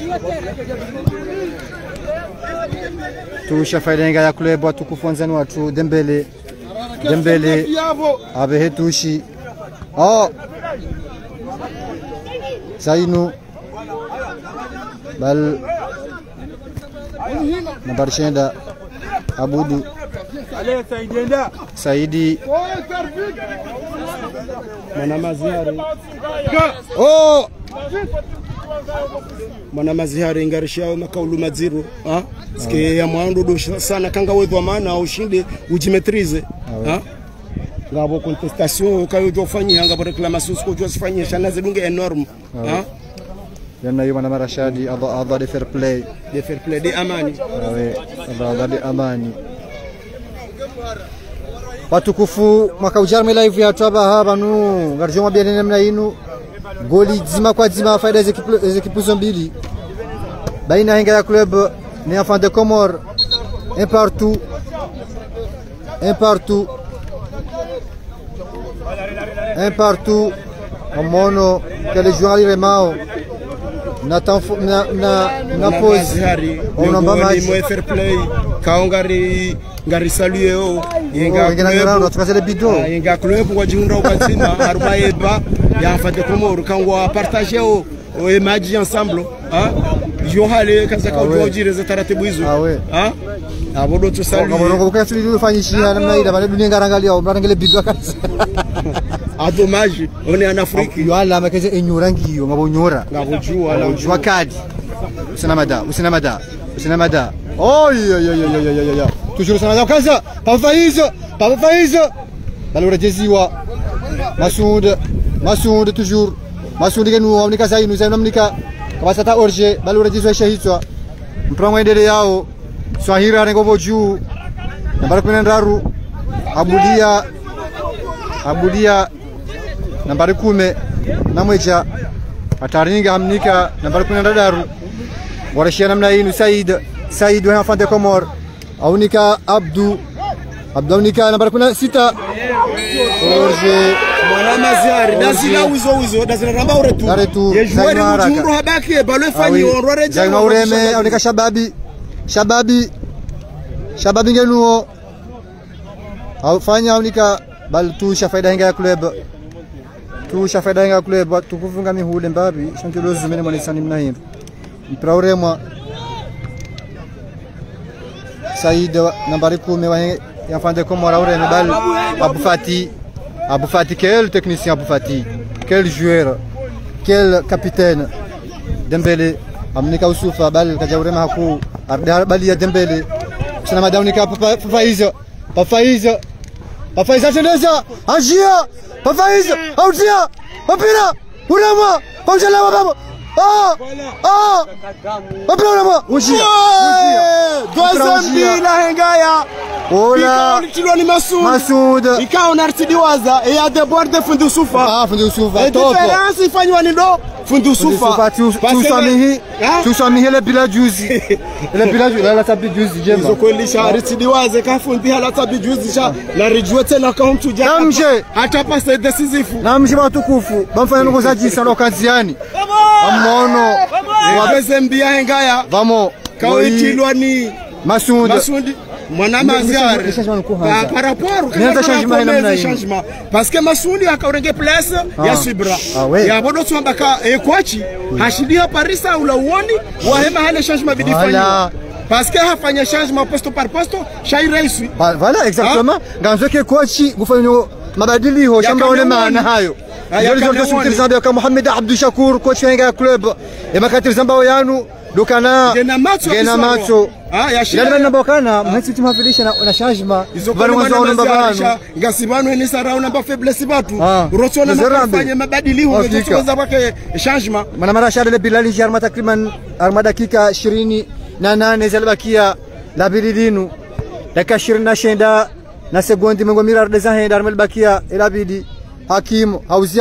Tusha faida ya club watu kufunzani watu Dembele abehe tushi. Sainu bal Nabarshenda Abudu Saidi Manamazihari Manamazihari ngarisha makaulu maziru ske ya mwandu sana kanga wewe maana ushinde ujimetrize ngabo contestation kayo jofanyia ngabo reclamation ko jofanyia shana zidunge enorme Yana yuma na Marashadi adha de fair play de amani adha de amani watukufu mwaka ujarme live ya twaba haba nu ngarjoma bia namna inu goli zima kwa zima faida ekipu zombili baina henga ya club ni enfant de Comore un partout mono que les joueurs iremao na pose on a pas fair play kaongari ngari saluer o yenga club wa jiunda ukazima haruma eba ya enfant de Comore kangwa partager o image ensemble Johale kaza kwa ujire za taratibu hizo abodo tu salu abodo kwa sisi ufanyishia namna ile bale dunia ngarangalia mrangele bidwa kabisa dommage on est en Afrique yala makeze enyorangi yo ngabonyora ngabojua la ujwa kadi usinamada yo toujours sanada kaza pafaizo balora jeziwa Masoud toujours Masoud ngenu amnika zainu amnika kabasata orje balura jizwa shahitwa mprango endele yao swahira ngobo juu nambari 13 abudia nambari 10 namweja ataringa amnika nambari 13 warashia namna hii Said wa Fade Komore aunika Abdounika nambari 16 orje Manamazihari dazila wizo dazila ramba uretu ye joueur mujuru habaki balo fanyi onrore jaina ureme aunika shababi ngenuo au fanya aunika bal tusha faida hinga ya club tukufunga mihule mbabi shantilo zumene mwanisani mnahindu mprauremwa Said nambari 10 wa ya Fade Komore ureme bal Abou Fati, quel technicien Abou Fati, quel joueur, quel capitaine Dembele, amnika usufa bal kajaurema haku arda bali ya Dembele sana madaunika Pafaiza chendeza ajia Pafaiza autia papira urama paujala babo Wabrama unjia Dozambi la hengaya Ola ni Masoud ikao nartidiwaza ya de bord de Fundu Sufa top différence ifanywa ni do Fundu Sufa tusamihi le bila juzi la tabi juzi jema zokolisha artidiwaza ka fundi hala tabi juzi sha na rijwe tena ka mtu jana namje hata pasa decisive namje watukufu bamfanya ngoza jisa lokaziani amono wabezembi ya hengaya vamo kawitilwa ni Masoud Manamazihari par rapport changement parce que Masoud akaurenge place ya Sibra ya bodo tsambaka ekwachi hashidia Parisa ula uoni wahema hale changement bidifanya parce que hafanya changement poste par poste voilà exactement ganzo ke kwachi gufanya mabadili ho shamba ole maana hayo Yoni zote sultir zambia kama Mohamed Abdou Shakur coach wa club ya makatiri zambao yanu dokana gena macho yani namba kana mhisi timu hafilisha na shajma bali mwanzo namba bano ngasibano ni sara namba faiblesse batu rotona mafanya mabadiliko kutoka kwake changement mana mara shada Bilal Jarma takriban arma dakika 28 zalibakia la bilidinu dakika 29 na sekondi mengo mirar de zahenda arma bakia ilabidi Hakim hauzia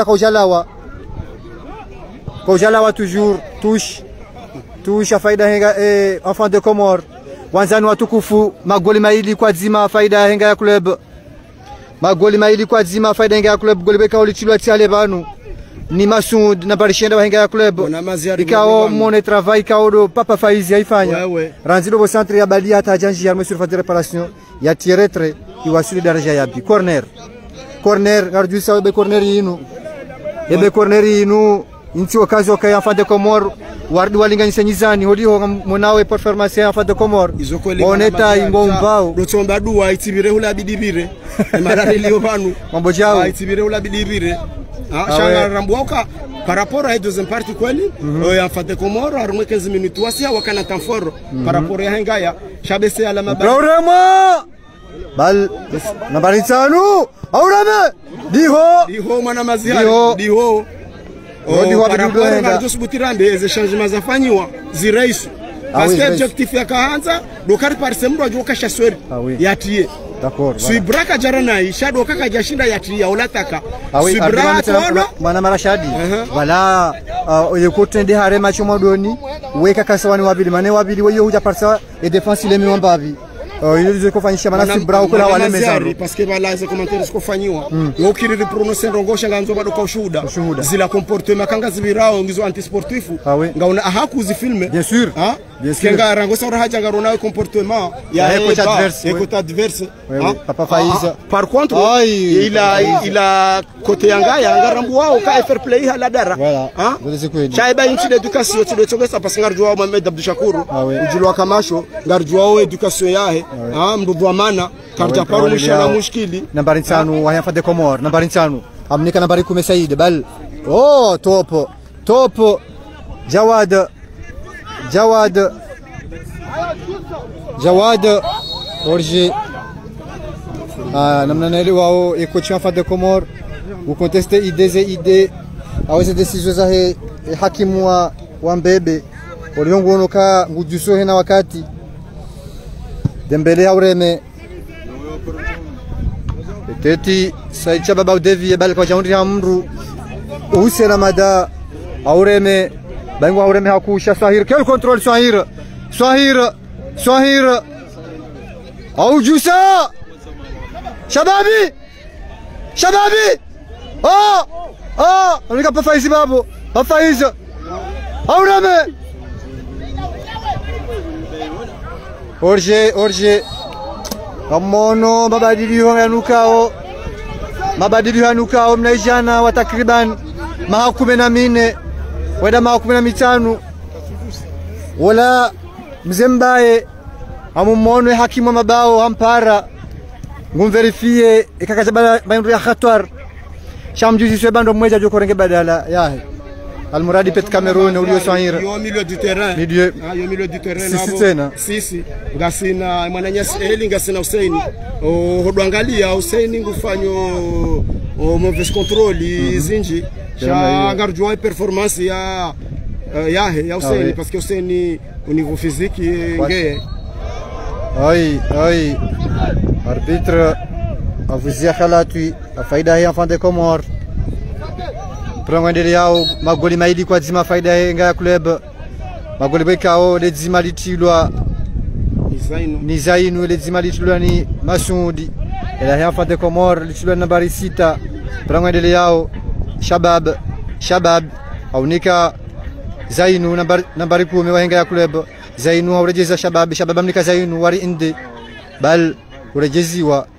Kojalawa toujours touche faida henga enfant de Comore wanzani watukufu magoli maili kwa zima faida henga ya club magoli maili kwa zima faida henga ya club goli beka ulichilwa tiale banu ni Masud na barishenda henga ya club ikao mone travail kaodo papa Faizi haifanya ranzido bo centre ya Bali hata janji ya monsieur fa de réparation ya tiretre iwasuli daraja ya bi corner gardu sawe be corner yinu ebe corner yinu inti wakazi wakaya enfant de Comore wardi walinganyisa nyizani holiho monawe performance ya enfant de Comore oneta ingombao dotomba duwa itibire hula bidibire marari liyo banu mambo jao itibire hula bidibire shanga rambuoka par rapport à deuxième partie kweli enfant de Comore arumwe 15 minutes wasia wakana tanforo par rapport ya hengaya shabese ala mabali Brorema bal nambari 5 aurame diho mwana maziha diho paraporo ze changement zafanywa ziraisu parce que objectif ya kaanza dokari parse mro ajoka shasweri yatie d'accord suibraka jarana ishado kaka jashinda yatie olataka suibraka mwana marashadi wala yekotende hare macho modoni weka kasawani wabili mane wabili weyo huja parsa et défense ile miwambavi ili kufanyisha mana subrao kula wale mezaro parce que bala ze commentaires kufanywa yokiri prononcer ndongosha nganzo bado kwa ushuhuda zila comportement kanga zibirao ngizo antisportifu ngauna ahaku zifilme bien sûr kenga rangosa ora haja ngarona comportement ya écoute adverse papa Faiza par contre ila côté yanga ngarambu wao ka fair play hala dara chaiba inchi d'éducation tu detsogesa parce ngarjua Mohamed Abdou Shakur ujulwa kamasho ngarjua education yahe mdudu amana karta paru mshana mushkili nambari 5 wa enfant de Comore nambari 5 amnika nambari 10 Said bal top Jawad Orje namna nele wao coach enfant de Comore ou contester idée aweze decision za hakimu wa Mbebe oliongo onoka ngujuso hena wakati Dembele aureme teti saicha baba udevi bal kwa jaundi ya mru Hussein Mada aureme bangu aureme hakusha Swahir quel contrôle Swahir au Jusa Shababi anika pa Faizi babo pa Faizi aureme Orje Kamono mabadiliko yanukao mnaijana wa takriban maha 14 weda maha 15 wala mzembaye amumono hakimu mabao hampara ngumverifie ikakaza bandu ya khatwar shamjuzi swe bando mmoja joko renge badala yahe Almuradi pet Cameroon ulio Swahira yo milieu du terrain yo milieu du terrain sisi ngasina mwananyasi eli ngasina Hussein hodwangalia Hussein ngufanyo mauvaise contrôle zinji cha ngarjua performance ya Hussein parce que Hussein au niveau physique ngeye arbitre avuzia khalatui faida ya enfant de Comore prangwendele yao magoli maili kwa zima faida yenga ya club magoli bekao le zima litilwa ni Zainu le zima litilwa ni Masudi ila ya enfant de Comore litilwa nambari 6 prangwendele yao Shabab aunika Zainu nambari 10 wa yenga ya club Zainu aurejeza Shabab amnika Zainu wari inde bal urejeziwa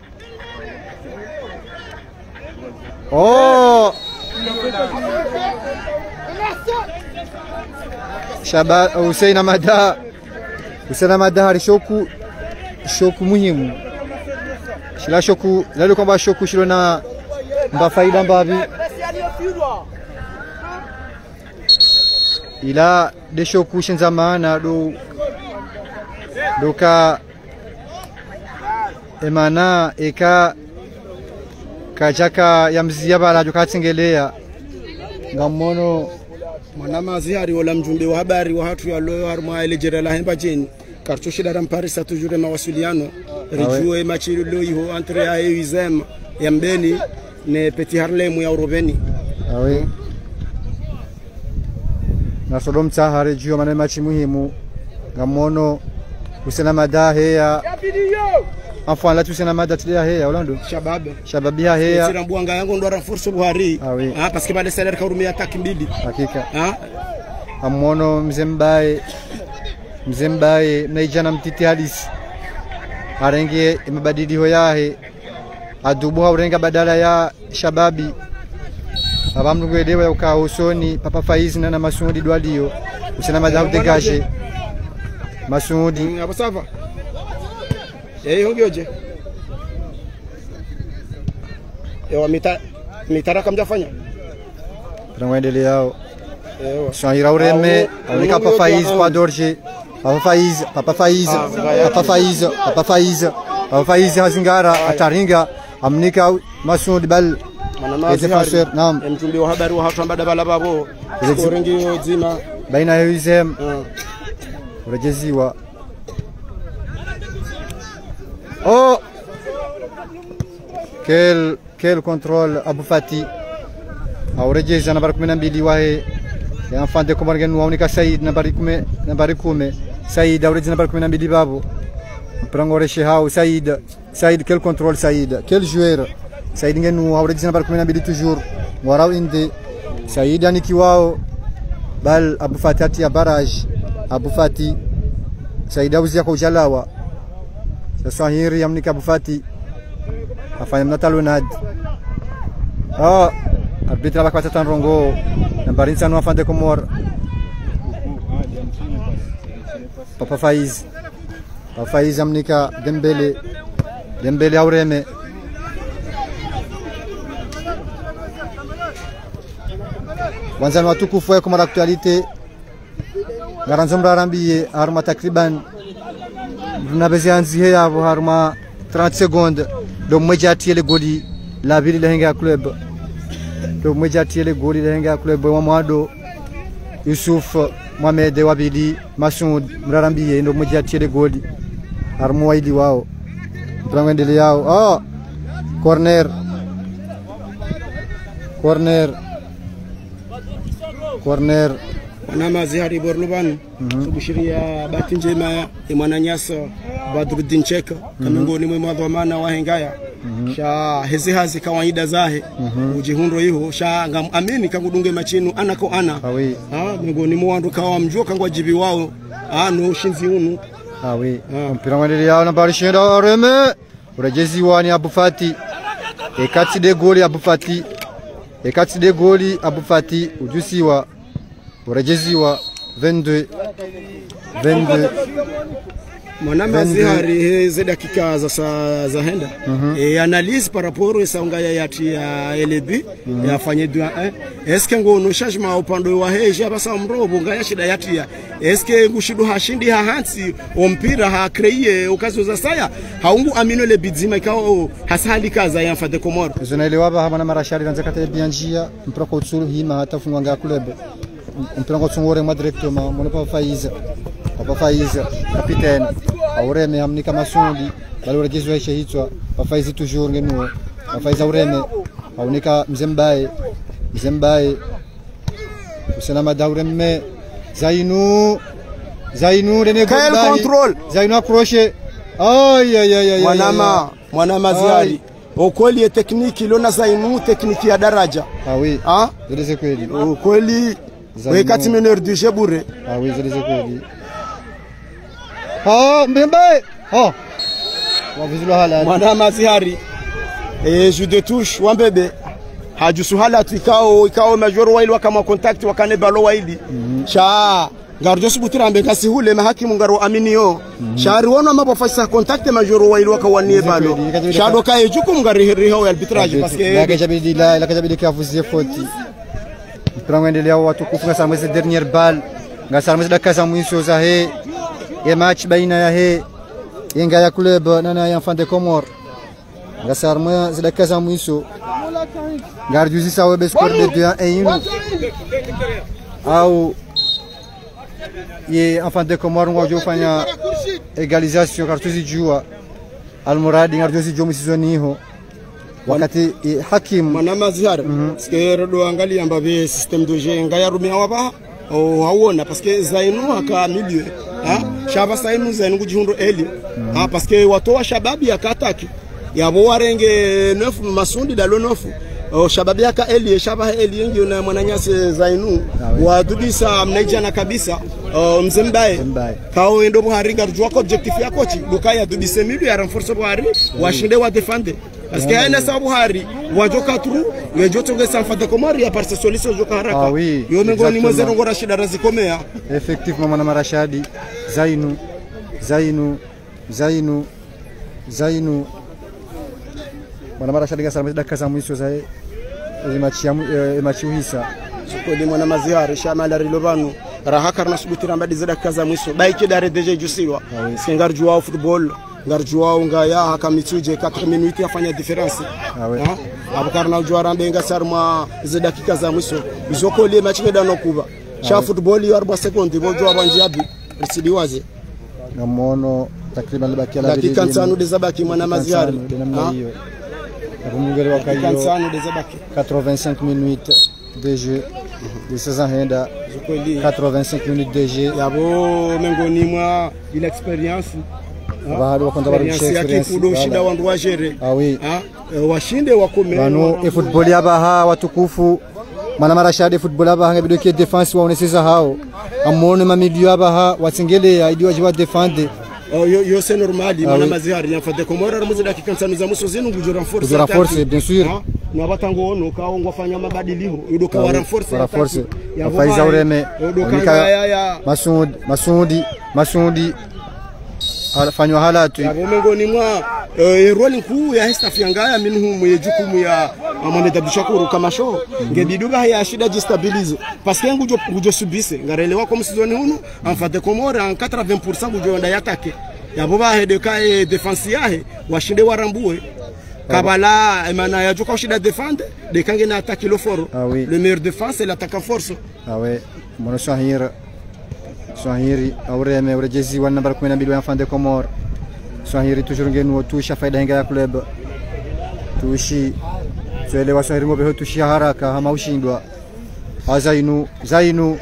Shabab Hussein Mada hari shoku muhimu shila shoku lalo kwamba shoku shilo na mba faida mbavi ila desho kushinza maana doka emana eka kachaka ya mzia bala joka tsingelea ngamono mwana mazihari wala mjumbe wa habari wa hatu ya loyo harma ile jerala hemba jeni kartushi daram Paris toujours mawasiliano rejue match lo iho entre ya Izem ya Mbeni ne Petit Harlem ya Urubeni awe na sodom tsahare jio mana match muhimu ngamono usena madahe ya afwan la tusena mada tulia heya Orlando shababi ya heya sira mbwanga yangu ndo renforce Buhari parce que bale salaire kaurumia attaque mbili hakika amono mzembaye mnaijana mtiti halisi arenge mabadiliko yahe adubu urenga badala ya shababi abamrugwedewa yuka usoni Papa Faizi na Masudi Dwalio usena madau degaje Masudi abasava hongeje ewa mitara kamjafanya tunaendelea yao Shahira ureme alika Papa Faizi kwa Dorje Papa Faizi hazingara ataringa amnika Masudi bal defenseur naam mjumbe wa habari wa hatu ambada bala babo scoring zima baina ya Izem urejeziwa quel contrôle Abou Fati aurejeza nambari 12 wahe ya mfande komorgen waonika Said nambari 10 Said aurejeza nambari 12 babo prangore shehau Said quel contrôle Said quel joueur Said ngenu aurejeza nambari 12 toujours warau inde Said aniki wao bal Abou Fati ati ya barrage Abou Fati Said auzia kwa ujalawa sasa hiri amnika Abou Fati afanya mnatalonad arbitre bakata tanrongo nambari 5 afande Komor Papa Faizi amnika Dembele aureme wanzani watukufu ya Komor actualité ngaranzomra rambiye harma takriban nabezi anzihe yabo harma 30 secondes do mejati le goli la ville lehenga club do mejati le goli lehenga club wa mwado Yusuf Mohamed Wabidi Masud mrarambiye ndo mejati le goli harma waidi wao tunaendelea yao corner na mazihari Borluban kubushiria bahati njema ya Mwananyasa Badruddin Cheka kamingoni mwe mwadhamana wa hengaya sha hazi kawaida zahe ujihundo hiyo sha ngam amini kangudunge machinu ana ko ana mingoni mwandu kawa mjua kangwa jibi wao no shinzi unu mpira mwendelea yao nambari 20 reme urejezi wani Abou Fati ekati de goli Abou Fati ujusiwa urejeziwa 22 mwanamba zihari heze dakika za henda analyse par rapport saunga ya LB yafanye 2-1 eske ngono changement upando wa heja basa mrobo ngaya shida yatia eske ngushidu hashindi hansi ompira ha créer okazo za saya haungu amino le bidzima ikao hasali kaza ya Fade Komor zonaelewa ba hamana marashari ranza kata bianjia mpaka utsuru hima hata fungwa nga club mpira ngotsungore ma directement mona Papa Faizi capitaine aureme hamnika Masudi bali urejezwa isha hitwa Papa Faizi toujours ngenu Papa Faizi aureme aunika mzembaye usena madaureme Zainu dene quel contrôle Zainu accroché mwana ziari okoli technique ilona Zainu technique ya daraja zile kweli okoli wekati meneur du jebure zile kweli mbembe wavizula hala mwana mazihari jeu de touche wambebe hajusu hala ikao major waili wakama contact wakane balo waili sha ngarjo subutira mbe kasi hule mahakimu ngaro aminio shari wono mapo fasa contact majoro wa ilwa kawanie balo shado kai jukum ngari riho ya arbitrage parce que la kajabidi kafuzie foti tunaendelea watu kufunga saa mwezi dernière balle ngasara mwezi dakika za mwisho za he ya match baina ya he inga ya club nana ya Enfants des Comores ngasara mwezi dakika za mwisho ngarjuzi sawa be score de 2-1 au ye Enfants des Comores ngojo fanya égalisation kartuzi jua Almoradi ngarjuzi jomu sizoni hiyo wakati hakim manama zihara ske do angalia mbabe system de jeu ngaya rumia waba o hawona parce que zainu aka milieu shaba sainu zainu kujihundo eli parce que watoa shababi akataki yabo warenge 9 masundi dalo 9 o shababi aka eli shaba eli ngi na mwananyase zainu wadudisa mnaijana kabisa mzembaye kao endo Buhari ngarjua ko objectif ya kochi lukaya dudise milu ya renforcer Buhari washinde wa defender parce que ena sa Buhari wajoka tru yejoto ngesa Enfants des Comores ya parce solution joka haraka yo mengoni mwezero ngora shida razikomea effectivement mwana Marashadi Zainu mwana Marashadi ngasara dakika za mwisho za machi uhisa sokodi mwana Mazihari shamala rilobanu rahaka nasubutira mbadi za dakika za mwisho baiki dare deje jusiwa singarjua football ngarjua ngaya haka mituje 4 minutes yafanya difference abukarna ujwara mbenga sarma za dakika za mwisho izokole match ngedano kuba cha football yo 40 seconds bojo abanjiabi risidiwaze namono takriban baki la dakika 5 dezabaki mwana Mazihari Rumugere wakayo 85 minutes de jeu de saison henda 85 minutes de jeu yabo mengoni mwa ile experience bado wakonda bari experience kudo shida wandu wajere washinde wakome bano e football yabaha watukufu mana Marashadi football yabaha ngebido ke defense waoneseza hao amone mamilieu yabaha watsingele aidi wajiba defendre yo c'est normal mana Mazihari Enfants des Comores muzi dakika 5 za mwisho zenu kujo renforcer bien sûr na batango ono kao ngofanya mabadiliko yudoka wa renforcer ya Faiza Ureme Masudi alifanywa halatu ya mengoni mwa role kuu ya staff yangaya minhu mwejukumu ya Mohamed Abdishakuru kama show ngebiduga ya shida jistabilize parce que ngujo subise ngarelewa kwa msizoni hunu Enfants des Comores en 80% ngujo nda yatake yabo ba hede kai defense yahe washinde warambue kabala emana ya joka shida defendre de kange na attaque le fort le meilleur défense c'est l'attaque en force mono Swahiri Aureme urejezi wa namba 12 wa Enfants des Comores Swahiri toujours ngenu tusha faida hinga ya club tushi tuelewa Swahiri ngobe tushi haraka hama ushindwa Zainu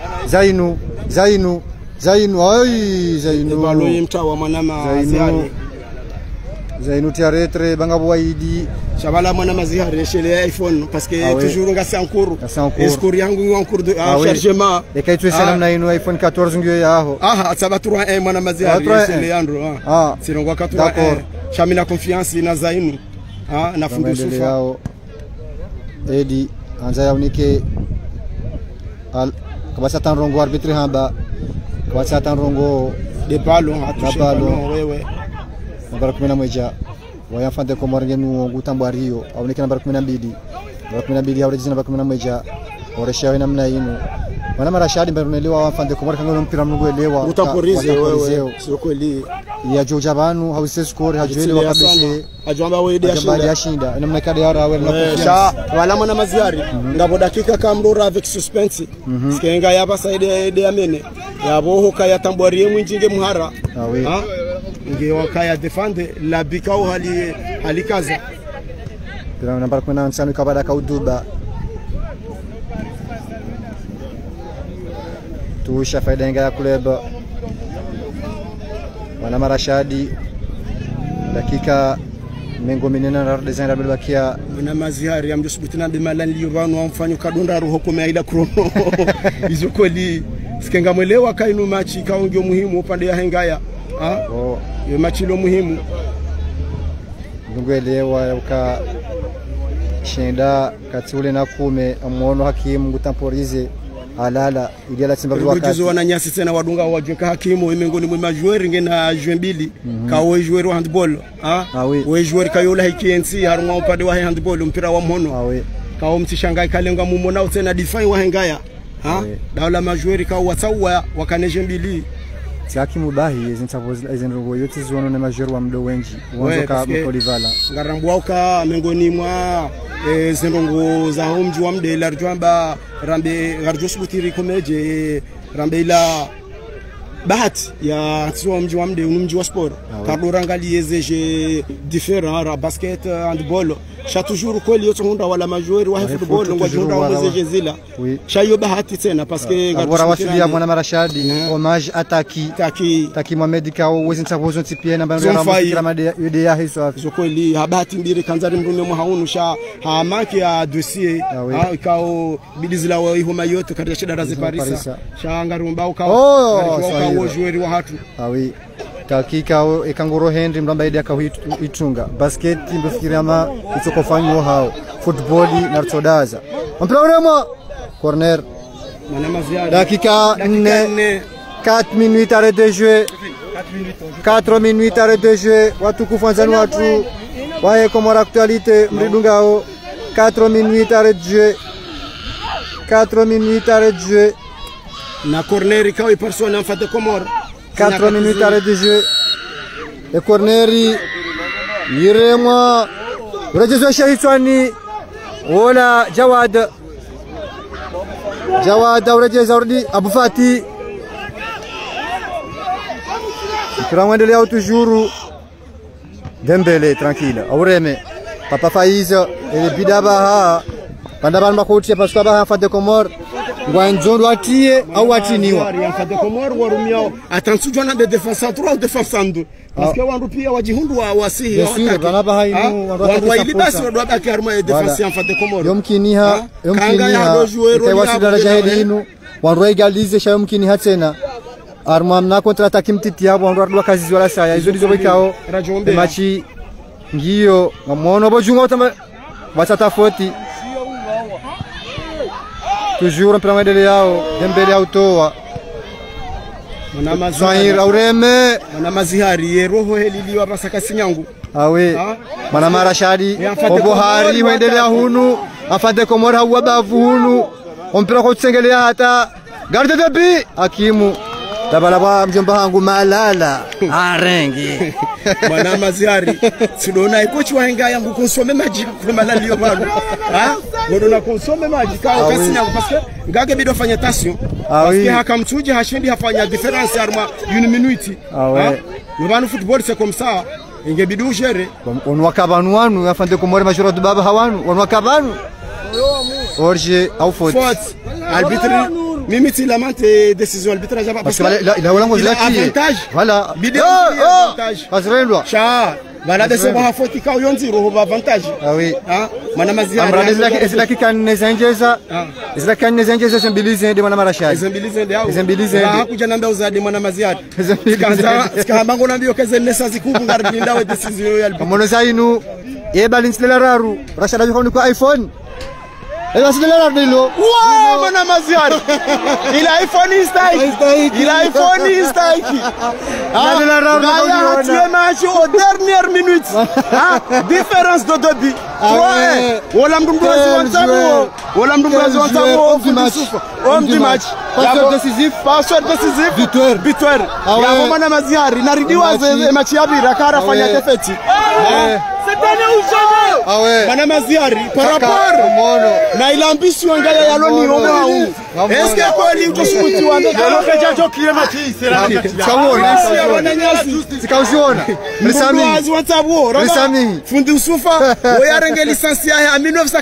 balo yimtawa manama Mazihari Zainu tiaretre bangabo waidi shabala mwana Mazihari shele iPhone parce que toujours ngasi en cours escours yangu en cours de chargement et kai tu sala na ino iPhone 14 ngyo yaho saba 3 mwana Mazihari shele Leandro sirongo 4 shamina confiance na Zainu na fundu sufa edi anza yaunike kabasa tanrongo arbitre hamba kabasa tanrongo de ballon wewe nambari 11 wa Enfants des Comores ngenu ngutambwario aoneke nambari 12 aurejezi nambari 11 oreshawe namna ino mana Marashadi mbaronelewa Enfants des Comores kango mpira mnugoelewa utaporize wewe sio kweli ya joja banu hawise score hajuelewa kabisa ajamba wewe yashinda namna kada yara wewe na wala mwana Mazihari ngabo dakika kamrora avec suspense skenga yaba saide de amene yabo hoka yatambwarie mwinjinge muhara nge wakaya defende la bikao halikaza bila nambari 15 kabada kauduba tusha faida inga ya club wana Marashadi dakika mengo minena na design la bakia na Mazihari amjosbutina de malani liurano amfanyo kadonda roho kome aida krono izokoli sikenga mwelewa kainu machi kaongio muhimu upande ya hengaya yo machi lo muhimu ngwelewa uka shinda katule na kume amuono hakimu ngutemporize alala ili la simba wakati ujuzo wananyasi tena wadunga wajeka hakimu imengoni mwa joueur ngena joueur ka we joueur handball we joueur kayola hikiensi harumwa upande wa handball mpira wa mhono ka mtishangai kalenga mumona tena define wa hengaya dawla majoueur ka watsawa wakaneje mbili Tiaki mubahi ezinrongo yote ziwono na majeur wa mdo wengi wanzoka mkolivala ngarambu wauka mengoni mwa zinrongo za homji wa mde la rjwamba rambe garjosu butiri komeje rambe ila bahati ya tsiwa mji wa mde mji wa sport kardo rangali ezeje différent ra basket handball cha toujours kweli yote hunda wala majoueur wa football ngwa hunda wazeje zila shayo bahati tena parce que garjosu wasili ya mwana marashadi hommage taki Mohamed Kao wezi ntabozo ntipie na bandu ya ramu made yude ya hiso afi so kweli habati mbiri kanzari mrume mwa haunu sha hamaki ya dossier Kao bidizila wa ihoma yote katika shida razi Parisa sha ngarumba Kao joueur wa hatu kakika ekangoro Henry mramba ide akahitunga basket mbefikiri ama itokofanywa hao football na rtodaza mpira uremo corner dakika 4 minutes arrêt de jeu 4 minutes arrêt de jeu watu kufanzani watu wae Komora Actualité mridungao 4 minutes arrêt de jeu 4 minutes arrêt de jeu na corner ikawa persona mfate Komora 4 minutes arrêt de jeu e corneri yiremwa urejezo shahitwani wala Jawad urejeza urdi Abu Fati tunaendelea toujours Dembele tranquille aureme Papa Faiz et bidaba pandaba makutia parce que ba Fate Komor ngwanzondo atie au atiniwa Fate Komor warumia atansujo na de défense 3 ou défense 2 parce que wandu pia wajihundu wasihi wanaba hainu wandu wailibasi wandu abaki haruma défense ya Fate Komor yomkiniha taiwasi daraja hedinu wandu egalize sha yomkiniha tena arma mna kontra attaque yabo wandu ardwa kazi wala saya izo dizo bikao machi ngiyo ngamono bojunga utama watata foti toujours mpira mbele yao Dembele autoa Zahir aureme na mazihari yeroho heliliwa basaka sinyangu mana marashadi obohari wendelea hunu Fate Komora huwa bavu hunu mpira kutsengelea hata garde de but Hakimu tabalaba mjomba wangu malala arengi mana mazihari sidona ikochi wahenga yangu konsome maji kwa malalio bado ngona konsome maji kwa kasinya parce que ngage bido fanya tension parce que hakamtuje hashindi hafanya difference arma une minute yobanu football c'est comme ça ingebidu gere onwakabanu wanu Fate Komora majoro de baba hawanu onwakabanu orje au faute arbitre mimi tilamante décision arbitrage parce que la walango zaki voilà bideo avantage pasrendwa cha bala de sebo hafoti ka yonzi roho avantage mana mazia amrale zaki kan nezenjeza kan nezenjeza sembilize de mana marashai sembilize hakuja namba uzadi mana mazia kaza skamba ngona ndio kaze nesa zikubu ngarbi ndawe decision ya mono sainu balance la raru rashada bikoni ko iPhone Elasdela dilo. Wow, mana maziari. Ila iPhone istaki. Ila iPhone istaki. Elasdela raru. Tu match au dernière minute. Différence de début. Wala mdumbazi wantabu. Wala mdumbazi wantabu. Homme du match. Passeur décisif. Passeur décisif. Buteur. Ya mana maziari. Naridiwa ze match ya bira kara fanya defeti. Cette année ou jamais. Mana maziari par rapport na ila ambition ngaya yaloni robo hau. Est-ce que kweli utosumuti wa mbele alokeja jokile mati sera kaona sikauziona msami wantabu msami fundi usufa oyarenge lisansi ya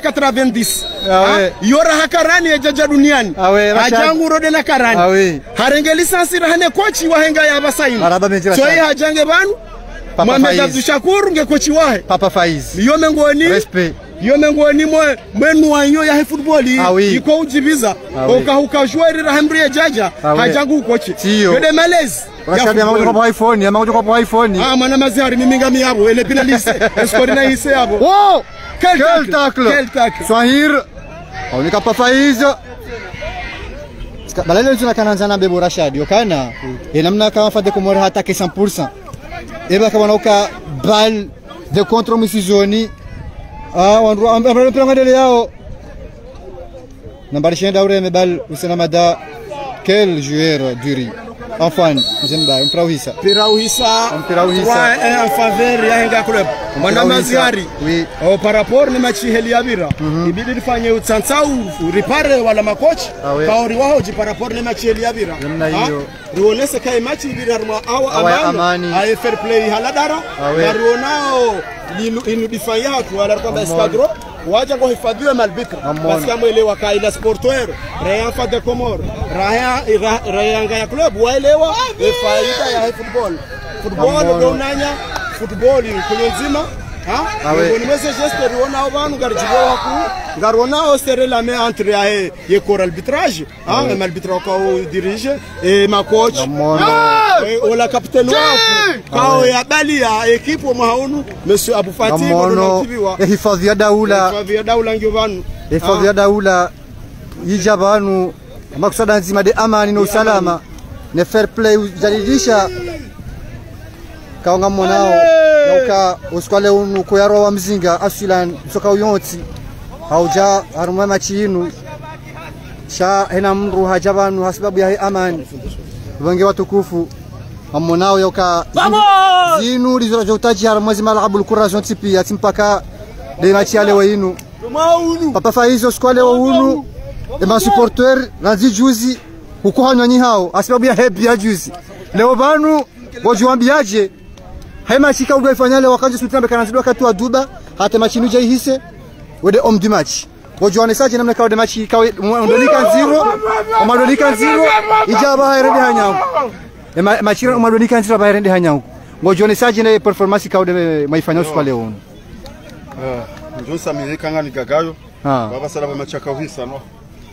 1990 yora hakarani ya jaja duniani hajangu rode na karani harenge lisansi rahane kochi wahenga ya basaini so hajange banu Mohamed Abdou Shakur nge kochi wahe Papa Faiz yome ngoni respect yome ngoni mwenu wanyo ya football iko ujibiza uka jouer rahmri ya jaja hajangu kochi yode malezi rashadi ya magojo kwa iPhone mana mazihari mimi ngami yabo ele penaliste escori na hise yabo quel tacle Zahir on est Papa Faiz katika balale tunakananza na Bebo Rashad yokana namna kama Fade Komore hatake 100% eba kama nauka bal de contre misizoni wanru ambara dele yao nambari shenda ure mebal usena mada quel joueur duri Enfin, Zemba, Mpirauhisa. Mpirauhisa en faveur ya Henga Club. Mwana Maziari. Oui. Par rapport ni match Heliabira. Ibidi nifanye utsansau ripare wala makochi. Kaori wao ji par rapport ni match Heliabira. Namna hiyo. Ruonese kai match ibira awa amani. Ai fair play haladara. Maruonao inu difanya watu wala kwamba escadron. Waja kuhifadhiwe malbitra basi kama elewa kaida sporteur Rayan Fade Komore Rayan Ngaya Club waelewa faida ya football donanya football kwenye nzima ni message geste ruona abantu garjiwa ku garona sere la main entre ye corps arbitrage malbitra ko dirige et ma coach wala capitaine wako kao ya bali ya equipe mahaunu monsieur Abu Fatih bonatibiwa hifadhi ya daula ngiovanu hifadhi ya daula yijabanu maksada nzima de amani na usalama ne fair play jalidisha kaonga monao nauka uskwale unuko yaro wa mzinga asilan soka uyonti hauja haruma machinu sha hena mru hajabanu hasababu ya amani wange watukufu amonao yoka zinu lizora jotaji haruma zima labul courage tipi atimpaka de machi ale wenu papa faizo skwale wa unu e ma supporter ranzi juzi uko hanyanyi hao asababu ya happy ya juzi leo banu wajuambiaje hai machi ka udifanya leo wakanje sultana kanazidwa katu aduba hata machi nuje hise wede om du match wajuane saje namna ka de machi ka ondolika 0 ijaba hairende hanyangu machi ondolika 0 ba hairende hanyangu wajuane saje na performance ka de maifanya kwa leo njo samire kanga ni gagayo baba sala ba machi ka uhisa no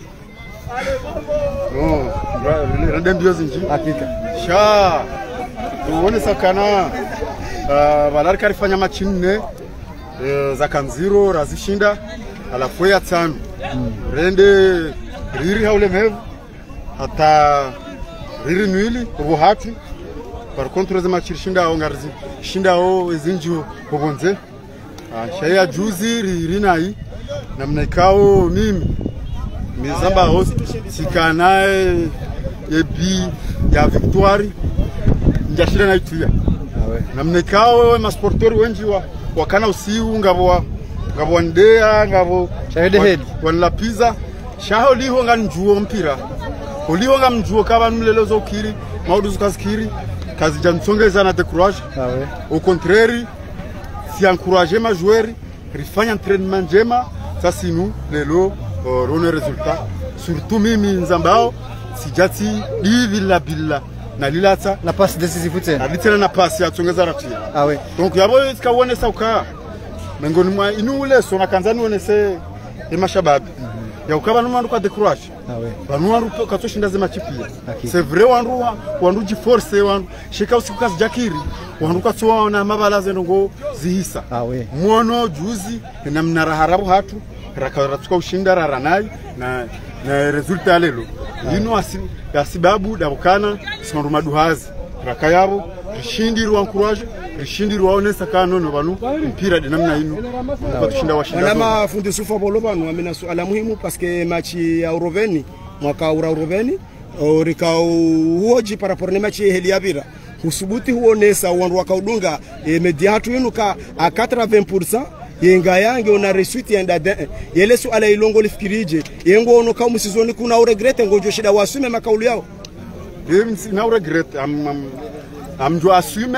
rende mbio zinji hakika sha tuone sakana balari karifanya machi 4 za kanziro razishinda alafu ya 5 rende riri haule mevu hata riri nwili ubuhati par contre za machi shinda au ngarzi shinda au ezinju kubonze shaya juzi riri nai namna ikao mimi mizamba host sikana ebi ya victoire njashira na ituya namna ikao ma sporteur wengi wakana usiu ngabo ndea ngabo shahede head wala pizza shaho liho nganjuo mpira uliho ngamjuo kaba mlelezo ukiri mauduzu kazikiri kazi jansongeza na décourage au contraire si encourager ma joueur rifanya entraînement njema sasa nous lelo rone résultat surtout mimi nzambao sijati billa na lilata na passe décisive tena alitena na passe ya tsongeza ratia donc yabo sikawone sauka mengoni mwa inule sona kanzani onese emashababi ya ukaba numa nduka décourage banu wandu katoshinda zema chipia c'est vrai wandu ji force wandu shika usiku kazi jakiri wandu katsoa na mabalaze ndongo zihisa muono juzi na mnaraharabu hatu rakaratsuka ushinda raranai na resultat lelo ino asibabu dabukana simaruma duhazi rakayabo rishindirwa encourage rishindirwa onesa kana no banu mpira de namna ino batushinda washinda na fundi sufa bolo banu amena suala muhimu parce que match ya Euroveni mwaka Euroveni rikao huoji para por match Heliabira husubuti huonesa wandu wakaudunga mediatu inu ka a 80% yenga yange ona resuite yenda yele su ala ilongo lifikirije yengo ono ka musizoni kuna uregrete ngojo shida wasume makaulu yao na uregrete am jo assume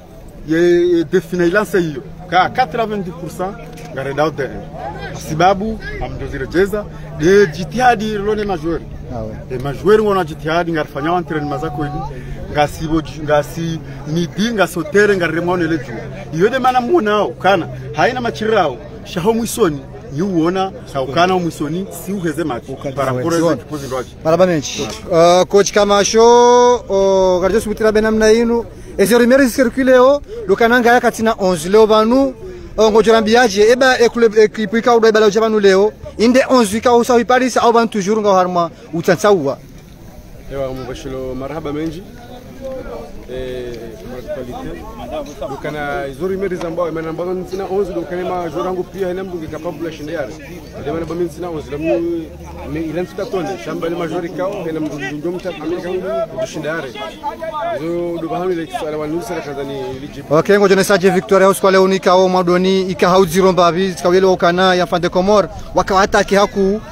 ye definilance hiyo ka 90% ngare daude sababu am dozirejeza de jitihadi lone majeur majeur ngona jitihadi ngarfanya entraînement zako hivi ngasi midi ngasotere ngaremone leju iyo de mana muna ukana haina machirao shaho mwisoni ni uona saukana mwisoni si uheze macho para poreza kipozi lwaje barabamenchi coach Kamasho garjo subitira benamna inu ese rumeri circuleo lukananga yakatina 11 leo banu ngojorambiaje eba equipe ika udo bala ujabanu leo inde 11 ka usawi Paris au ban toujours nga harma utsansawa ewa mubashilo marhaba menji qualité dukana izuri meri zambao imana mbanga nsina 11 dukana ma jorangu pia hena mdungi capable la shindare de mana bamin nsina 11 lamu me ilan tuta tonde shamba le majori kao hena mdungi mta amerika du shindare zo du bahami le tsara wanu sara kazani liji okay ngojo nesaje victoria uskole unika o madoni ikahaudziro mbavi skawelo kana ya fande komor wakawataki haku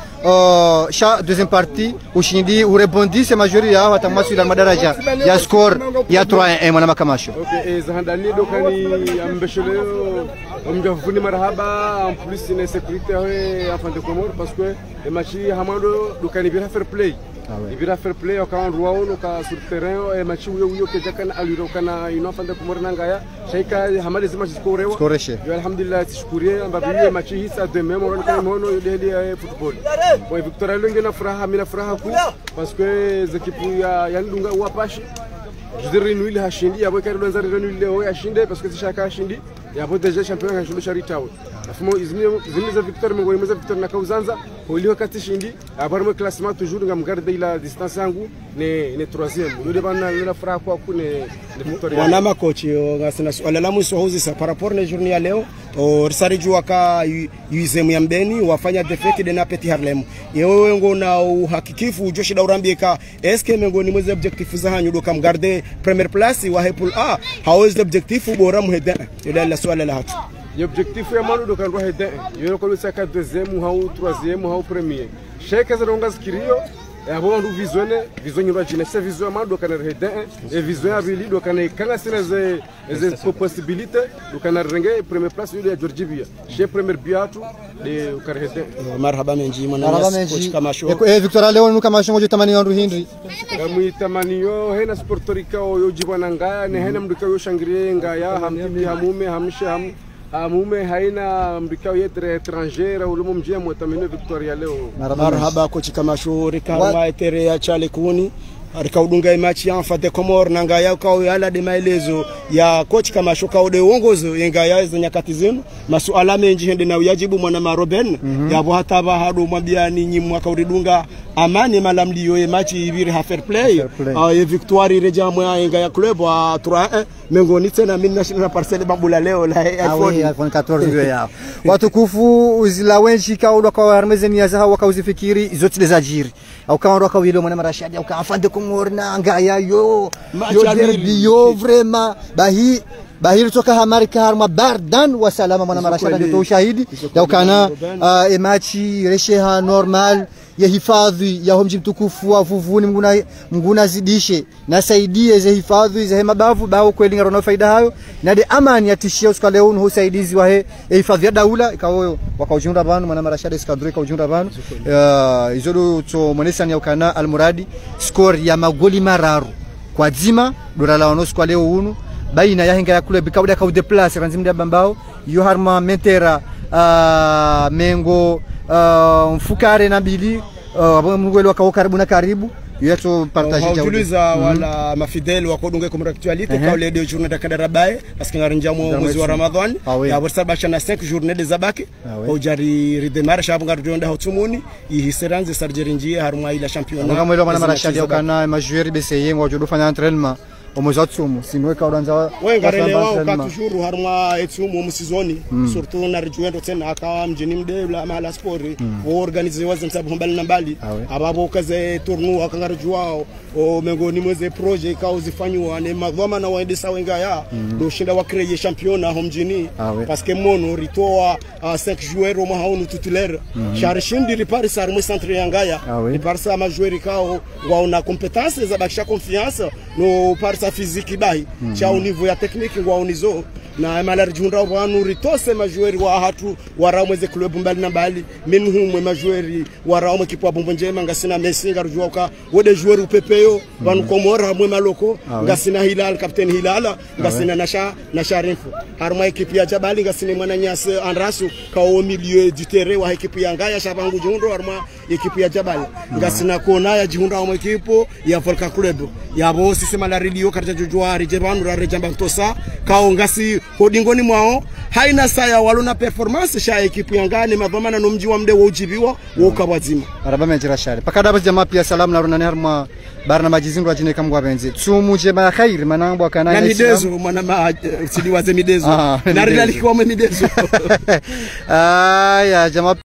sha deuxième partie ushindi urebondi se majori ya watamwa sur madaraja ya score ya 3-1 mwana makamasho. Okay, zahandani dokani ambeshelo mjavuni marhaba en plus une sécurité en fin de Comore parce que le match hamado dokani bira fair play. Bira fair play quand roi on ka sur terrain et match uyo ke jakana aliro kana ino fin de Comore nangaya shaika hamade zima scorewa. Scoreshe. Alhamdulillah tishkurie ambabi match hii sa de même on kana mono yodeli football. Bon Victoria Longe na furaha mina furaha ku parce que l'équipe ya ndunga uapashi jidiri nuili hashindi yabo kari lonza nuili leo yashinde parce que zishaka hashindi yabo deja champion kashundo sharitawo afumo izini za Victoria mengoni meza Victoria na kauzanza holio kati shindi abarmo classement toujours ngam garder la distance yangu ne troisième yode bana la furaha kwa ku ne Victoria wana makochi ngasina swala la mwisho hauzi sa par rapport na journée ya leo risariju waka yuizemu ya mbeni wafanya defeki de na Petit Harlem yewe ngo na uhakikifu Joshi Daurambika eske mengoni mweze objectif za hanyu do kam garder première place wa hepul a hawezi objectif bora muheda ila la swala la hatu l'objectif ya manu do kan ro heda yo ko saka deuxième ou troisième ou premier cheka za ronga skirio abo ndu visionne ro jina se vision manu do kan ro heda e vision abili do kan kanga sina ze possibilité do kan renge première place yo ya Georgie Bia che premier biatu de ukarhede marhaba menji mwana coach Kamasho Victoria leo nuka masho ngojo tamani yandu hindri kamu tamani yo hena sportorika yo jibwana ngaya ne hena mduka yo shangrie ngaya hamtibi hamume hamshe hamume haina mduka yetre étranger ulumu mjia mwatamini Victoria leo marhaba coach Kamasho rikama etere ya chale kuni arikaudunga imachi ya Fate Comore na ngaya kwa yala de maelezo ya coach Kamasho kaude uongozo ngaya za nyakati zenu masuala menji hende na uyajibu mwana maroben yabo hata ba hado mwabiani nyi mwaka uridunga amani malamliyo imachi ibiri ha fair play ye victoire reja mwa ngaya club wa 3-1 mengoni tena mimi national parcelle babula leo la iPhone 14 yao watukufu uzila wenshi kaudo kwa armezeni ya zaha wakauzifikiri zote zajiri au kama roka wilo mwana marashadi au kama Fande Comore na ngaya yo derby yo vraiment bahiri toka hamarika harma bardan wa salama mwana marashadi ndio ushahidi ya ukana emachi resheha normal ya hifadhi ya mji mtukufu wa Vuvuni mnguna zidishe na saidie ze hifadhi ze mabavu bao kweli ngaro faida hayo na de amani atishia uska leo no usaidizi wa hifadhi ya daula ikawoyo wakaujunda banu mwana marashadi skadri kaujunda banu izodo to monesani ya ukana almuradi score ya magoli mararu kwa dzima dora la ono uska leo unu baina ya hinga ya kule bikauda ka deplace ranzimda bambao yo harma mentera mengo mfukare na bili mngweli wakao karibu na karibu yeto partage ja uliza wala mafidel wakodunga comme actualité ka le 2 journées de Kadarabaye parce que ngarinja mwezi wa Ramadhan ya borsabasha na 5 journées de zabaki hojari redemar shabu ngarjonda hotumuni ihiseranze sarjerinjie haruma ila championnat ngamwelo mana marashadi okana majoueur BCE ngojo dofanya entraînement omozatsumu sinwe ka uranza wengarele wao katujuru haruma etsumu musizoni surtout na rejuendo tena aka mjini mdebla mala sport organize wazimsabu mbali na mbali ababo kaze tournoi akangarujwao o mengoni mweze projet ka uzifanywa ne madhama na waendesa wengaya do shinda wa créer championnat homjini parce que mono ritoa 5 joueurs au mahaunu titulaire charishindi ripari sarmu centre yangaya riparsa ma joueurs kao waona compétence za bakisha confiance no parsa physique bahi cha au niveau ya technique ngwa unizo na malari junda wanu ritose majueri wa hatu waramweze club mbali na mbali minhumwe majueri waramwe kipwa bombo njema ngasina Messi ngarujwa wode joueur upepeyo wanu Komora mwe maloko ngasina Hilal captain Hilala ngasina na Sharifu harma ekipi ya Jabali ngasina mwana Nyase Andrasu ka au milieu du terrain wa ekipi ya Ngaya shabangu jundo harma ekipi ya Jabali ngasina kona ya junda wa ekipo ya Volca Club ya bo sisi malari liyo karja jujwa rijebanu ra rejamba tosa ka ngasi hodingoni mwao haina saya walona performance sha ekipu yangane madhamana no mji wa mde wa ujibiwa wa ukabazima araba menjira shari pakada bas jamaa pia salamu na runani harma barna majizindu ajine kamgwa benzi tsumuje ma khair manambo kana na midezo mwana ma sidi waze midezo na rilali kwa midezo ya jamaa